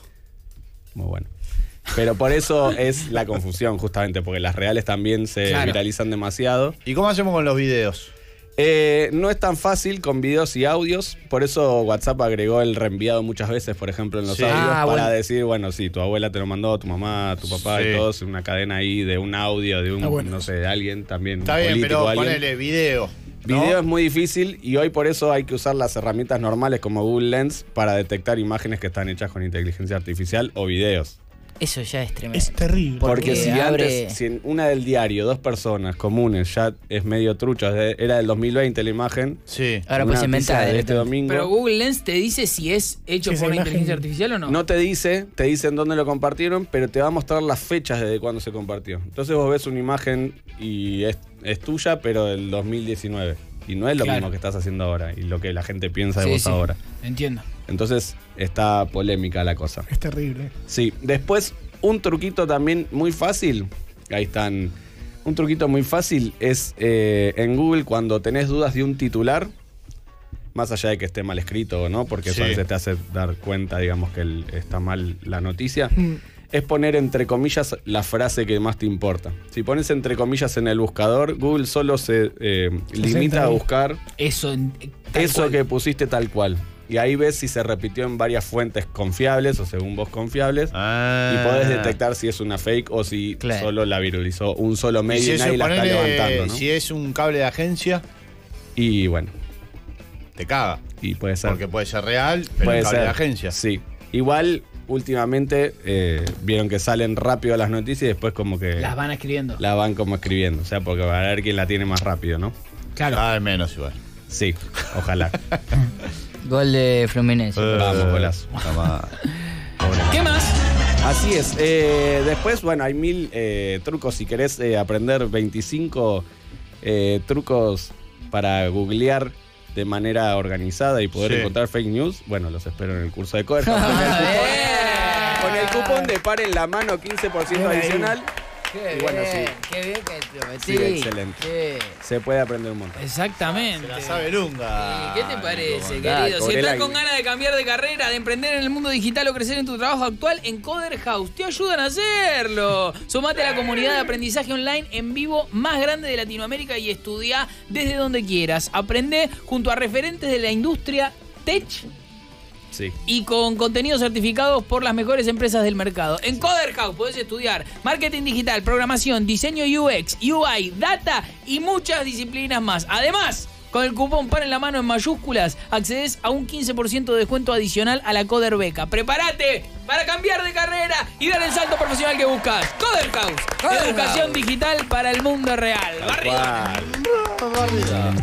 muy bueno. Pero por eso es la confusión, justamente, porque las reales también se Claro. viralizan demasiado. ¿Y cómo hacemos con los videos? Eh, no es tan fácil con videos y audios, por eso WhatsApp agregó el reenviado muchas veces, por ejemplo, en los Sí. audios, Ah, para bueno. decir, bueno, sí, tu abuela te lo mandó, tu mamá, tu papá Sí. y todos, en una cadena ahí de un audio, de un, Ah, bueno. no sé, de alguien también, Está un bien, político, pero alguien. ponele video. ¿no? Video es muy difícil y hoy por eso hay que usar las herramientas normales como Google Lens para detectar imágenes que están hechas con inteligencia artificial o videos. Eso ya es tremendo. Es terrible. Porque Porque si abre- antes, si en una del diario, dos personas comunes, ya es medio trucho, es de- era del dos mil veinte la imagen. Sí. Ahora una puedes inventar. noticia de este directamente. domingo. Pero Google Lens te dice si es hecho Sí, esa por imagen- inteligencia artificial o no. No te dice, te dicen dónde lo compartieron, pero te va a mostrar las fechas desde cuándo se compartió. Entonces vos ves una imagen y es, es tuya, pero del dos mil diecinueve. Y no es lo Claro. mismo que estás haciendo ahora y lo que la gente piensa de Sí, vos sí. ahora. Entiendo. Entonces está polémica la cosa. Es terrible. Sí, después un truquito también muy fácil. Ahí están. Un truquito muy fácil es eh, en Google cuando tenés dudas de un titular, más allá de que esté mal escrito o no, porque eso Sí. a veces te hace dar cuenta, digamos, que el- está mal la noticia, Mm. es poner entre comillas la frase que más te importa. Si pones entre comillas en el buscador, Google solo se eh, limita centra a ahí. buscar Eso, en- tal eso cual. que pusiste tal cual. Y ahí ves si se repitió en varias fuentes confiables o según vos confiables. Ah. Y podés detectar si es una fake o si Claro. solo la viralizó un solo Y medio si y, es, nadie la está ponele, levantando, ¿no? si es un cable de agencia, Y bueno, te caga. y puede ser. Porque puede ser real, pero puede un cable ser. de agencia. Sí. Igual, últimamente, eh, vieron que salen rápido las noticias y después como que Las van escribiendo. la van como escribiendo. O sea, porque va a ver quién la tiene más rápido, ¿no? Claro. Cada vez menos igual. Sí, ojalá. Gol de Fluminense. Vamos, golazo. Toma. ¿Qué más? Así es. Eh, después, bueno, hay mil eh, trucos. Si querés eh, aprender veinticinco eh, trucos para googlear de manera organizada y poder Sí. encontrar fake news, bueno, los espero en el curso de Coder. Con, Ah, con el cupón de Paren la Mano, quince por ciento Bien ahí. adicional. Qué Y bueno, bien, sí. qué bien que te lo metí. Sí, excelente. Sí. Se puede aprender un montón. Exactamente. Se la sabe Lunga. ¿Qué te parece, Nico, querido? Si cobré estás la- con ganas de cambiar de carrera, de emprender en el mundo digital o crecer en tu trabajo actual, en Coder House te ayudan a hacerlo. Sumate a la comunidad de aprendizaje online en vivo más grande de Latinoamérica y estudia desde donde quieras. Aprende junto a referentes de la industria tech Sí. y con contenidos certificados por las mejores empresas del mercado. En Coder House podés estudiar marketing digital, programación, diseño U X, U I, data y muchas disciplinas más. Además, Con el cupón Pan en la Mano en mayúsculas, accedes a un quince por ciento de descuento adicional a la Coder Beca. ¡Prepárate para cambiar de carrera y dar el salto profesional que buscas! Coder House, educación digital para el mundo real. ¡Barrida! Barrida.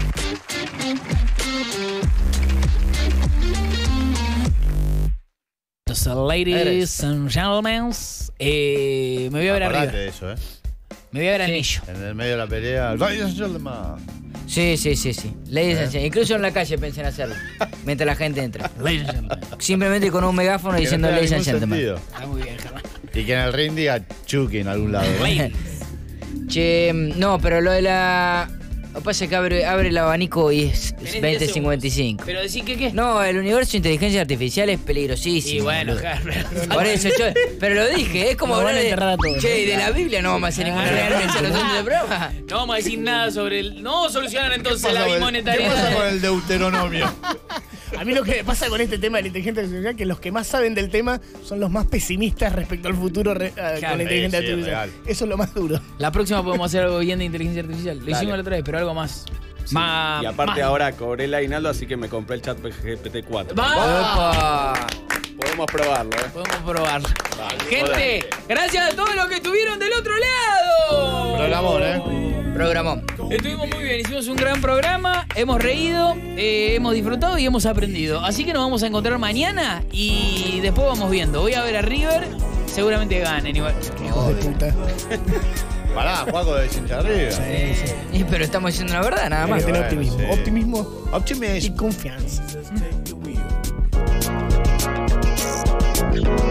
Ladies and gentlemen, eh, me voy a ver Acordate arriba. de eso, ¿eh? Me voy a ver anillo. En el medio de la pelea. Ladies and gentlemen. Sí, sí, sí, sí. Ladies and gentlemen. Incluso en la calle pensé en hacerlo. Mientras la gente entra. Ladies and gentlemen. Simplemente con un megáfono Que diciendo no tenga ladies and ningún gentlemen. sentido. Está muy bien, Germán. Y que en el ring diga Chucky en algún lado. ¿no? Che, no, pero lo de la... Lo que pasa es que abre, abre el abanico y es, Tenés es veinte diez cincuenta y cinco. Pero decís que qué. No, el universo de inteligencia artificial es peligrosísimo. Y bueno, boludo. Germán. Por eso, yo, pero lo dije, es como Nos van hablar a de, enterrar a todos, che, ¿no? de la Biblia no vamos a hacer ninguna referencia a los centros de prueba. No vamos a decir nada sobre el. No vamos a solucionar entonces ¿Qué la pasa con el- bimonetaria. ¿Qué pasa con el Deuteronomio? A mí lo que me pasa con este tema de la inteligencia artificial es que los que más saben del tema son los más pesimistas respecto al futuro re- a- Claro, con la inteligencia sí, sí, artificial. real. Eso es lo más duro. La próxima podemos hacer algo bien de inteligencia artificial. Lo hicimos la otra vez, pero algo más. Más. Y aparte más- ahora cobré el aguinaldo, así que me compré el chat G P T cuatro. ¡Va! Opa. Podemos probarlo, ¿eh? Podemos probar. Vale, Gente, joder. gracias a todos los que estuvieron del otro lado. Programón, ¿eh? Programón. Estuvimos muy bien, hicimos un gran programa, hemos reído, eh, hemos disfrutado y hemos aprendido. Así que nos vamos a encontrar mañana y después vamos viendo. Voy a ver a River, seguramente ganen igual. Hijos de puta. Pará, Juaco de Cincha arriba. Y, pero estamos diciendo la verdad, nada Hay más. que tener bueno, optimismo. sí. Optimismo y Optimismo. confianza.